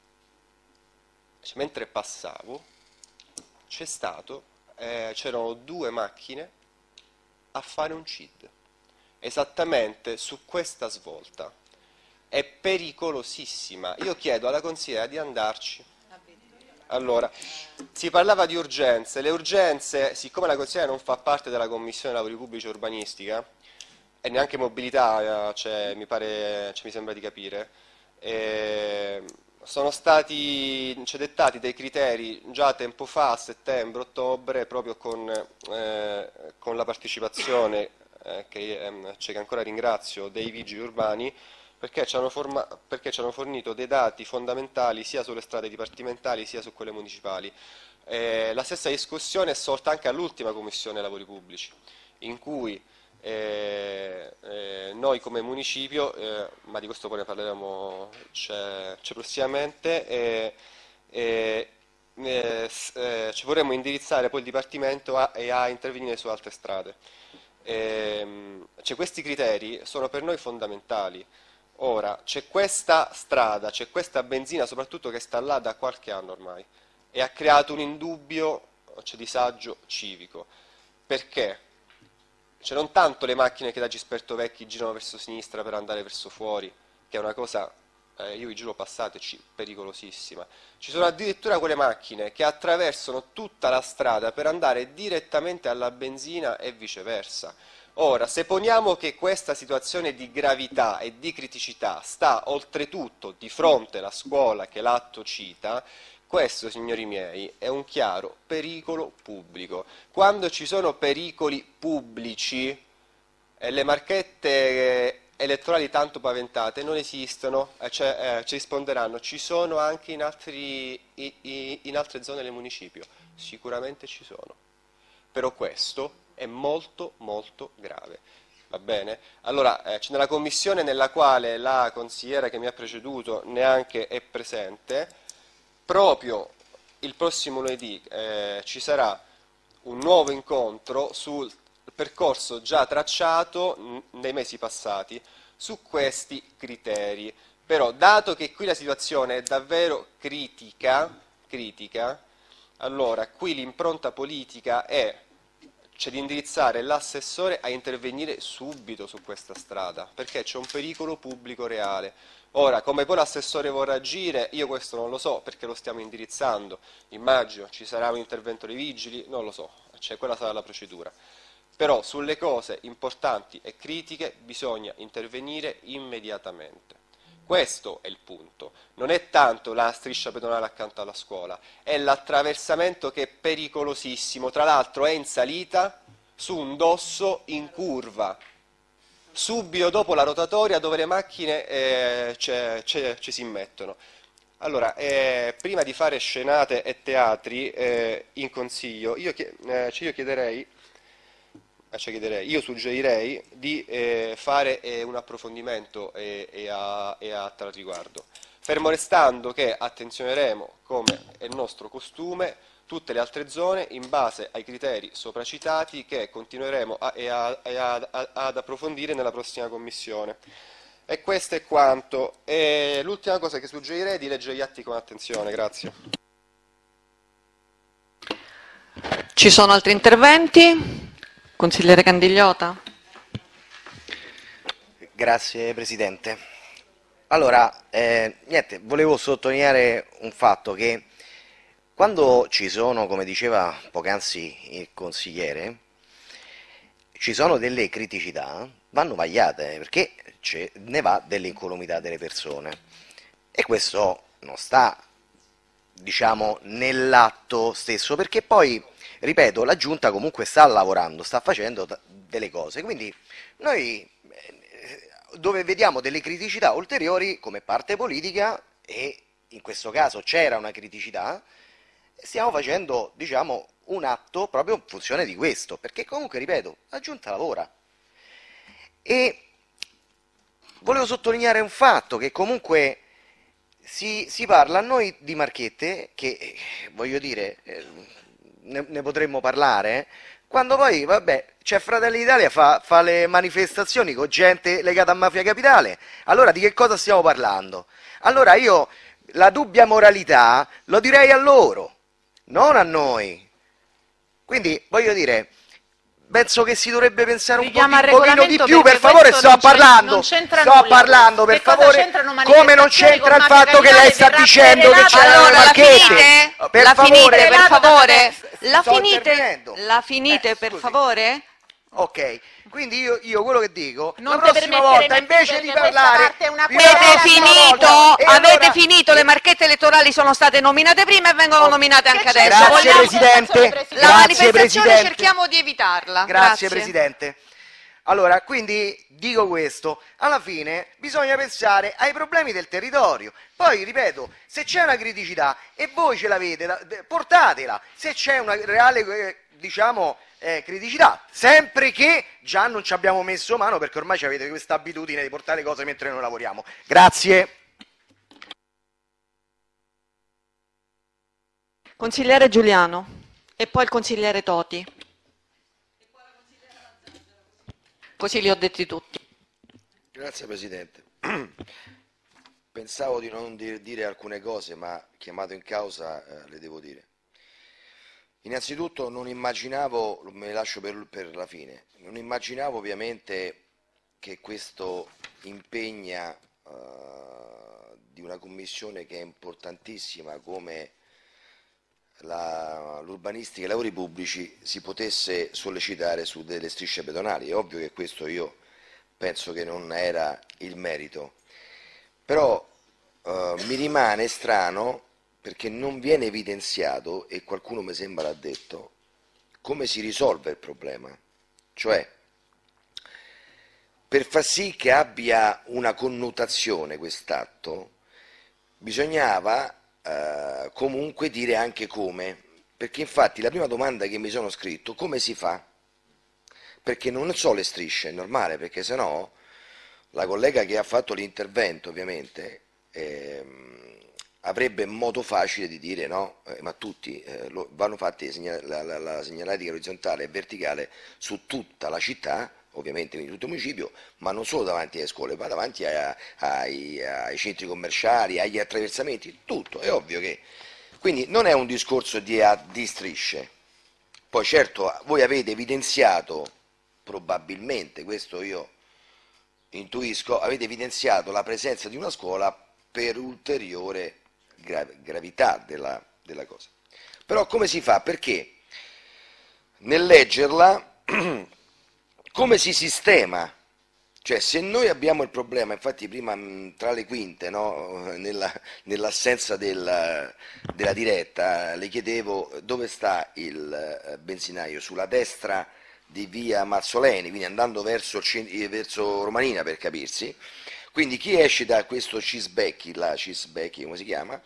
cioè, mentre passavo, c'è stato, eh, c'erano due macchine a fare un C I D, esattamente su questa svolta. È pericolosissima. Io chiedo alla consigliera di andarci. Allora, si parlava di urgenze. Le urgenze, siccome la consigliera non fa parte della Commissione Lavori Pubblici e Urbanistica, e neanche mobilità, cioè, mi, pare, cioè, mi sembra di capire, eh, sono stati cioè, dettati dei criteri già tempo fa, a settembre, ottobre, proprio con, eh, con la partecipazione, eh, che, eh, cioè, che ancora ringrazio, dei vigili urbani, perché ci hanno, forma, perché ci hanno fornito dei dati fondamentali sia sulle strade dipartimentali sia su quelle municipali. Eh, la stessa discussione è sorta anche all'ultima Commissione Lavori Pubblici, in cui eh, eh, noi come municipio, eh, ma di questo poi ne parleremo cioè, cioè prossimamente, eh, eh, eh, eh, ci vorremmo indirizzare poi il Dipartimento a, e a intervenire su altre strade. Eh, cioè, questi criteri sono per noi fondamentali. Ora, c'è questa strada, c'è questa benzina soprattutto che sta là da qualche anno ormai e ha creato un indubbio cioè, disagio civico. Perché? Cioè, non tanto le macchine che da Gisperto Vecchi girano verso sinistra per andare verso fuori, che è una cosa, eh, io vi giuro passateci, pericolosissima. Ci sono addirittura quelle macchine che attraversano tutta la strada per andare direttamente alla benzina e viceversa. Ora, se poniamo che questa situazione di gravità e di criticità sta oltretutto di fronte alla scuola che l'atto cita, questo, signori miei, è un chiaro pericolo pubblico. Quando ci sono pericoli pubblici, eh, le marchette elettorali tanto paventate non esistono, eh, cioè, eh, ci risponderanno, ci sono anche in, altri, i, i, in altre zone del municipio. Sicuramente ci sono. Però questo è molto molto grave, va bene? Allora, eh, c'è nella commissione nella quale la consigliera che mi ha preceduto neanche è presente, proprio il prossimo lunedì eh, ci sarà un nuovo incontro sul percorso già tracciato nei mesi passati su questi criteri. Però, dato che qui la situazione è davvero critica, critica allora qui l'impronta politica è c'è di indirizzare l'assessore a intervenire subito su questa strada, perché c'è un pericolo pubblico reale. Ora, come poi l'assessore vorrà agire, io questo non lo so, perché lo stiamo indirizzando. Immagino ci sarà un intervento dei vigili, non lo so, cioè quella sarà la procedura. però sulle cose importanti e critiche bisogna intervenire immediatamente. Questo è il punto, non è tanto la striscia pedonale accanto alla scuola, è l'attraversamento che è pericolosissimo, tra l'altro è in salita su un dosso in curva, subito dopo la rotatoria dove le macchine eh, ci si immettono. Allora, eh, prima di fare scenate e teatri eh, in consiglio, io, eh, cioè io chiederei, cioè chiederei, io suggerirei di eh, fare eh, un approfondimento e, e, a, e a tal riguardo, fermo restando che attenzioneremo, come è il nostro costume, tutte le altre zone in base ai criteri sopracitati che continueremo a, e a, e a, a, ad approfondire nella prossima commissione. E questo è quanto. E l'ultima cosa che suggerirei è di leggere gli atti con attenzione. Grazie. Ci sono altri interventi? Consigliere Candigliota. Grazie Presidente. Allora, eh, niente, volevo sottolineare un fatto che quando ci sono, come diceva poc'anzi il consigliere, ci sono delle criticità, vanno vagliate, perché ne va dell'incolumità delle persone. E questo non sta, diciamo, nell'atto stesso, perché poi, ripeto, la Giunta comunque sta lavorando, sta facendo delle cose. Quindi noi, dove vediamo delle criticità ulteriori come parte politica, e in questo caso c'era una criticità, stiamo facendo, diciamo, un atto proprio in funzione di questo, perché comunque, ripeto, la Giunta lavora. E volevo sottolineare un fatto, che comunque si, si parla a noi di marchette, che voglio dire, ne, ne potremmo parlare, quando poi, vabbè, c'è Fratelli d'Italia, fa, fa le manifestazioni con gente legata a Mafia Capitale. Allora di che cosa stiamo parlando? Allora io la dubbia moralità lo direi a loro, non a noi. Quindi voglio dire, penso che si dovrebbe pensare un, po di, un pochino di più, per favore, sto parlando, sto parlando, per favore, come non c'entra il fatto che lei sta dicendo che c'erano le marchette? La finite, per favore? La finite, la finite, per favore? Ok, quindi io, io quello che dico, non la prossima volta invece di parlare, avete finito, avete allora, finito, le marchette elettorali sono state nominate prima e vengono oh, nominate anche adesso. Grazie Vogliamo, Presidente, la grazie manifestazione Presidente. cerchiamo di evitarla. Grazie, Grazie Presidente. Allora, quindi dico questo, alla fine bisogna pensare ai problemi del territorio. Poi, ripeto, se c'è una criticità e voi ce l'avete, portatela. Se c'è una reale, diciamo, eh, criticità, sempre che già non ci abbiamo messo mano, perché ormai avete questa abitudine di portare le cose mentre noi lavoriamo. Grazie. Consigliere Giuliano e poi il consigliere Toti. Così li ho detti tutti. Grazie Presidente. Pensavo di non dire alcune cose, ma chiamato in causa eh, le devo dire. Innanzitutto non immaginavo, me le lascio per, per la fine, non immaginavo ovviamente che questo impegna eh, di una commissione che è importantissima come l'urbanistica e i lavori pubblici si potesse sollecitare su delle strisce pedonali. È ovvio che questo io penso che non era il merito, però eh, mi rimane strano perché non viene evidenziato, e qualcuno mi sembra l'ha detto, come si risolve il problema. Cioè, per far sì che abbia una connotazione quest'atto, bisognava Uh, comunque dire anche come, perché infatti la prima domanda che mi sono scritto, come si fa? Perché non so le strisce, è normale, perché sennò la collega che ha fatto l'intervento ovviamente ehm, avrebbe modo facile di dire no, eh, ma tutti eh, lo, vanno fatti la, la, la segnaletica orizzontale e verticale su tutta la città, ovviamente in tutto il municipio, ma non solo davanti alle scuole, ma davanti a, ai, ai centri commerciali, agli attraversamenti, tutto, è ovvio che... Quindi non è un discorso di, di strisce. Poi certo voi avete evidenziato, probabilmente, questo io intuisco, avete evidenziato la presenza di una scuola per ulteriore gra gravità della, della cosa. Però come si fa? Perché nel leggerla... come si sistema? Cioè, se noi abbiamo il problema, infatti prima mh, tra le quinte, no, nella, nell'assenza del, della diretta, le chiedevo dove sta il eh, benzinaio, sulla destra di via Mazzoleni, quindi andando verso, verso Romanina per capirsi, quindi chi esce da questo Cisbecchi, la Cisbecchi come si chiama,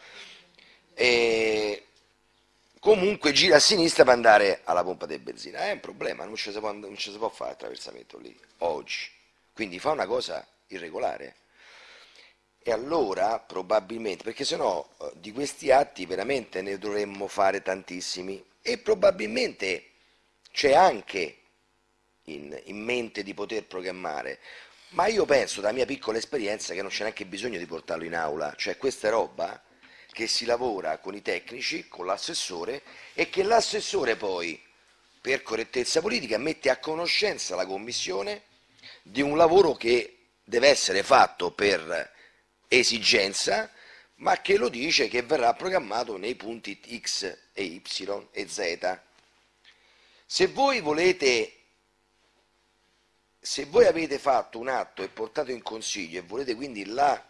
e comunque gira a sinistra per andare alla pompa di benzina, è un problema, non ci si può, non ci si può fare attraversamento lì, oggi. Quindi fa una cosa irregolare. E allora probabilmente, perché sennò di questi atti veramente ne dovremmo fare tantissimi e probabilmente c'è anche in, in mente di poter programmare, ma io penso da mia piccola esperienza che non c'è neanche bisogno di portarlo in aula, cioè questa è roba che si lavora con i tecnici, con l'assessore e che l'assessore poi per correttezza politica mette a conoscenza la commissione di un lavoro che deve essere fatto per esigenza, ma che lo dice che verrà programmato nei punti X e Y e Z. Se voi volete, se voi avete fatto un atto e portato in consiglio e volete quindi la,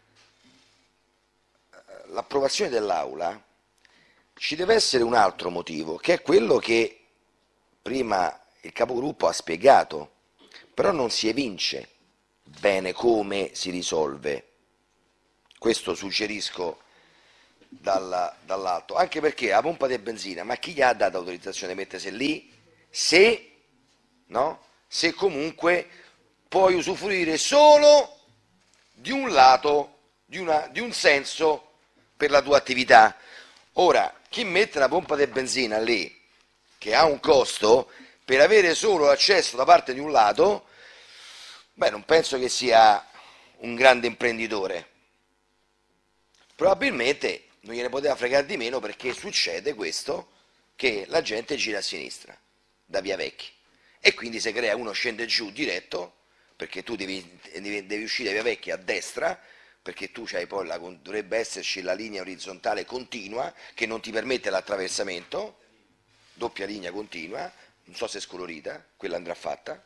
l'approvazione dell'Aula, ci deve essere un altro motivo, che è quello che prima il capogruppo ha spiegato. Però non si evince bene come si risolve, questo suggerisco dalla, dall'alto, anche perché la pompa di benzina, ma chi gli ha dato autorizzazione a mettersi lì? Se, no? Se comunque puoi usufruire solo di un lato, di, una, di un senso per la tua attività. Ora, chi mette la pompa di benzina lì, che ha un costo, per avere solo l'accesso da parte di un lato, beh, non penso che sia un grande imprenditore. Probabilmente non gliene poteva fregare di meno perché succede questo, che la gente gira a sinistra, da Via Vecchi. E quindi se crea uno scende giù diretto, perché tu devi, devi, devi uscire da Via Vecchi a destra, perché tu c'hai poi la, dovrebbe esserci la linea orizzontale continua, che non ti permette l'attraversamento, doppia linea continua, non so se è scolorita, quella andrà fatta,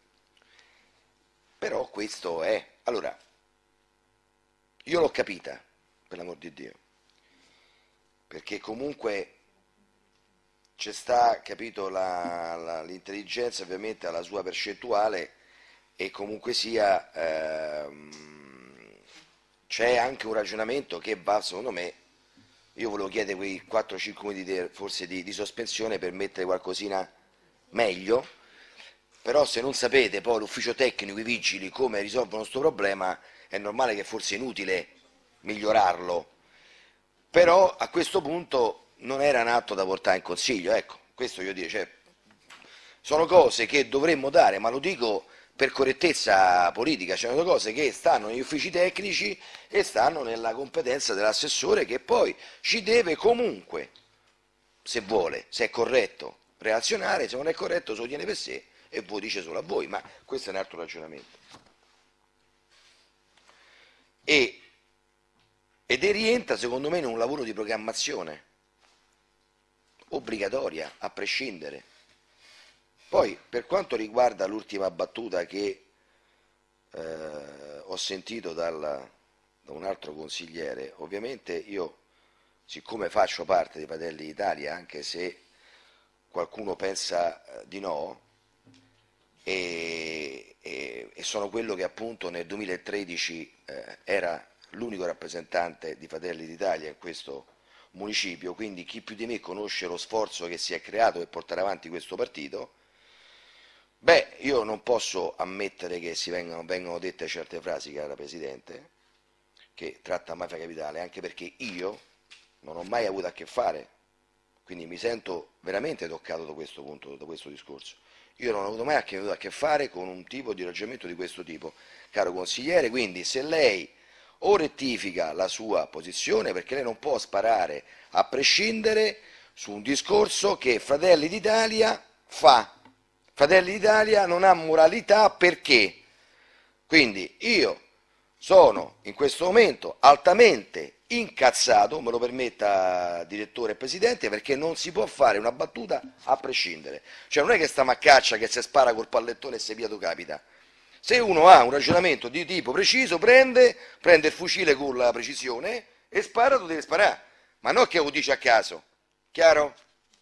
però questo è. Allora, io l'ho capita, per l'amor di Dio, perché comunque c'è sta, capito, la, la, l'intelligenza ovviamente ha la sua percentuale e comunque sia ehm, c'è anche un ragionamento che va, secondo me, io volevo chiedere quei quattro cinque minuti di, forse di, di sospensione per mettere qualcosina meglio, però se non sapete poi l'ufficio tecnico, i vigili, come risolvono questo problema, è normale che forse è inutile migliorarlo, però a questo punto non era un atto da portare in consiglio, ecco, questo io dico, cioè, sono cose che dovremmo dare, ma lo dico per correttezza politica, cioè sono cose che stanno negli uffici tecnici e stanno nella competenza dell'assessore che poi ci deve comunque, se vuole, se è corretto, relazionare, se non è corretto se lo tiene per sé e voi dice solo a voi, ma questo è un altro ragionamento. E, ed è rientra secondo me in un lavoro di programmazione obbligatoria, a prescindere. Poi per quanto riguarda l'ultima battuta che eh, ho sentito dal, da un altro consigliere, ovviamente io, siccome faccio parte di Fratelli d'Italia, anche se qualcuno pensa eh, di no, e, e, e sono quello che appunto nel duemilatredici eh, era l'unico rappresentante di Fratelli d'Italia in questo municipio, quindi chi più di me conosce lo sforzo che si è creato per portare avanti questo partito, beh, io non posso ammettere che si vengano, vengano dette certe frasi, cara Presidente, che tratta mafia capitale, anche perché io non ho mai avuto a che fare, quindi mi sento veramente toccato da questo punto, da questo discorso. Io non ho avuto mai a che, a che fare con un tipo di ragionamento di questo tipo, caro consigliere, quindi se lei o rettifica la sua posizione, perché lei non può sparare a prescindere su un discorso che Fratelli d'Italia fa. Fratelli d'Italia non ha moralità perché? Quindi io sono in questo momento altamente incazzato, me lo permetta direttore e presidente, perché non si può fare una battuta a prescindere. Cioè non è che sta maccaccia che si spara col pallettone e se via tu capita. Se uno ha un ragionamento di tipo preciso, prende, prende il fucile con la precisione e spara, tu devi sparare, ma non che lo dici a caso. Chiaro?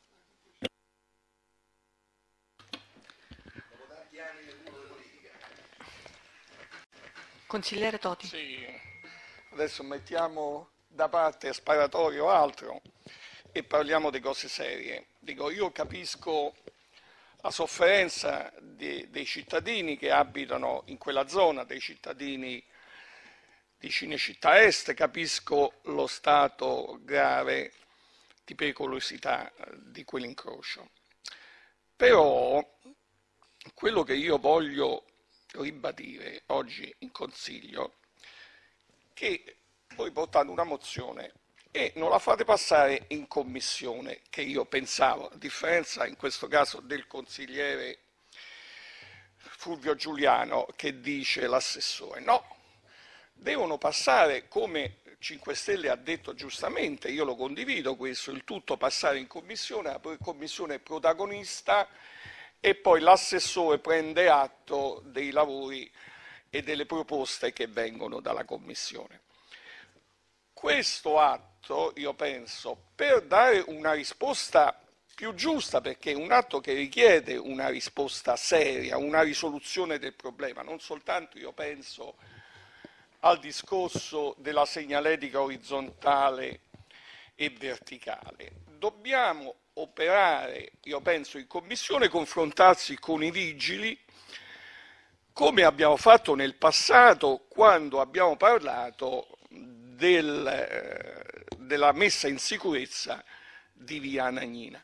Consigliere Toti. Sì, adesso mettiamo da parte sparatorio o altro e parliamo di cose serie. Dico, io capisco la sofferenza di, dei cittadini che abitano in quella zona, dei cittadini di Cinecittà Est, capisco lo stato grave di pericolosità di quell'incrocio. Però quello che io voglio ribadire oggi in Consiglio, che voi portate una mozione e non la fate passare in commissione, che io pensavo, a differenza in questo caso del consigliere Fulvio Giuliano che dice l'assessore, no, devono passare, come cinque Stelle ha detto giustamente, io lo condivido questo, il tutto passare in commissione, la commissione è protagonista e poi l'assessore prende atto dei lavori e delle proposte che vengono dalla Commissione. Questo atto, io penso, per dare una risposta più giusta, perché è un atto che richiede una risposta seria, una risoluzione del problema, non soltanto, io penso, al discorso della segnaletica orizzontale e verticale. Dobbiamo operare, io penso, in commissione, confrontarsi con i vigili, come abbiamo fatto nel passato quando abbiamo parlato del, eh, della messa in sicurezza di via Anagnina.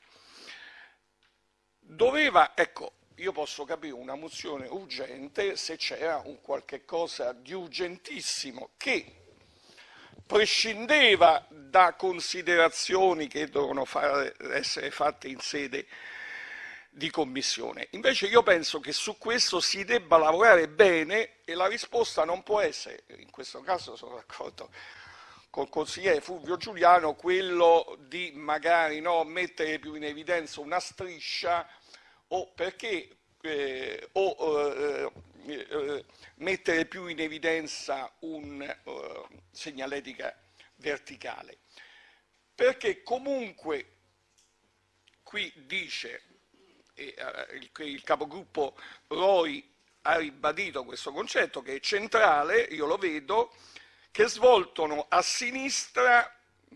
Doveva, ecco, io posso capire una mozione urgente se c'era un qualche cosa di urgentissimo che prescindeva da considerazioni che devono fare, essere fatte in sede di commissione. Invece io penso che su questo si debba lavorare bene e la risposta non può essere, in questo caso sono d'accordo col consigliere Fulvio Giuliano, quello di magari no, mettere più in evidenza una striscia o perché eh, o eh, eh, mettere più in evidenza un uh, segnaletica verticale, perché comunque qui dice e uh, il, il capogruppo Roi ha ribadito questo concetto che è centrale, io lo vedo, che svoltano a sinistra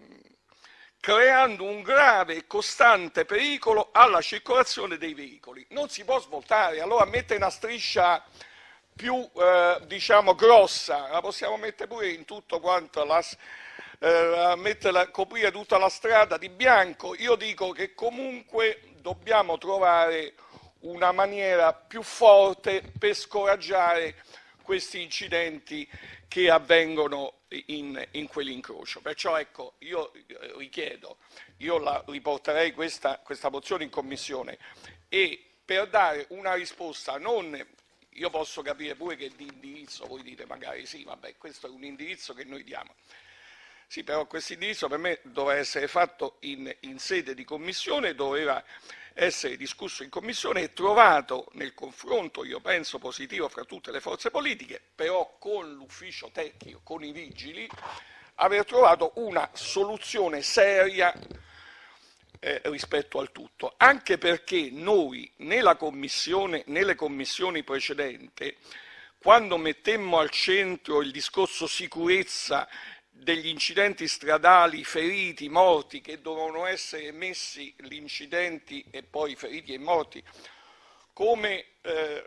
creando un grave e costante pericolo alla circolazione dei veicoli. Non si può svoltare, allora mettere una striscia più eh, diciamo grossa, la possiamo mettere pure in tutto quanto, la, eh, metterla, coprire tutta la strada di bianco. Io dico che comunque dobbiamo trovare una maniera più forte per scoraggiare questi incidenti che avvengono in, in quell'incrocio. Perciò ecco, io richiedo, io la riporterei questa, questa mozione in commissione e per dare una risposta non, io posso capire pure che di indirizzo voi dite magari sì, vabbè, questo è un indirizzo che noi diamo. Sì, però questo indirizzo per me doveva essere fatto in, in sede di commissione, doveva essere discusso in commissione e trovato nel confronto, io penso, positivo fra tutte le forze politiche, però con l'ufficio tecnico, con i vigili, aver trovato una soluzione seria eh, rispetto al tutto, anche perché noi nella commissione, nelle commissioni precedenti, quando mettemmo al centro il discorso sicurezza degli incidenti stradali, feriti, morti, che dovevano essere messi gli incidenti e poi feriti e morti come, eh,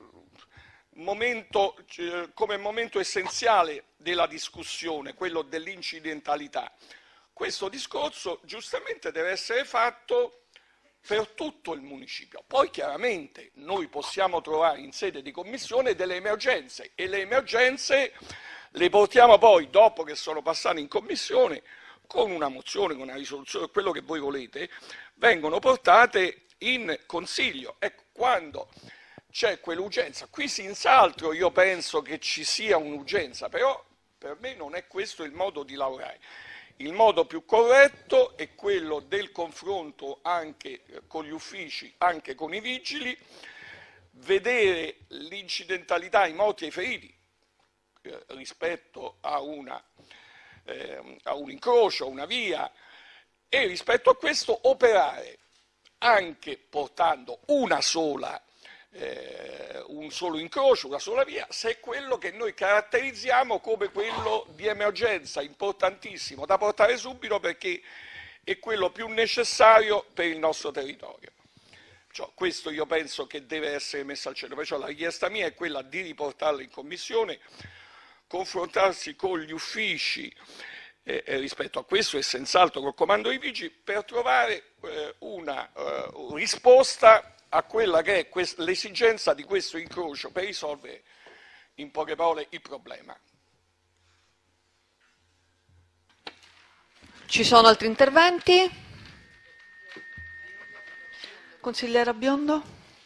momento, eh, come momento essenziale della discussione, quello dell'incidentalità. Questo discorso giustamente deve essere fatto per tutto il municipio. Poi chiaramente noi possiamo trovare in sede di commissione delle emergenze e le emergenze le portiamo poi, dopo che sono passate in commissione, con una mozione, con una risoluzione, quello che voi volete, vengono portate in Consiglio. Ecco, quando c'è quell'urgenza, qui senz'altro io penso che ci sia un'urgenza, però per me non è questo il modo di lavorare. il modo più corretto è quello del confronto anche con gli uffici, anche con i vigili, vedere l'incidentalità, i morti e i feriti eh, rispetto a, una, eh, a un incrocio, a una via, e rispetto a questo operare anche portando una sola, eh, un solo incrocio, una sola via, se è quello che noi caratterizziamo come quello di emergenza, importantissimo, da portare subito perché è quello più necessario per il nostro territorio. Cioè, questo io penso che deve essere messo al centro, perciò la richiesta mia è quella di riportarla in Commissione, confrontarsi con gli uffici eh, rispetto a questo e senz'altro col comando dei vigili per trovare eh, una eh, risposta a quella che è l'esigenza di questo incrocio per risolvere in poche parole il problema. Ci sono altri interventi? Consigliera Biondo?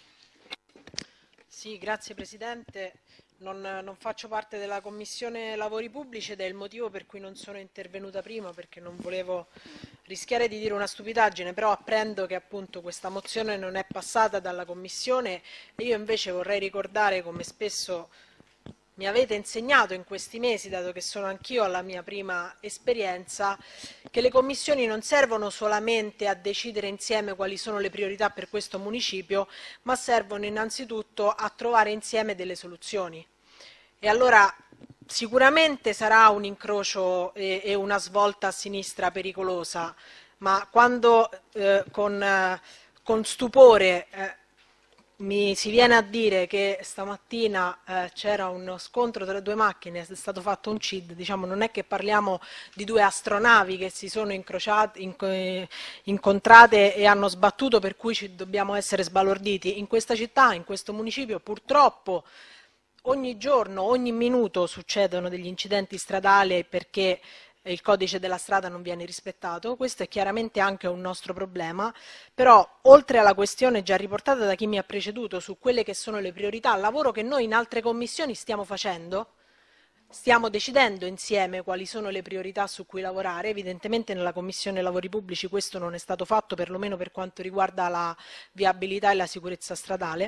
Sì, grazie Presidente. Non, non faccio parte della Commissione Lavori Pubblici ed è il motivo per cui non sono intervenuta prima, perché non volevo rischiare di dire una stupidaggine, però apprendo che appunto questa mozione non è passata dalla Commissione e io invece vorrei ricordare, come spesso mi avete insegnato in questi mesi, dato che sono anch'io alla mia prima esperienza, che le commissioni non servono solamente a decidere insieme quali sono le priorità per questo municipio, ma servono innanzitutto a trovare insieme delle soluzioni. E allora sicuramente sarà un incrocio e, e una svolta a sinistra pericolosa, ma quando eh, con, eh, con stupore eh, mi si viene a dire che stamattina eh, c'era uno scontro tra due macchine, è stato fatto un C I D, diciamo, non è che parliamo di due astronavi che si sono incrociate, inc incontrate e hanno sbattuto, per cui ci dobbiamo essere sbalorditi. In questa città, in questo municipio, purtroppo ogni giorno, ogni minuto succedono degli incidenti stradali perché il codice della strada non viene rispettato. Questo è chiaramente anche un nostro problema, però oltre alla questione già riportata da chi mi ha preceduto su quelle che sono le priorità, lavoro che noi in altre commissioni stiamo facendo, stiamo decidendo insieme quali sono le priorità su cui lavorare. Evidentemente nella Commissione Lavori Pubblici questo non è stato fatto, perlomeno per quanto riguarda la viabilità e la sicurezza stradale.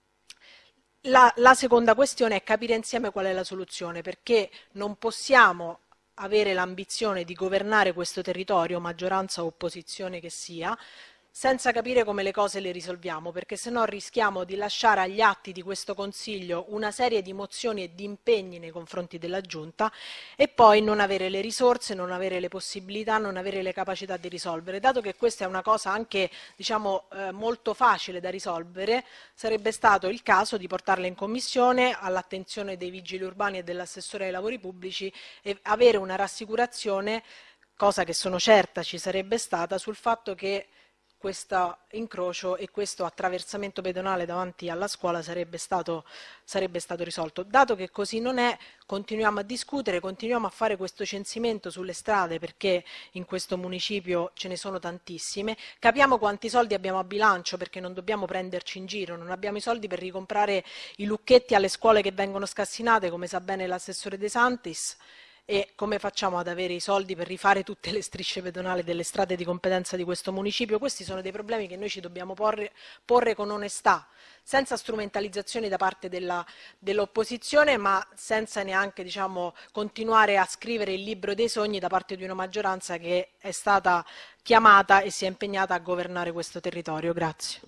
La, la seconda questione è capire insieme qual è la soluzione, perché non possiamo avere l'ambizione di governare questo territorio, maggioranza o opposizione che sia, senza capire come le cose le risolviamo, perché se no rischiamo di lasciare agli atti di questo Consiglio una serie di mozioni e di impegni nei confronti della Giunta e poi non avere le risorse, non avere le possibilità, non avere le capacità di risolvere. Dato che questa è una cosa anche, diciamo, eh, molto facile da risolvere, sarebbe stato il caso di portarla in Commissione all'attenzione dei vigili urbani e dell'assessore ai lavori pubblici e avere una rassicurazione, cosa che sono certa ci sarebbe stata, sul fatto che questo incrocio e questo attraversamento pedonale davanti alla scuola sarebbe stato, sarebbe stato risolto. Dato che così non è, continuiamo a discutere, continuiamo a fare questo censimento sulle strade, perché in questo municipio ce ne sono tantissime, capiamo quanti soldi abbiamo a bilancio, perché non dobbiamo prenderci in giro, non abbiamo i soldi per ricomprare i lucchetti alle scuole che vengono scassinate, come sa bene l'assessore De Santis. E come facciamo ad avere i soldi per rifare tutte le strisce pedonali delle strade di competenza di questo municipio? Questi sono dei problemi che noi ci dobbiamo porre, porre con onestà, senza strumentalizzazioni da parte dell'opposizione, ma senza neanche, diciamo, continuare a scrivere il libro dei sogni da parte di una maggioranza che è stata chiamata e si è impegnata a governare questo territorio. Grazie.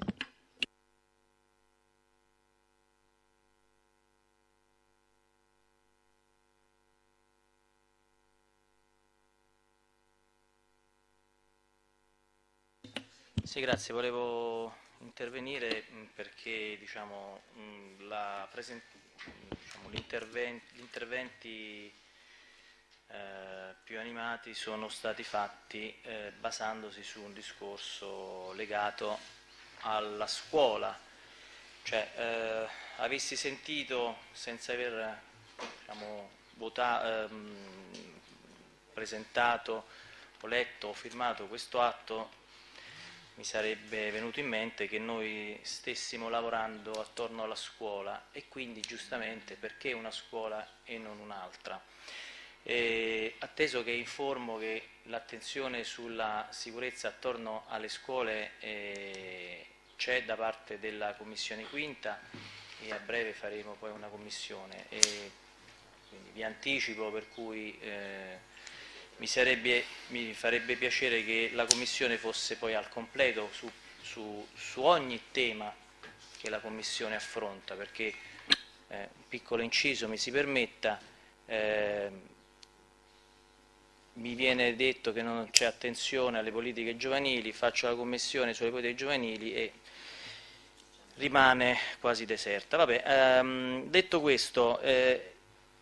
Sì, grazie. Volevo intervenire perché diciamo, diciamo, gli interventi eh, più animati sono stati fatti eh, basandosi su un discorso legato alla scuola. Cioè, eh, avessi sentito, senza aver diciamo, votato, ehm, presentato o letto o firmato questo atto, mi sarebbe venuto in mente che noi stessimo lavorando attorno alla scuola e quindi giustamente perché una scuola e non un'altra. E atteso che informo che l'attenzione sulla sicurezza attorno alle scuole eh, c'è da parte della Commissione Quinta e a breve faremo poi una commissione, e quindi vi anticipo per cui eh, mi, sarebbe, mi farebbe piacere che la Commissione fosse poi al completo su, su, su ogni tema che la Commissione affronta, perché eh, un piccolo inciso mi si permetta, eh, mi viene detto che non c'è attenzione alle politiche giovanili, faccio la commissione sulle politiche giovanili e rimane quasi deserta. Vabbè, ehm, detto questo, eh,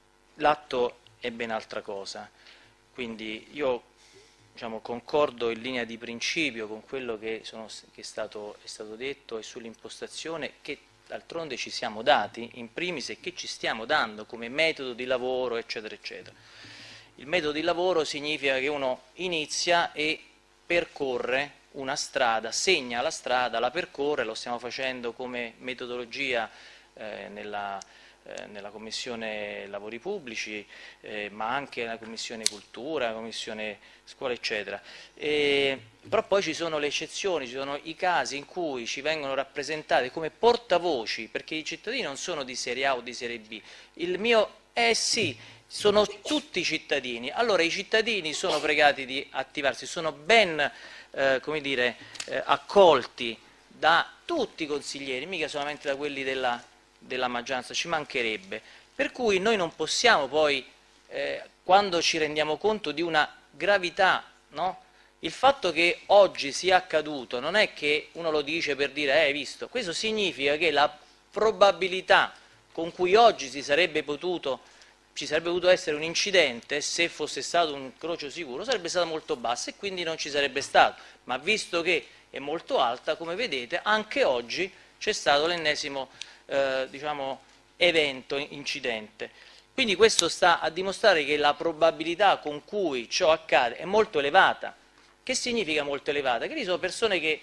l'atto è ben altra cosa, quindi io diciamo, concordo in linea di principio con quello che, sono, che è, stato, è stato detto e sull'impostazione che d'altronde ci siamo dati, in primis, e che ci stiamo dando come metodo di lavoro, eccetera, eccetera. Il metodo di lavoro significa che uno inizia e percorre una strada, segna la strada, la percorre, lo stiamo facendo come metodologia eh, nella, eh, nella Commissione Lavori Pubblici, eh, ma anche nella Commissione Cultura, Commissione Scuola, eccetera. E, però poi ci sono le eccezioni, ci sono i casi in cui ci vengono rappresentate come portavoci, perché i cittadini non sono di serie A o di serie B. Il mio è sì. Sono tutti cittadini, allora i cittadini sono pregati di attivarsi, sono ben eh, come dire, eh, accolti da tutti i consiglieri, mica solamente da quelli della, della maggioranza, ci mancherebbe. Per cui noi non possiamo poi, eh, quando ci rendiamo conto di una gravità, no? Il fatto che oggi sia accaduto non è che uno lo dice per dire, eh, hai visto, questo significa che la probabilità con cui oggi si sarebbe potuto ci sarebbe potuto essere un incidente, se fosse stato un incrocio sicuro, sarebbe stata molto bassa e quindi non ci sarebbe stato. Ma visto che è molto alta, come vedete, anche oggi c'è stato l'ennesimo eh, diciamo, evento, incidente. Quindi questo sta a dimostrare che la probabilità con cui ciò accade è molto elevata. Che significa molto elevata? Che ci sono persone che,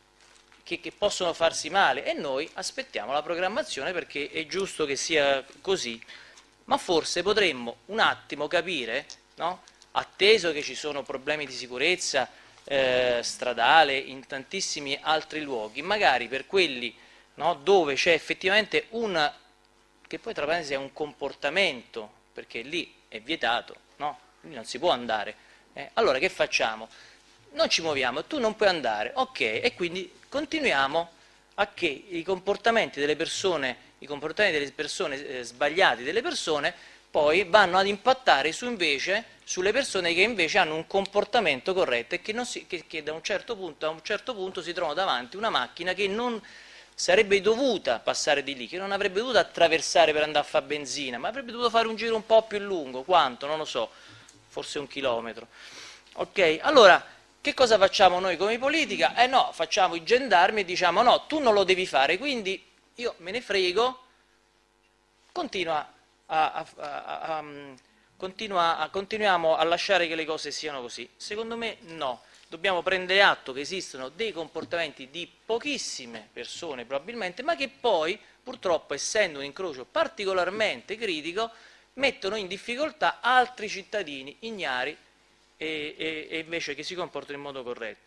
che, che possono farsi male e noi aspettiamo la programmazione perché è giusto che sia così. Ma forse potremmo un attimo capire, no? Atteso che ci sono problemi di sicurezza eh, stradale in tantissimi altri luoghi, magari per quelli, no, dove c'è effettivamente un, che poi tra parentesi è un comportamento, perché lì è vietato, no? Lì non si può andare. Eh, allora che facciamo? Non ci muoviamo, tu non puoi andare, ok, e quindi continuiamo a che i comportamenti delle persone i comportamenti delle persone eh, sbagliati delle persone poi vanno ad impattare su invece sulle persone che invece hanno un comportamento corretto e che, non si, che, che da un certo punto a un certo punto si trovano davanti una macchina che non sarebbe dovuta passare di lì, che non avrebbe dovuto attraversare per andare a fare benzina, ma avrebbe dovuto fare un giro un po' più lungo, quanto? Non lo so, forse un chilometro. Ok, allora che cosa facciamo noi come politica? Eh no, facciamo i gendarmi e diciamo no, tu non lo devi fare, quindi io me ne frego, continua a, a, a, a, continua a, continuiamo a lasciare che le cose siano così. Secondo me no, dobbiamo prendere atto che esistono dei comportamenti di pochissime persone probabilmente, ma che poi purtroppo, essendo un incrocio particolarmente critico, mettono in difficoltà altri cittadini ignari e, e, e invece che si comportano in modo corretto.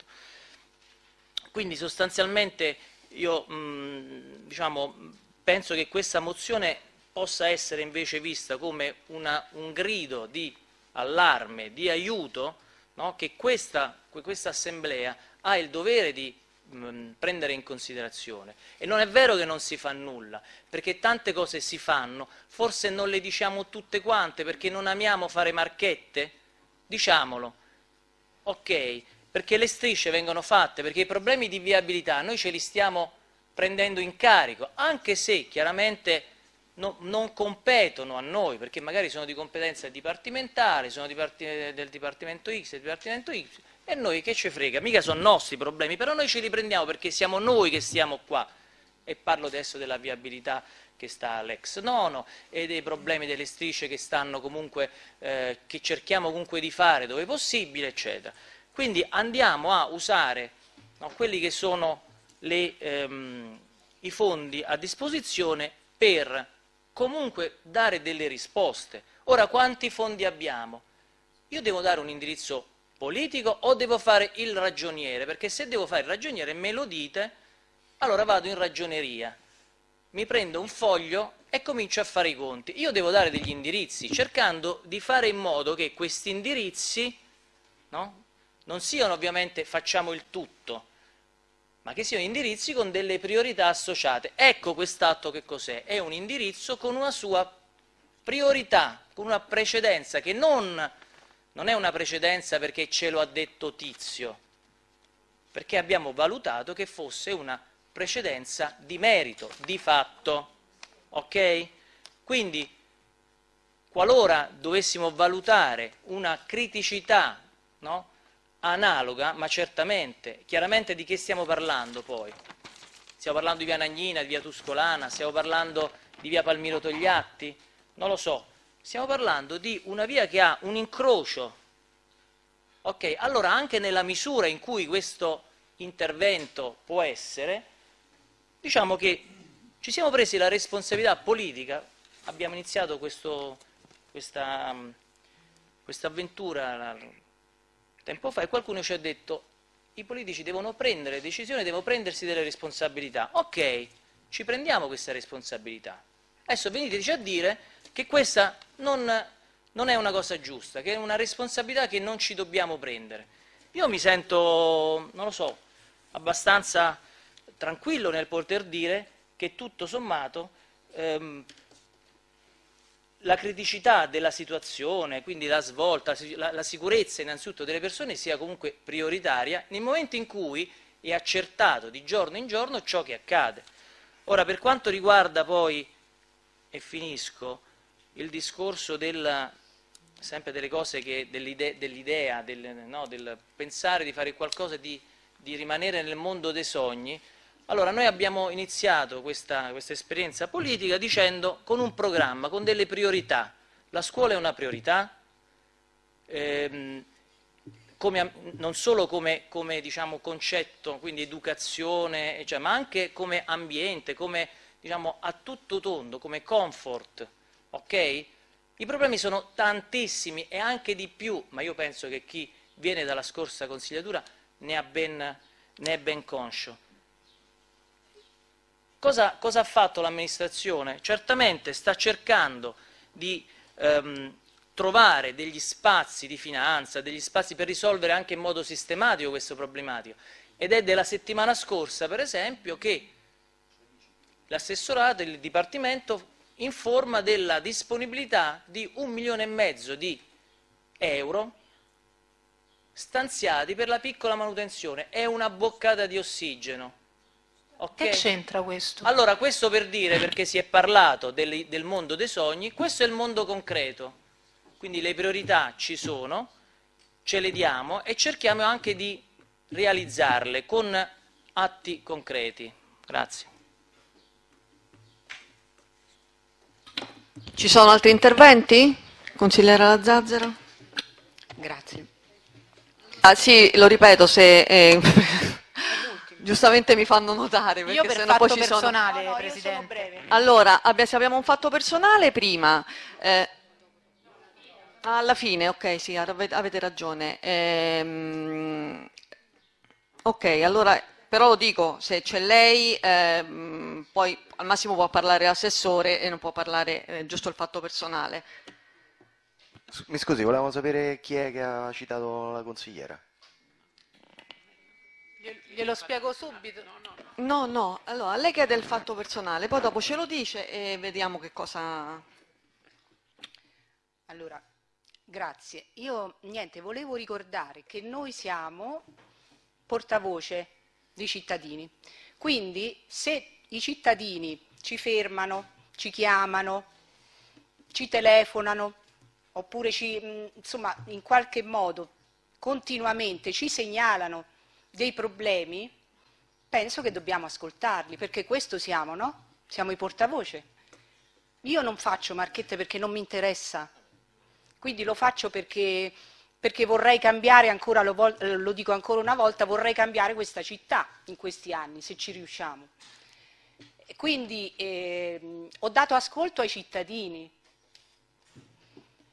Quindi sostanzialmente io mh, diciamo, penso che questa mozione possa essere invece vista come una, un grido di allarme, di aiuto, no? Che questa, questa assemblea ha il dovere di mh, prendere in considerazione. E non è vero che non si fa nulla, perché tante cose si fanno, forse non le diciamo tutte quante perché non amiamo fare marchette, diciamolo, ok? Perché le strisce vengono fatte, perché i problemi di viabilità noi ce li stiamo prendendo in carico, anche se chiaramente no, non competono a noi, perché magari sono di competenza dipartimentale, sono diparti del Dipartimento X, del Dipartimento Y, e noi che ci frega, mica sono nostri problemi, però noi ce li prendiamo perché siamo noi che stiamo qua, e parlo adesso della viabilità che sta all'ex nono e dei problemi delle strisce che stanno comunque, eh, che cerchiamo comunque di fare dove possibile, eccetera. Quindi andiamo a usare, no, quelli che sono le, ehm, i fondi a disposizione per comunque dare delle risposte. Ora, quanti fondi abbiamo? Io devo dare un indirizzo politico o devo fare il ragioniere? Perché se devo fare il ragioniere me lo dite, allora vado in ragioneria, mi prendo un foglio e comincio a fare i conti. Io devo dare degli indirizzi, cercando di fare in modo che questi indirizzi, no, non siano ovviamente facciamo il tutto, ma che siano indirizzi con delle priorità associate. Ecco quest'atto che cos'è? È un indirizzo con una sua priorità, con una precedenza che non, non è una precedenza perché ce lo ha detto Tizio, perché abbiamo valutato che fosse una precedenza di merito, di fatto. Ok? Quindi, qualora dovessimo valutare una criticità, no, analoga, ma certamente, chiaramente di che stiamo parlando poi? Stiamo parlando di via Nagnina, di via Tuscolana, stiamo parlando di via Palmiro Togliatti? Non lo so, stiamo parlando di una via che ha un incrocio. Ok, allora anche nella misura in cui questo intervento può essere, diciamo che ci siamo presi la responsabilità politica, abbiamo iniziato questo, questa, questa avventura tempo fa e qualcuno ci ha detto i politici devono prendere decisioni, devono prendersi delle responsabilità. Ok, ci prendiamo questa responsabilità. Adesso veniteci a dire che questa non, non è una cosa giusta, che è una responsabilità che non ci dobbiamo prendere. Io mi sento, non lo so, abbastanza tranquillo nel poter dire che tutto sommato ehm, la criticità della situazione, quindi la svolta, la, la sicurezza innanzitutto delle persone sia comunque prioritaria nel momento in cui è accertato di giorno in giorno ciò che accade. Ora, per quanto riguarda poi, e finisco, il discorso del, sempre delle cose che, dell'idea, dell'idea del, no, del pensare di fare qualcosa, di, di rimanere nel mondo dei sogni, allora noi abbiamo iniziato questa, questa esperienza politica dicendo con un programma, con delle priorità. La scuola è una priorità, ehm, come, non solo come, come diciamo, concetto, quindi educazione, cioè, ma anche come ambiente, come diciamo, a tutto tondo, come comfort, ok? I problemi sono tantissimi e anche di più, ma io penso che chi viene dalla scorsa consigliatura ne, ha ben, ne è ben conscio. Cosa, cosa ha fatto l'amministrazione? Certamente sta cercando di ehm, trovare degli spazi di finanza, degli spazi per risolvere anche in modo sistematico questo problematico. Ed è della settimana scorsa, per esempio, che l'assessorato, il Dipartimento, informa della disponibilità di un milione e mezzo di euro stanziati per la piccola manutenzione. È una boccata di ossigeno. Okay. Che c'entra questo? Allora, questo per dire, perché si è parlato del, del mondo dei sogni, questo è il mondo concreto, quindi le priorità ci sono, ce le diamo e cerchiamo anche di realizzarle con atti concreti. Grazie. Ci sono altri interventi? Consigliera La Zazzera? Grazie. Ah, sì, lo ripeto, se... Eh, giustamente mi fanno notare, perché Io per sennò fatto poi ci sono... personale, No, no, Presidente. Allora, abbia- se abbiamo un fatto personale prima, eh, alla fine, ok, sì, ave- avete ragione. Ehm, ok, allora, però lo dico, se c'è lei, ehm, poi al massimo può parlare l'assessore e non può parlare eh, giusto il fatto personale. Mi scusi, volevamo sapere chi è che ha citato la consigliera. Glielo spiego subito. No, no, allora lei chiede il fatto personale, poi dopo ce lo dice e vediamo che cosa... Allora, grazie. Io niente, volevo ricordare che noi siamo portavoce dei cittadini. Quindi se i cittadini ci fermano, ci chiamano, ci telefonano, oppure ci, insomma, in qualche modo continuamente ci segnalano dei problemi, penso che dobbiamo ascoltarli, perché questo siamo, no? Siamo i portavoce. Io non faccio marchette perché non mi interessa, quindi lo faccio perché, perché vorrei cambiare ancora, lo, lo dico ancora una volta, vorrei cambiare questa città in questi anni, se ci riusciamo. Quindi eh, ho dato ascolto ai cittadini,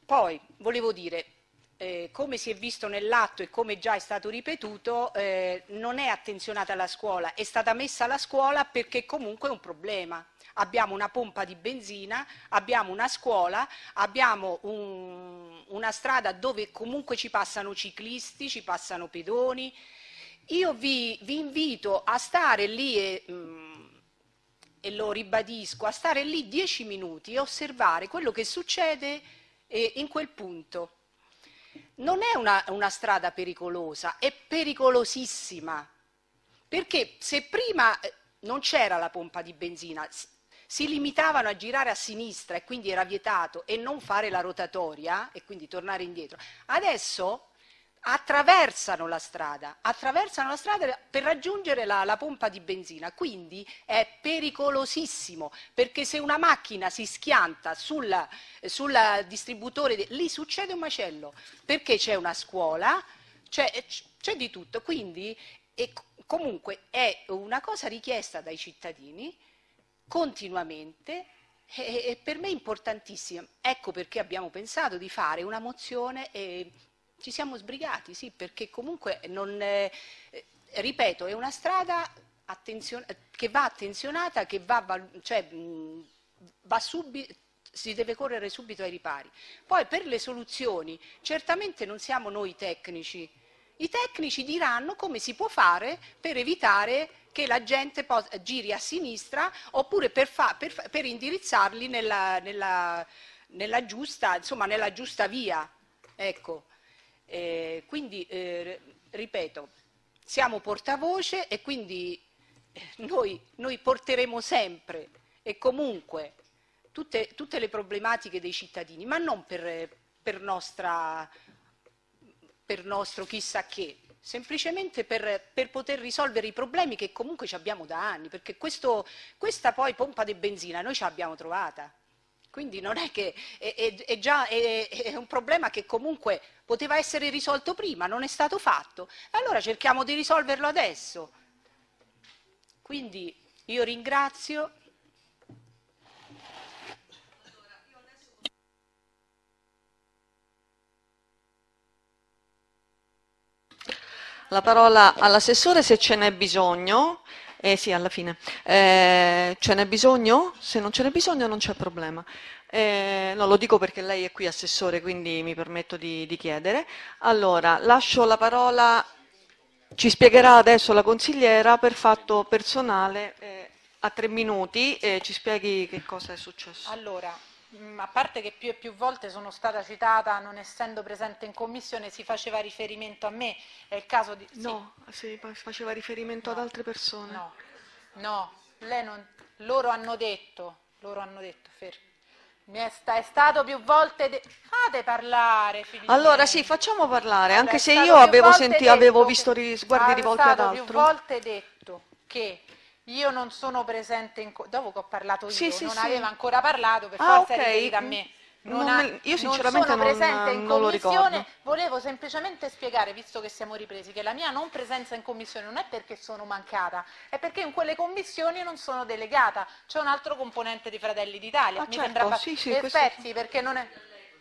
Poi volevo dire, eh, come si è visto nell'atto e come già è stato ripetuto, eh, non è attenzionata la scuola, è stata messa la scuola perché comunque è un problema. Abbiamo una pompa di benzina, abbiamo una scuola, abbiamo un, una strada dove comunque ci passano ciclisti, ci passano pedoni. Io vi, vi invito a stare lì e... Mh, e lo ribadisco, a stare lì dieci minuti e osservare quello che succede eh, in quel punto. Non è una, una strada pericolosa, è pericolosissima, perché se prima non c'era la pompa di benzina, si limitavano a girare a sinistra e quindi era vietato e non fare la rotatoria e quindi tornare indietro, adesso attraversano la strada, attraversano la strada per raggiungere la, la pompa di benzina, quindi è pericolosissimo, perché se una macchina si schianta sul distributore, lì succede un macello, perché c'è una scuola, c'è di tutto, quindi e comunque è una cosa richiesta dai cittadini continuamente e, e per me è importantissima. Ecco perché abbiamo pensato di fare una mozione e ci siamo sbrigati, sì, perché comunque non, eh, ripeto, è una strada che va attenzionata, che va, cioè, mh, va subito, si deve correre subito ai ripari. Poi per le soluzioni, certamente non siamo noi tecnici, i tecnici diranno come si può fare per evitare che la gente giri a sinistra oppure per, fa, per, per indirizzarli nella, nella, nella, giusta, insomma, nella giusta via, ecco. Eh, quindi, eh, ripeto, siamo portavoce e quindi noi, noi porteremo sempre e comunque tutte, tutte le problematiche dei cittadini, ma non per, per, nostra, per nostro chissà che, semplicemente per, per poter risolvere i problemi che comunque ci abbiamo da anni, perché questo, questa poi pompa di benzina noi ci abbiamo trovata. Quindi non è che è, è, è già è, è un problema che comunque poteva essere risolto prima, non è stato fatto. Allora cerchiamo di risolverlo adesso. Quindi io ringrazio. La parola all'assessore se ce n'è bisogno. Eh sì, alla fine. Eh, ce n'è bisogno? Se non ce n'è bisogno non c'è problema. Eh, no, lo dico perché lei è qui assessore, quindi mi permetto di, di chiedere. Allora, lascio la parola, ci spiegherà adesso la consigliera per fatto personale, eh, a tre minuti, e ci spieghi che cosa è successo. Allora, a parte che più e più volte sono stata citata, non essendo presente in commissione, si faceva riferimento a me, è il caso di... No, sì. Si faceva riferimento no. ad altre persone. No, no, lei non... loro hanno detto, loro hanno detto, fermi. Mi è, sta, è stato più volte... De... Fate parlare, figli Allora miei. sì, facciamo parlare, allora, anche se io avevo, senti, avevo visto che... sguardi rivolti ad altro. È stato più volte detto che... Io non sono presente, in dopo che ho parlato io, sì, sì, non sì. aveva ancora parlato, per ah, forza okay. è riferita a me. Non non ha, me, io sinceramente non sono presente non, in non commissione, volevo semplicemente spiegare, visto che siamo ripresi, che la mia non presenza in commissione non è perché sono mancata, è perché in quelle commissioni non sono delegata, c'è un altro componente di Fratelli d'Italia. Ah, Mi certo, sembra sì, sì, aspetti, questo... perché non è...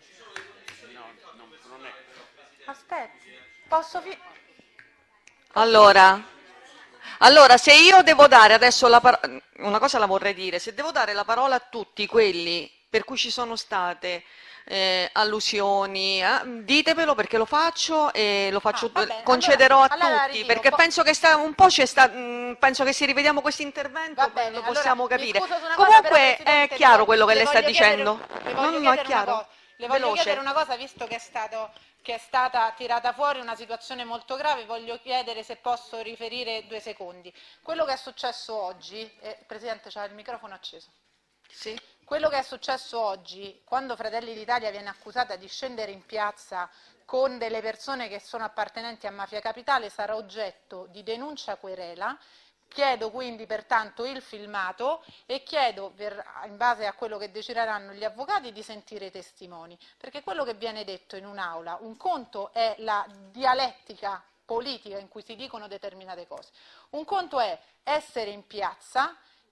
Aspetti, posso... Fi... Allora... Allora, se io devo dare adesso la parola, una cosa la vorrei dire, se devo dare la parola a tutti quelli per cui ci sono state eh, allusioni, eh, ditevelo perché lo faccio e lo faccio, ah, vabbè, concederò allora, a allora tutti, ritiro, perché penso che sta un po' c'è sta, mh, penso che se rivediamo questo intervento bene, lo possiamo allora, capire. Comunque cosa, è chiaro quello che le sta dicendo. Un, non, non è chiaro. Le voglio Veloce. chiedere una cosa, visto che è, stato, che è stata tirata fuori una situazione molto grave, voglio chiedere se posso riferire due secondi. Quello che è successo oggi, eh, Presidente, c'ha il microfono acceso. Sì. Quello che è successo oggi, quando Fratelli d'Italia viene accusata di scendere in piazza con delle persone che sono appartenenti a Mafia Capitale, sarà oggetto di denuncia querela. Chiedo quindi pertanto il filmato e chiedo, per, in base a quello che decideranno gli avvocati, di sentire i testimoni, perché quello che viene detto in un'aula, un conto è la dialettica politica in cui si dicono determinate cose, un conto è essere in piazza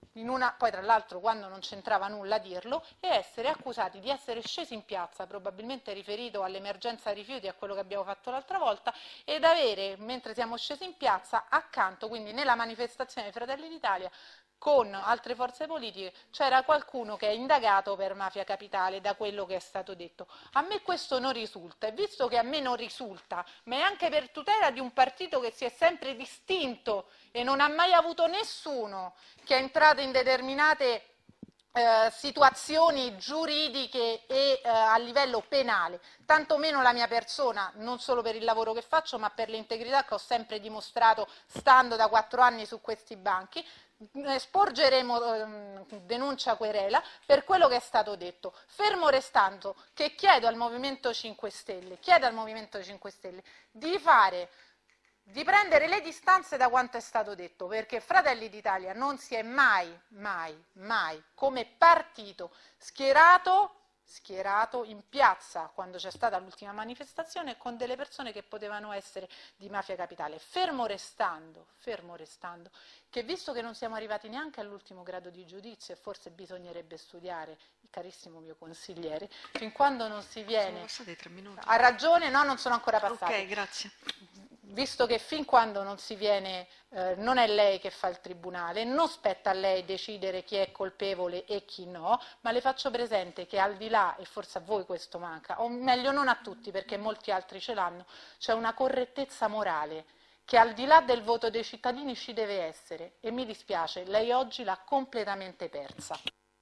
in una, poi tra l'altro quando non c'entrava nulla a dirlo, e essere accusati di essere scesi in piazza, probabilmente riferito all'emergenza rifiuti, a quello che abbiamo fatto l'altra volta, ed avere, mentre siamo scesi in piazza, accanto, quindi nella manifestazione dei Fratelli d'Italia, con altre forze politiche, c'era qualcuno che è indagato per mafia capitale, da quello che è stato detto. A me questo non risulta, e visto che a me non risulta, ma è anche per tutela di un partito che si è sempre distinto e non ha mai avuto nessuno che è entrato in determinate eh, situazioni giuridiche e eh, a livello penale, tantomeno la mia persona, non solo per il lavoro che faccio, ma per l'integrità che ho sempre dimostrato stando da quattro anni su questi banchi. Sporgeremo eh, denuncia querela per quello che è stato detto, fermo restando che chiedo al Movimento cinque Stelle, chiedo al Movimento cinque Stelle di fare, di prendere le distanze da quanto è stato detto, perché Fratelli d'Italia non si è mai, mai, mai come partito schierato schierato in piazza quando c'è stata l'ultima manifestazione con delle persone che potevano essere di mafia capitale, fermo restando, fermo restando che visto che non siamo arrivati neanche all'ultimo grado di giudizio, e forse bisognerebbe studiare, carissimo mio consigliere, fin quando non si viene... Sono passati tre minuti. Ha ragione, no, non sono ancora passati. Ok, grazie. Visto che fin quando non si viene, eh, non è lei che fa il tribunale, non spetta a lei decidere chi è colpevole e chi no, ma le faccio presente che al di là, e forse a voi questo manca, o meglio non a tutti perché molti altri ce l'hanno, c'è una correttezza morale che al di là del voto dei cittadini ci deve essere, e mi dispiace, lei oggi l'ha completamente persa.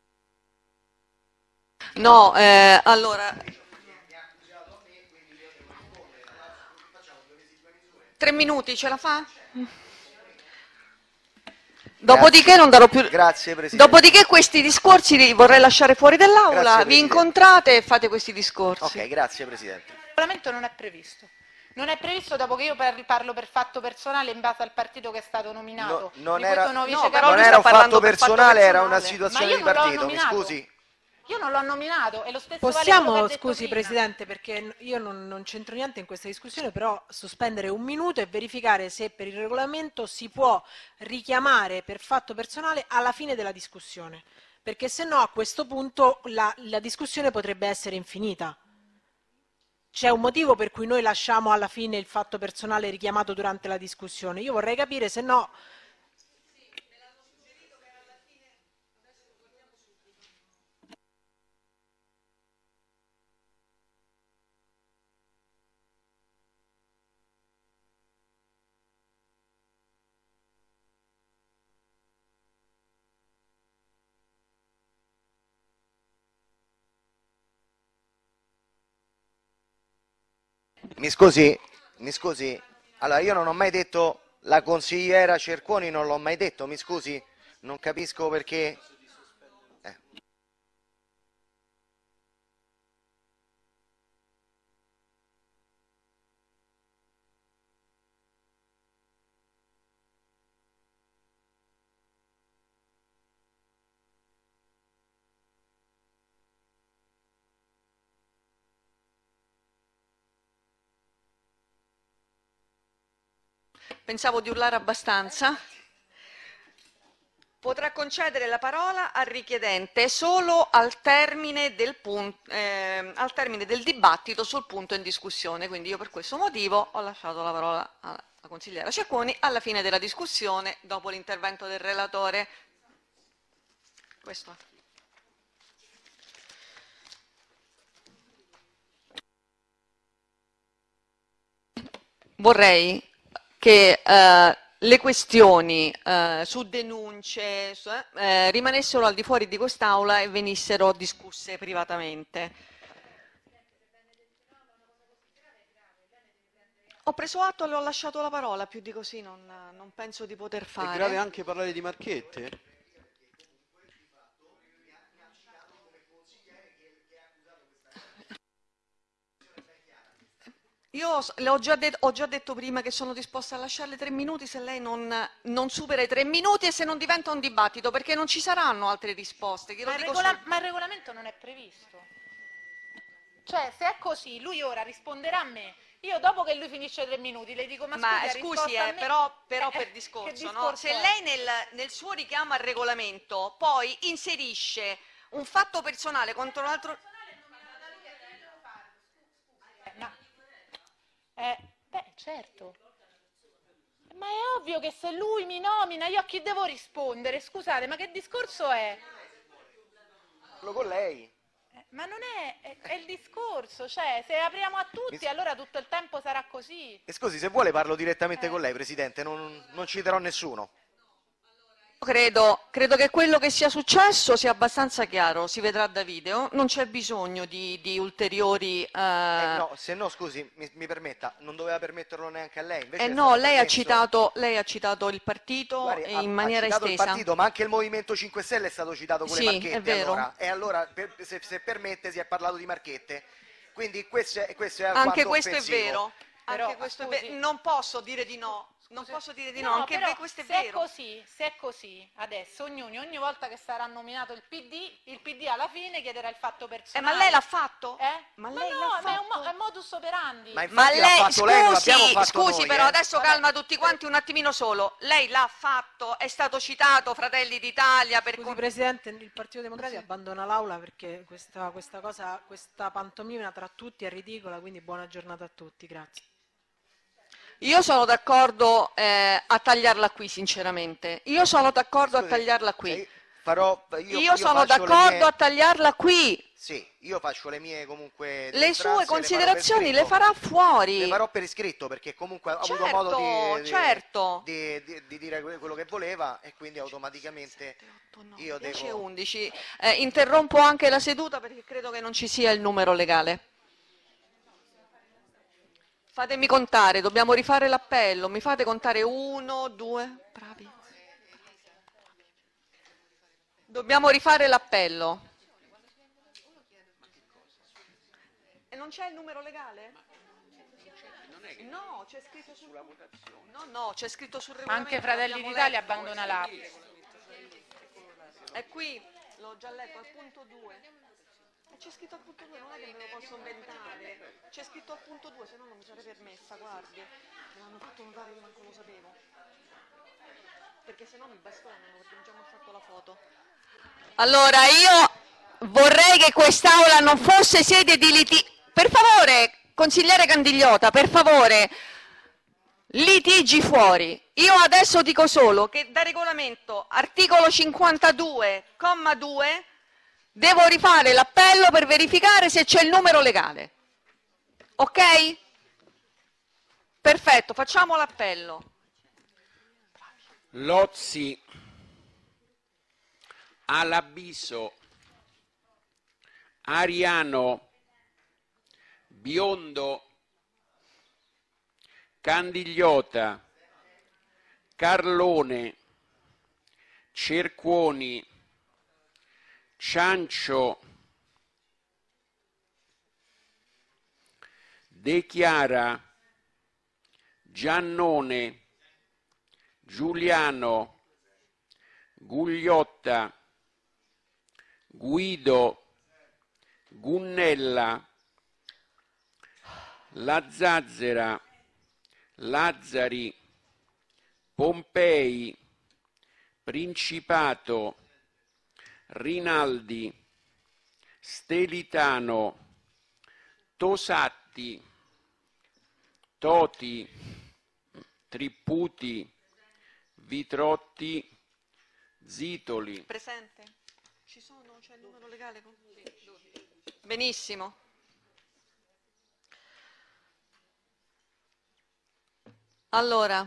No, eh, allora... Tre minuti, ce la fa? Dopodiché non darò più... Grazie, Presidente. Dopodiché questi discorsi li vorrei lasciare fuori dall'aula, Grazie, vi incontrate e fate questi discorsi. Ok, grazie Presidente. Il regolamento non è previsto. Non è previsto dopo che io parlo per fatto personale in base al partito che è stato nominato. No, non di era, sono no, vice non era un fatto personale, era una situazione di partito, mi scusi. Io non l'ho nominato, e lo stesso Possiamo, vale scusi prima. Presidente, perché io non, non c'entro niente in questa discussione, però sospendere un minuto e verificare se per il regolamento si può richiamare per fatto personale alla fine della discussione, perché se no a questo punto la, la discussione potrebbe essere infinita. C'è un motivo per cui noi lasciamo alla fine il fatto personale richiamato durante la discussione. Io vorrei capire se no... Mi scusi, mi scusi, allora io non ho mai detto la consigliera Cerconi, non l'ho mai detto, mi scusi, non capisco perché... Eh. Pensavo di urlare abbastanza. Potrà concedere la parola al richiedente solo al termine del, punto, eh, al termine del dibattito sul punto in discussione, quindi io per questo motivo ho lasciato la parola alla consigliera Cerconi alla fine della discussione, dopo l'intervento del relatore. Questo. Vorrei che eh, le questioni eh, su denunce su, eh, rimanessero al di fuori di quest'aula e venissero discusse privatamente. Ho preso atto e le ho lasciato la parola, più di così non, non penso di poter fare. È grave anche parlare di marchette? Io le ho già, detto, ho già detto prima che sono disposta a lasciarle tre minuti se lei non, non supera i tre minuti e se non diventa un dibattito, perché non ci saranno altre risposte. Ma il, regola- ma il regolamento non è previsto. Cioè, se è così, lui ora risponderà a me Io dopo che lui finisce tre minuti le dico ma, Ma scusi, ha scusi, risposto a eh, me? però, però Eh, per che discorso, no? discorso Se è? lei nel, nel suo richiamo al regolamento poi inserisce un fatto personale contro un altro... Ma, eh, beh, certo. Ma è ovvio che se lui mi nomina, io a chi devo rispondere? Scusate, ma che discorso è? Parlo con lei. Eh, ma non è, è, è il discorso, cioè se apriamo a tutti Mi- allora tutto il tempo sarà così. E scusi, se vuole parlo direttamente Eh. con lei, Presidente, non, non citerò nessuno. Credo, credo che quello che sia successo sia abbastanza chiaro, si vedrà da video, non c'è bisogno di, di ulteriori... Eh, eh, no, se no, scusi, mi, mi permetta, non doveva permetterlo neanche a lei. Invece eh è no, stato lei ha, permesso. citato, lei ha citato il partito Guardi, e ha- in ha maniera citato il estesa. partito, ma anche il Movimento cinque Stelle è stato citato con Sì, le è marchette. vero. Allora. E allora, per- se, se permette, si è parlato di marchette. Quindi questo è, questo è Anche alquanto questo è offensivo. vero, Però, anche questo è scusi. vero. Non posso dire di no, non posso dire di no, No, anche però ve- questo è se vero. è così, se è così, adesso ognuno, ogni volta che sarà nominato il P D, il P D alla fine chiederà il fatto Eh, personale. ma lei l'ha fatto? Eh? Ma Ma, lei no, l'ha ma è, un fatto? mo- è modus operandi. Ma Ma infatti l'ha lei, fatto lei, non l'abbiamo scusi, fatto scusi noi, però eh. adesso calma tutti quanti un attimino solo. Lei l'ha fatto, è stato citato Fratelli d'Italia per... Scusi Presidente, il Partito Democratico abbandona l'aula perché questa, questa cosa, questa pantomima tra tutti è ridicola, quindi buona giornata a tutti, grazie. Io sono d'accordo eh, a tagliarla qui, sinceramente. Io sono d'accordo a Scusi, tagliarla qui. se Farò, io, Io sono faccio le d'accordo mie- a tagliarla qui. Sì, io faccio le mie comunque Le demonstranze, sue farò per considerazioni le iscritto. farà fuori. Le farò per iscritto perché comunque ho Certo, avuto modo di, di- certo. di- di- di dire que- quello che voleva e quindi automaticamente io dieci e devo... undici. Eh, interrompo anche la seduta perché credo che non ci sia il numero legale. Fatemi contare, dobbiamo rifare l'appello. Mi fate contare uno, due, bravi. Dobbiamo rifare l'appello. E non c'è il numero legale? No, c'è scritto sulla votazione. No, no, c'è scritto sul regolamento. Anche Fratelli l'abbiamo d'Italia letto. abbandona l'app. È qui, l'ho già letto, al punto due. E c'è scritto al punto due, non è che me lo posso inventare. C'è scritto al punto due, se no non mi sarei permessa, guardi. Me l'hanno fatto notare, io manco lo sapevo. Perché se no mi bastonano, perché non ci hanno fatto la foto. Allora, io vorrei che quest'aula non fosse sede di liti... Per favore, consigliere Candigliota, per favore, litigi fuori. Io adesso dico solo che da regolamento, articolo cinquantadue, comma due, devo rifare l'appello per verificare se c'è il numero legale. Ok? Perfetto, facciamo l'appello. Lozzi, Alabiso, Ariano, Biondo, Candigliota, Carlone, Cercuoni, Ciancio, De Chiara, Giannone, Giuliano, Gugliotta, Guido, Gunnella, La Zazzera, Lazzari, Pompei, Principato, Rinaldi, Stelitano, Tosatti, Toti, Tripputi, Vitrotti, Zitoli. Presente? Ci sono? C'è il numero legale? Benissimo. Allora,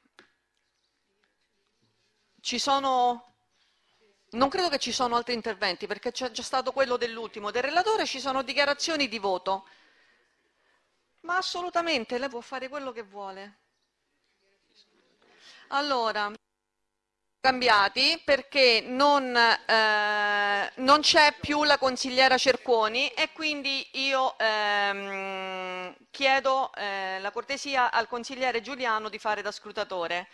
ci sono... Non credo che ci sono altri interventi perché c'è già stato quello dell'ultimo. Del relatore ci sono dichiarazioni di voto. Ma assolutamente, lei può fare quello che vuole. Allora, cambiati perché non, eh, non c'è più la consigliera Cercuoni e quindi io ehm, chiedo eh, la cortesia al consigliere Giuliano di fare da scrutatore.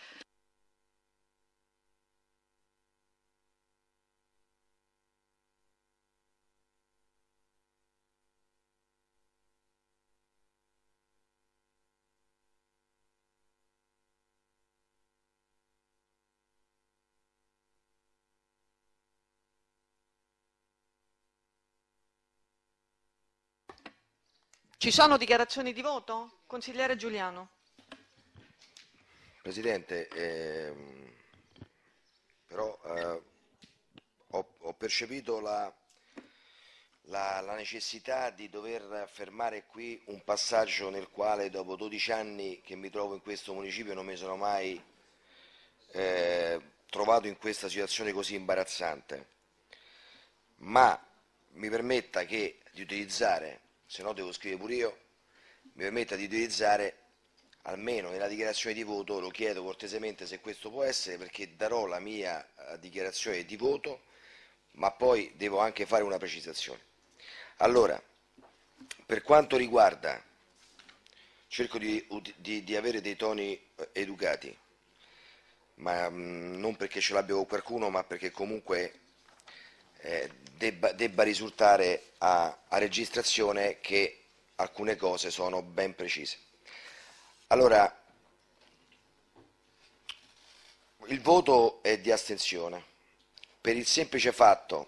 Ci sono dichiarazioni di voto? Consigliere Giuliano. Presidente, ehm, però eh, ho, ho percepito la, la, la necessità di dover fermare qui un passaggio nel quale dopo dodici anni che mi trovo in questo municipio non mi sono mai eh, trovato in questa situazione così imbarazzante, ma mi permetta che di utilizzare, se no devo scrivere pure io, mi permetta di utilizzare almeno nella dichiarazione di voto, lo chiedo cortesemente se questo può essere, perché darò la mia uh, dichiarazione di voto, ma poi devo anche fare una precisazione. Allora, per quanto riguarda, cerco di, di, di avere dei toni uh, educati, ma mh, non perché ce l'abbia con qualcuno, ma perché comunque eh, debba, debba risultare a, a registrazione che alcune cose sono ben precise. Allora, il voto è di astensione, per il semplice fatto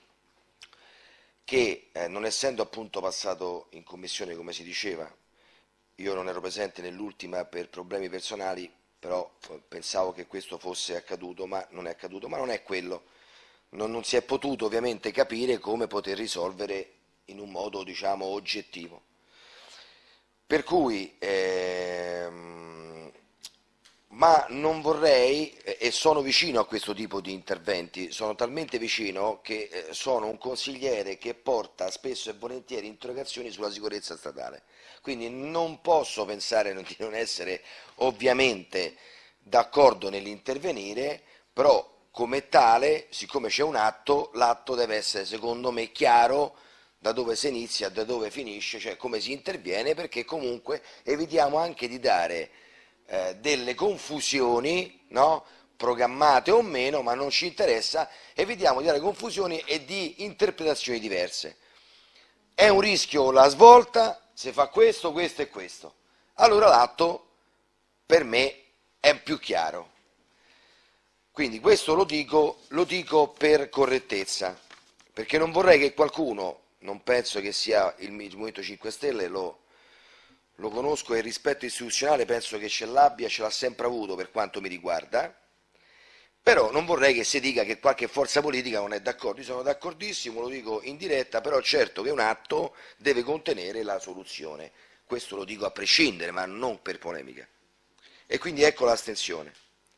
che, eh, non essendo appunto passato in commissione, come si diceva, io non ero presente nell'ultima per problemi personali, però pensavo che questo fosse accaduto, ma non è accaduto, ma non è quello. Non, non si è potuto ovviamente capire come poter risolvere in un modo, diciamo, oggettivo. Per cui, ehm, ma non vorrei, e sono vicino a questo tipo di interventi, sono talmente vicino che eh, sono un consigliere che porta spesso e volentieri interrogazioni sulla sicurezza stradale, quindi non posso pensare di non essere ovviamente d'accordo nell'intervenire, però come tale, siccome c'è un atto, l'atto deve essere secondo me chiaro, da dove si inizia, da dove finisce, cioè come si interviene, perché comunque evitiamo anche di dare eh, delle confusioni, no? Programmate o meno, ma non ci interessa, evitiamo di dare confusioni e di interpretazioni diverse. È un rischio la svolta, se fa questo, questo e questo. Allora l'atto per me è più chiaro. Quindi questo lo dico, lo dico per correttezza, perché non vorrei che qualcuno, non penso che sia il Movimento cinque Stelle, lo, lo conosco e il rispetto istituzionale penso che ce l'abbia, ce l'ha sempre avuto per quanto mi riguarda, però non vorrei che si dica che qualche forza politica non è d'accordo. Io sono d'accordissimo, lo dico in diretta, però certo che un atto deve contenere la soluzione, questo lo dico a prescindere, ma non per polemica. E quindi ecco l'astensione.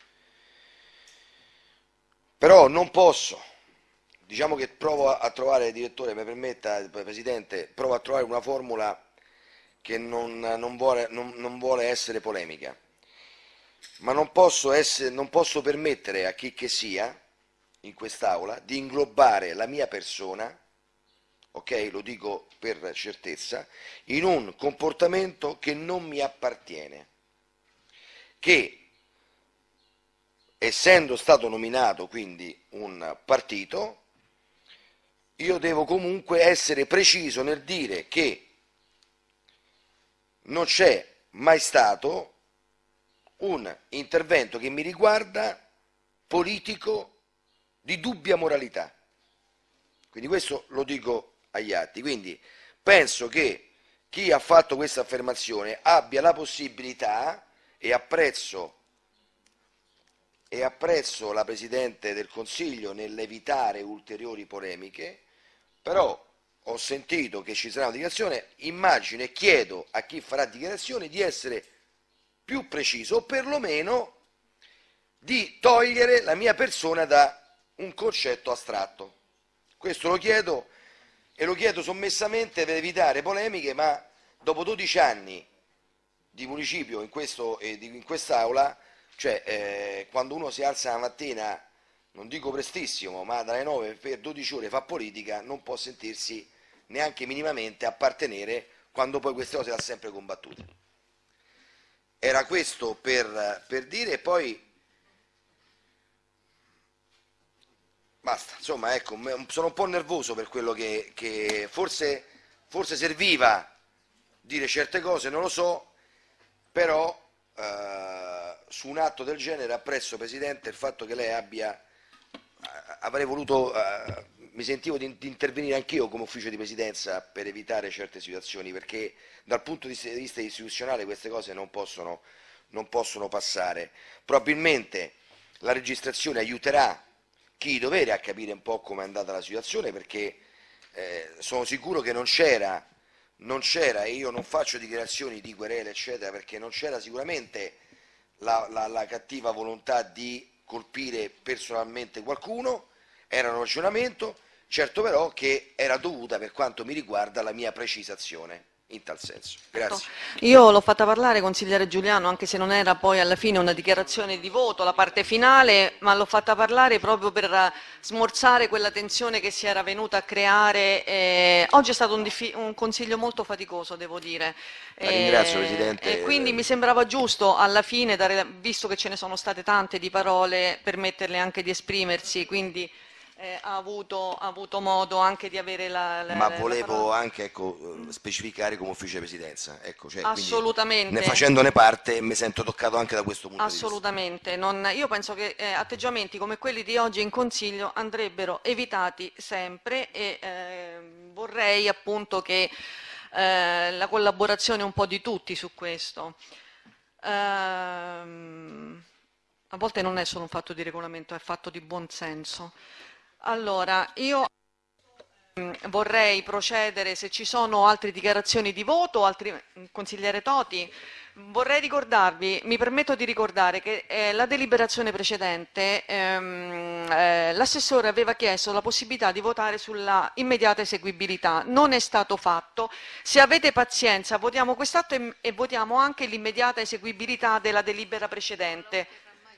Però non posso, diciamo che provo a trovare, direttore, mi permetta, Presidente, provo a trovare una formula che non, non, vuole, non, non vuole essere polemica, ma non posso, essere, non posso permettere a chi che sia in quest'Aula di inglobare la mia persona, ok, lo dico per certezza, in un comportamento che non mi appartiene, che essendo stato nominato quindi un partito, io devo comunque essere preciso nel dire che non c'è mai stato un intervento che mi riguarda politico di dubbia moralità. Quindi questo lo dico agli atti. Quindi penso che chi ha fatto questa affermazione abbia la possibilità, e apprezzo e apprezzo la Presidente del Consiglio nell'evitare ulteriori polemiche, però ho sentito che ci sarà una dichiarazione, immagino e chiedo a chi farà dichiarazione di essere più preciso o perlomeno di togliere la mia persona da un concetto astratto. Questo lo chiedo e lo chiedo sommessamente per evitare polemiche, ma dopo dodici anni di municipio in, questo, eh, in quest'Aula, cioè eh, quando uno si alza la mattina, non dico prestissimo, ma dalle nove per dodici ore fa politica, non può sentirsi neanche minimamente appartenere quando poi queste cose le ha sempre combattute. Era questo per, per dire, e poi basta, insomma, ecco, sono un po' nervoso per quello che, che forse, forse serviva dire certe cose, non lo so, però eh, su un atto del genere apprezzo, Presidente, il fatto che lei abbia, avrei voluto, eh, mi sentivo di, di intervenire anch'io come ufficio di presidenza per evitare certe situazioni, perché dal punto di vista istituzionale queste cose non possono, non possono passare. Probabilmente la registrazione aiuterà chi di dovere a capire un po' come è andata la situazione, perché eh, sono sicuro che non c'era, non c'era, e io non faccio dichiarazioni di querela eccetera, perché non c'era sicuramente la, la, la cattiva volontà di colpire personalmente qualcuno, era un ragionamento, certo però che era dovuta, per quanto mi riguarda, la mia precisazione in tal senso. Grazie. Io l'ho fatta parlare, consigliere Giuliano, anche se non era poi alla fine una dichiarazione di voto, la parte finale, ma l'ho fatta parlare proprio per smorzare quella tensione che si era venuta a creare. Eh, oggi è stato un, un consiglio molto faticoso, devo dire. La ringrazio, Presidente. E quindi mi sembrava giusto alla fine, dare, visto che ce ne sono state tante di parole, permetterle anche di esprimersi, quindi Eh, ha, avuto, ha avuto modo anche di avere la, la ma la volevo parola. anche ecco, specificare come ufficio presidenza, ecco, cioè, Assolutamente. ne facendone parte mi sento toccato anche da questo punto Assolutamente. Non, io penso che eh, atteggiamenti come quelli di oggi in Consiglio andrebbero evitati sempre e eh, vorrei appunto che eh, la collaborazione un po' di tutti su questo. Ehm, a volte non è solo un fatto di regolamento, è fatto di buon senso. Allora, io vorrei procedere, se ci sono altre dichiarazioni di voto, altri, consigliere Toti, vorrei ricordarvi, mi permetto di ricordare che eh, la deliberazione precedente, ehm, eh, l'assessore aveva chiesto la possibilità di votare sulla immediata eseguibilità, non è stato fatto. Se avete pazienza, votiamo quest'atto e, e votiamo anche l'immediata eseguibilità della delibera precedente.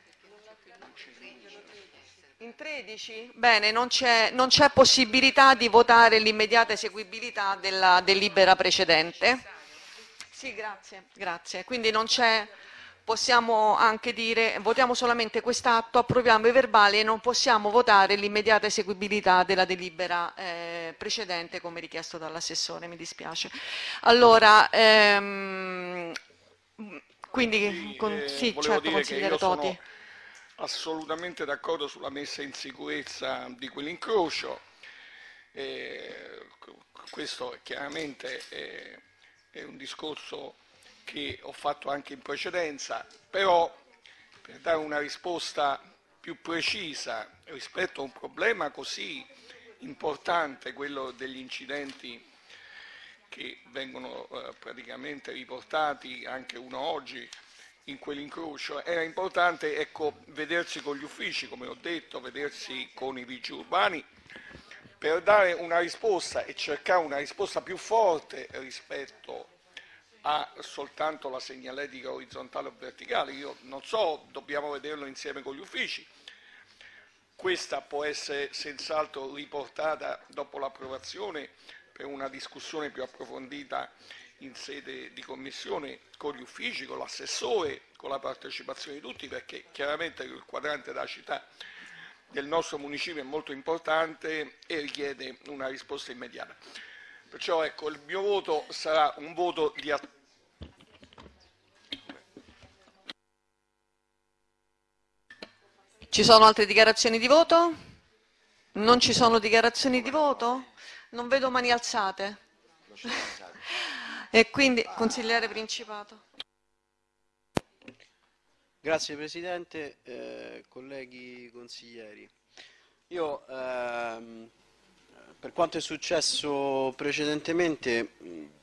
In tredici? Bene, non c'è possibilità di votare l'immediata eseguibilità della delibera precedente? Sì, grazie, grazie. Quindi non c'è, possiamo anche dire, votiamo solamente quest'atto, approviamo i verbali e non possiamo votare l'immediata eseguibilità della delibera eh, precedente come richiesto dall'assessore, mi dispiace. Allora, ehm, quindi, con, eh, sì, volevo certo, dire consigliere che io Toti. sono assolutamente d'accordo sulla messa in sicurezza di quell'incrocio, eh, questo chiaramente è, è un discorso che ho fatto anche in precedenza, però per dare una risposta più precisa rispetto a un problema così importante, quello degli incidenti che vengono eh, praticamente riportati, anche uno oggi, in quell'incrocio, era importante ecco, vedersi con gli uffici, come ho detto, vedersi con i vigili urbani, per dare una risposta e cercare una risposta più forte rispetto a soltanto la segnaletica orizzontale o verticale. Io non so, dobbiamo vederlo insieme con gli uffici. Questa può essere senz'altro riportata dopo l'approvazione per una discussione più approfondita in sede di commissione con gli uffici, con l'assessore, con la partecipazione di tutti, perché chiaramente il quadrante della città del nostro municipio è molto importante e richiede una risposta immediata. Perciò ecco, il mio voto sarà un voto di attenzione. Ci sono altre dichiarazioni di voto? Non ci sono dichiarazioni di voto? Non vedo mani alzate. E quindi, consigliere Principato. Grazie Presidente, eh, colleghi consiglieri. Io, ehm, per quanto è successo precedentemente,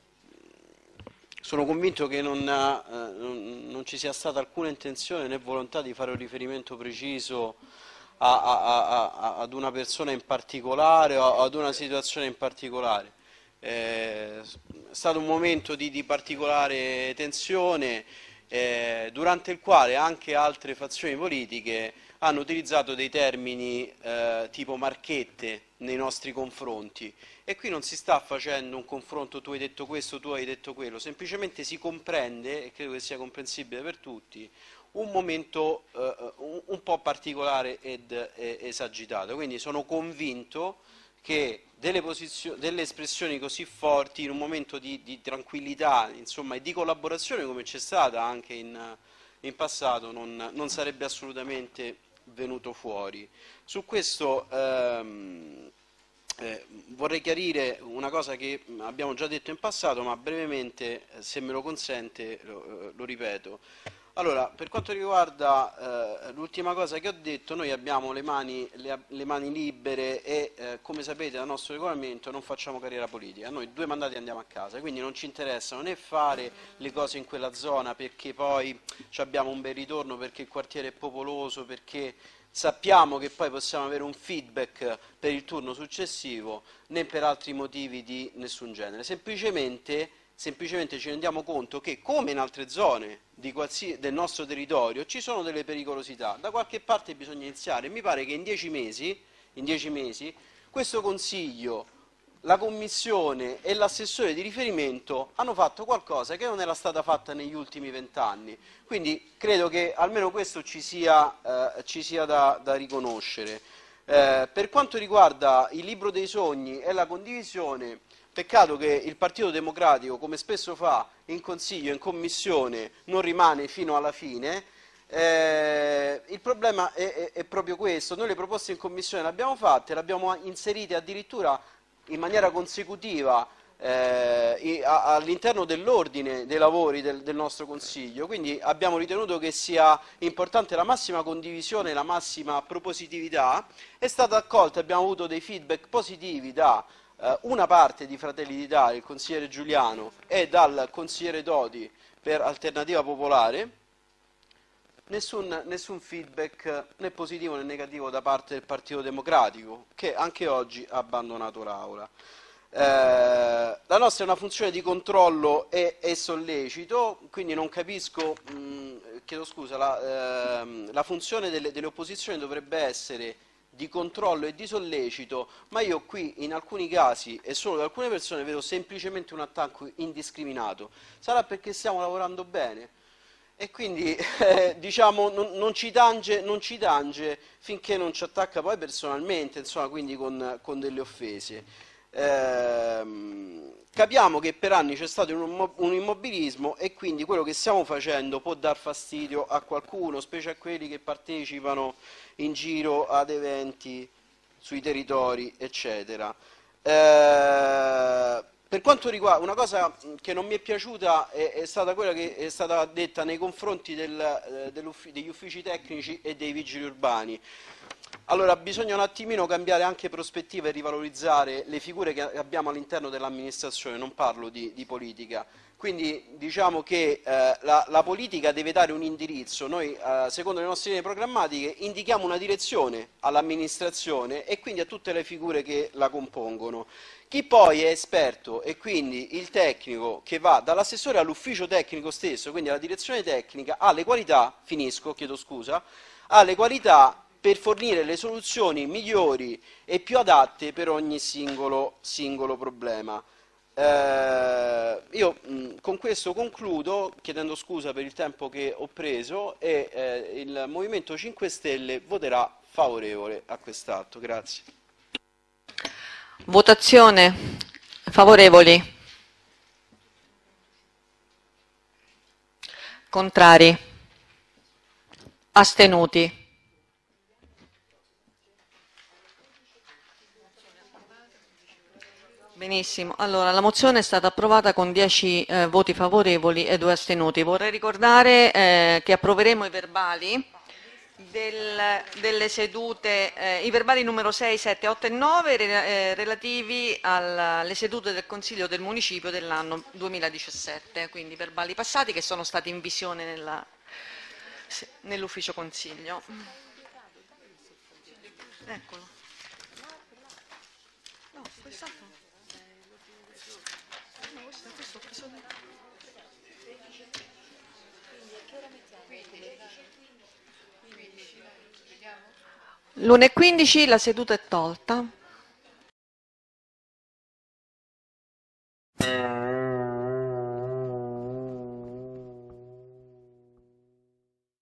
sono convinto che non, eh, non, non ci sia stata alcuna intenzione né volontà di fare un riferimento preciso a, a, a, ad una persona in particolare o ad una situazione in particolare. È stato un momento di, di particolare tensione eh, durante il quale anche altre fazioni politiche hanno utilizzato dei termini eh, tipo marchette nei nostri confronti e qui non si sta facendo un confronto tu hai detto questo, tu hai detto quello, semplicemente si comprende, e credo che sia comprensibile per tutti, un momento eh, un, un po' particolare ed eh, esagitato, quindi sono convinto che delle, delle espressioni così forti in un momento di, di tranquillità insomma, e di collaborazione come c'è stata anche in, in passato non, non sarebbe assolutamente venuto fuori. Su questo ehm, Eh, vorrei chiarire una cosa che abbiamo già detto in passato, ma brevemente, se me lo consente, lo, lo ripeto. Allora, per quanto riguarda eh, l'ultima cosa che ho detto, noi abbiamo le mani, le, le mani libere e, eh, come sapete, dal nostro regolamento non facciamo carriera politica. Noi due mandati andiamo a casa, quindi non ci interessano né fare le cose in quella zona perché poi abbiamo un bel ritorno, perché il quartiere è popoloso, perché sappiamo che poi possiamo avere un feedback per il turno successivo, né per altri motivi di nessun genere. Semplicemente, semplicemente ci rendiamo conto che, come in altre zone di del nostro territorio, ci sono delle pericolosità. Da qualche parte bisogna iniziare. Mi pare che in dieci mesi, in dieci mesi questo Consiglio, la Commissione e l'assessore di riferimento hanno fatto qualcosa che non era stata fatta negli ultimi vent'anni. Quindi credo che almeno questo ci sia, eh, ci sia da, da riconoscere. Eh, per quanto riguarda il libro dei sogni e la condivisione, peccato che il Partito Democratico, come spesso fa in Consiglio e in Commissione, non rimane fino alla fine. Eh, il problema è, è, è proprio questo. Noi le proposte in Commissione le abbiamo fatte, le abbiamo inserite addirittura in maniera consecutiva eh, all'interno dell'ordine dei lavori del, del nostro Consiglio, quindi abbiamo ritenuto che sia importante la massima condivisione, la massima propositività. È stata accolta, abbiamo avuto dei feedback positivi da eh, una parte di Fratelli d'Italia, il consigliere Giuliano, e dal consigliere Toti per Alternativa Popolare. Nessun, nessun feedback né positivo né negativo da parte del Partito Democratico, che anche oggi ha abbandonato l'Aula. Eh, la nostra è una funzione di controllo e, e sollecito, quindi non capisco, mh, chiedo scusa, la, ehm, la funzione delle, delle opposizioni dovrebbe essere di controllo e di sollecito, ma io qui in alcuni casi e solo da alcune persone vedo semplicemente un attacco indiscriminato. Sarà perché stiamo lavorando bene? E quindi eh, diciamo non, non, ci tange, non ci tange finché non ci attacca poi personalmente, insomma, quindi con, con delle offese. Eh, capiamo che per anni c'è stato un, un immobilismo e quindi quello che stiamo facendo può dar fastidio a qualcuno, specie a quelli che partecipano in giro ad eventi sui territori, eccetera. Eh, Per quanto riguarda, una cosa che non mi è piaciuta è, è stata quella che è stata detta nei confronti del, eh, degli uffici tecnici e dei vigili urbani. Allora, bisogna un attimino cambiare anche prospettiva e rivalorizzare le figure che abbiamo all'interno dell'amministrazione, non parlo di, di politica. Quindi diciamo che eh, la, la politica deve dare un indirizzo. Noi, eh, secondo le nostre linee programmatiche, indichiamo una direzione all'amministrazione e quindi a tutte le figure che la compongono. Chi poi è esperto e quindi il tecnico che va dall'assessore all'ufficio tecnico stesso, quindi alla direzione tecnica, ha le qualità, finisco, chiedo scusa, ha le qualità per fornire le soluzioni migliori e più adatte per ogni singolo, singolo problema. Eh, io mh, con questo concludo, chiedendo scusa per il tempo che ho preso, e eh, il Movimento cinque Stelle voterà favorevole a quest'atto. Grazie. Votazione. Favorevoli. Contrari. Astenuti. Benissimo, allora la mozione è stata approvata con dieci eh, voti favorevoli e due astenuti. Vorrei ricordare eh, che approveremo i verbali del, delle sedute, eh, i verbali numero sei, sette, otto e nove eh, relativi alle sedute del Consiglio del Municipio dell'anno duemiladiciassette, quindi verbali passati che sono stati in visione nella, nell'ufficio Consiglio. Eccolo. No, quest'altro. No, questo, questo ho preso da... l'una e quindici la seduta è tolta.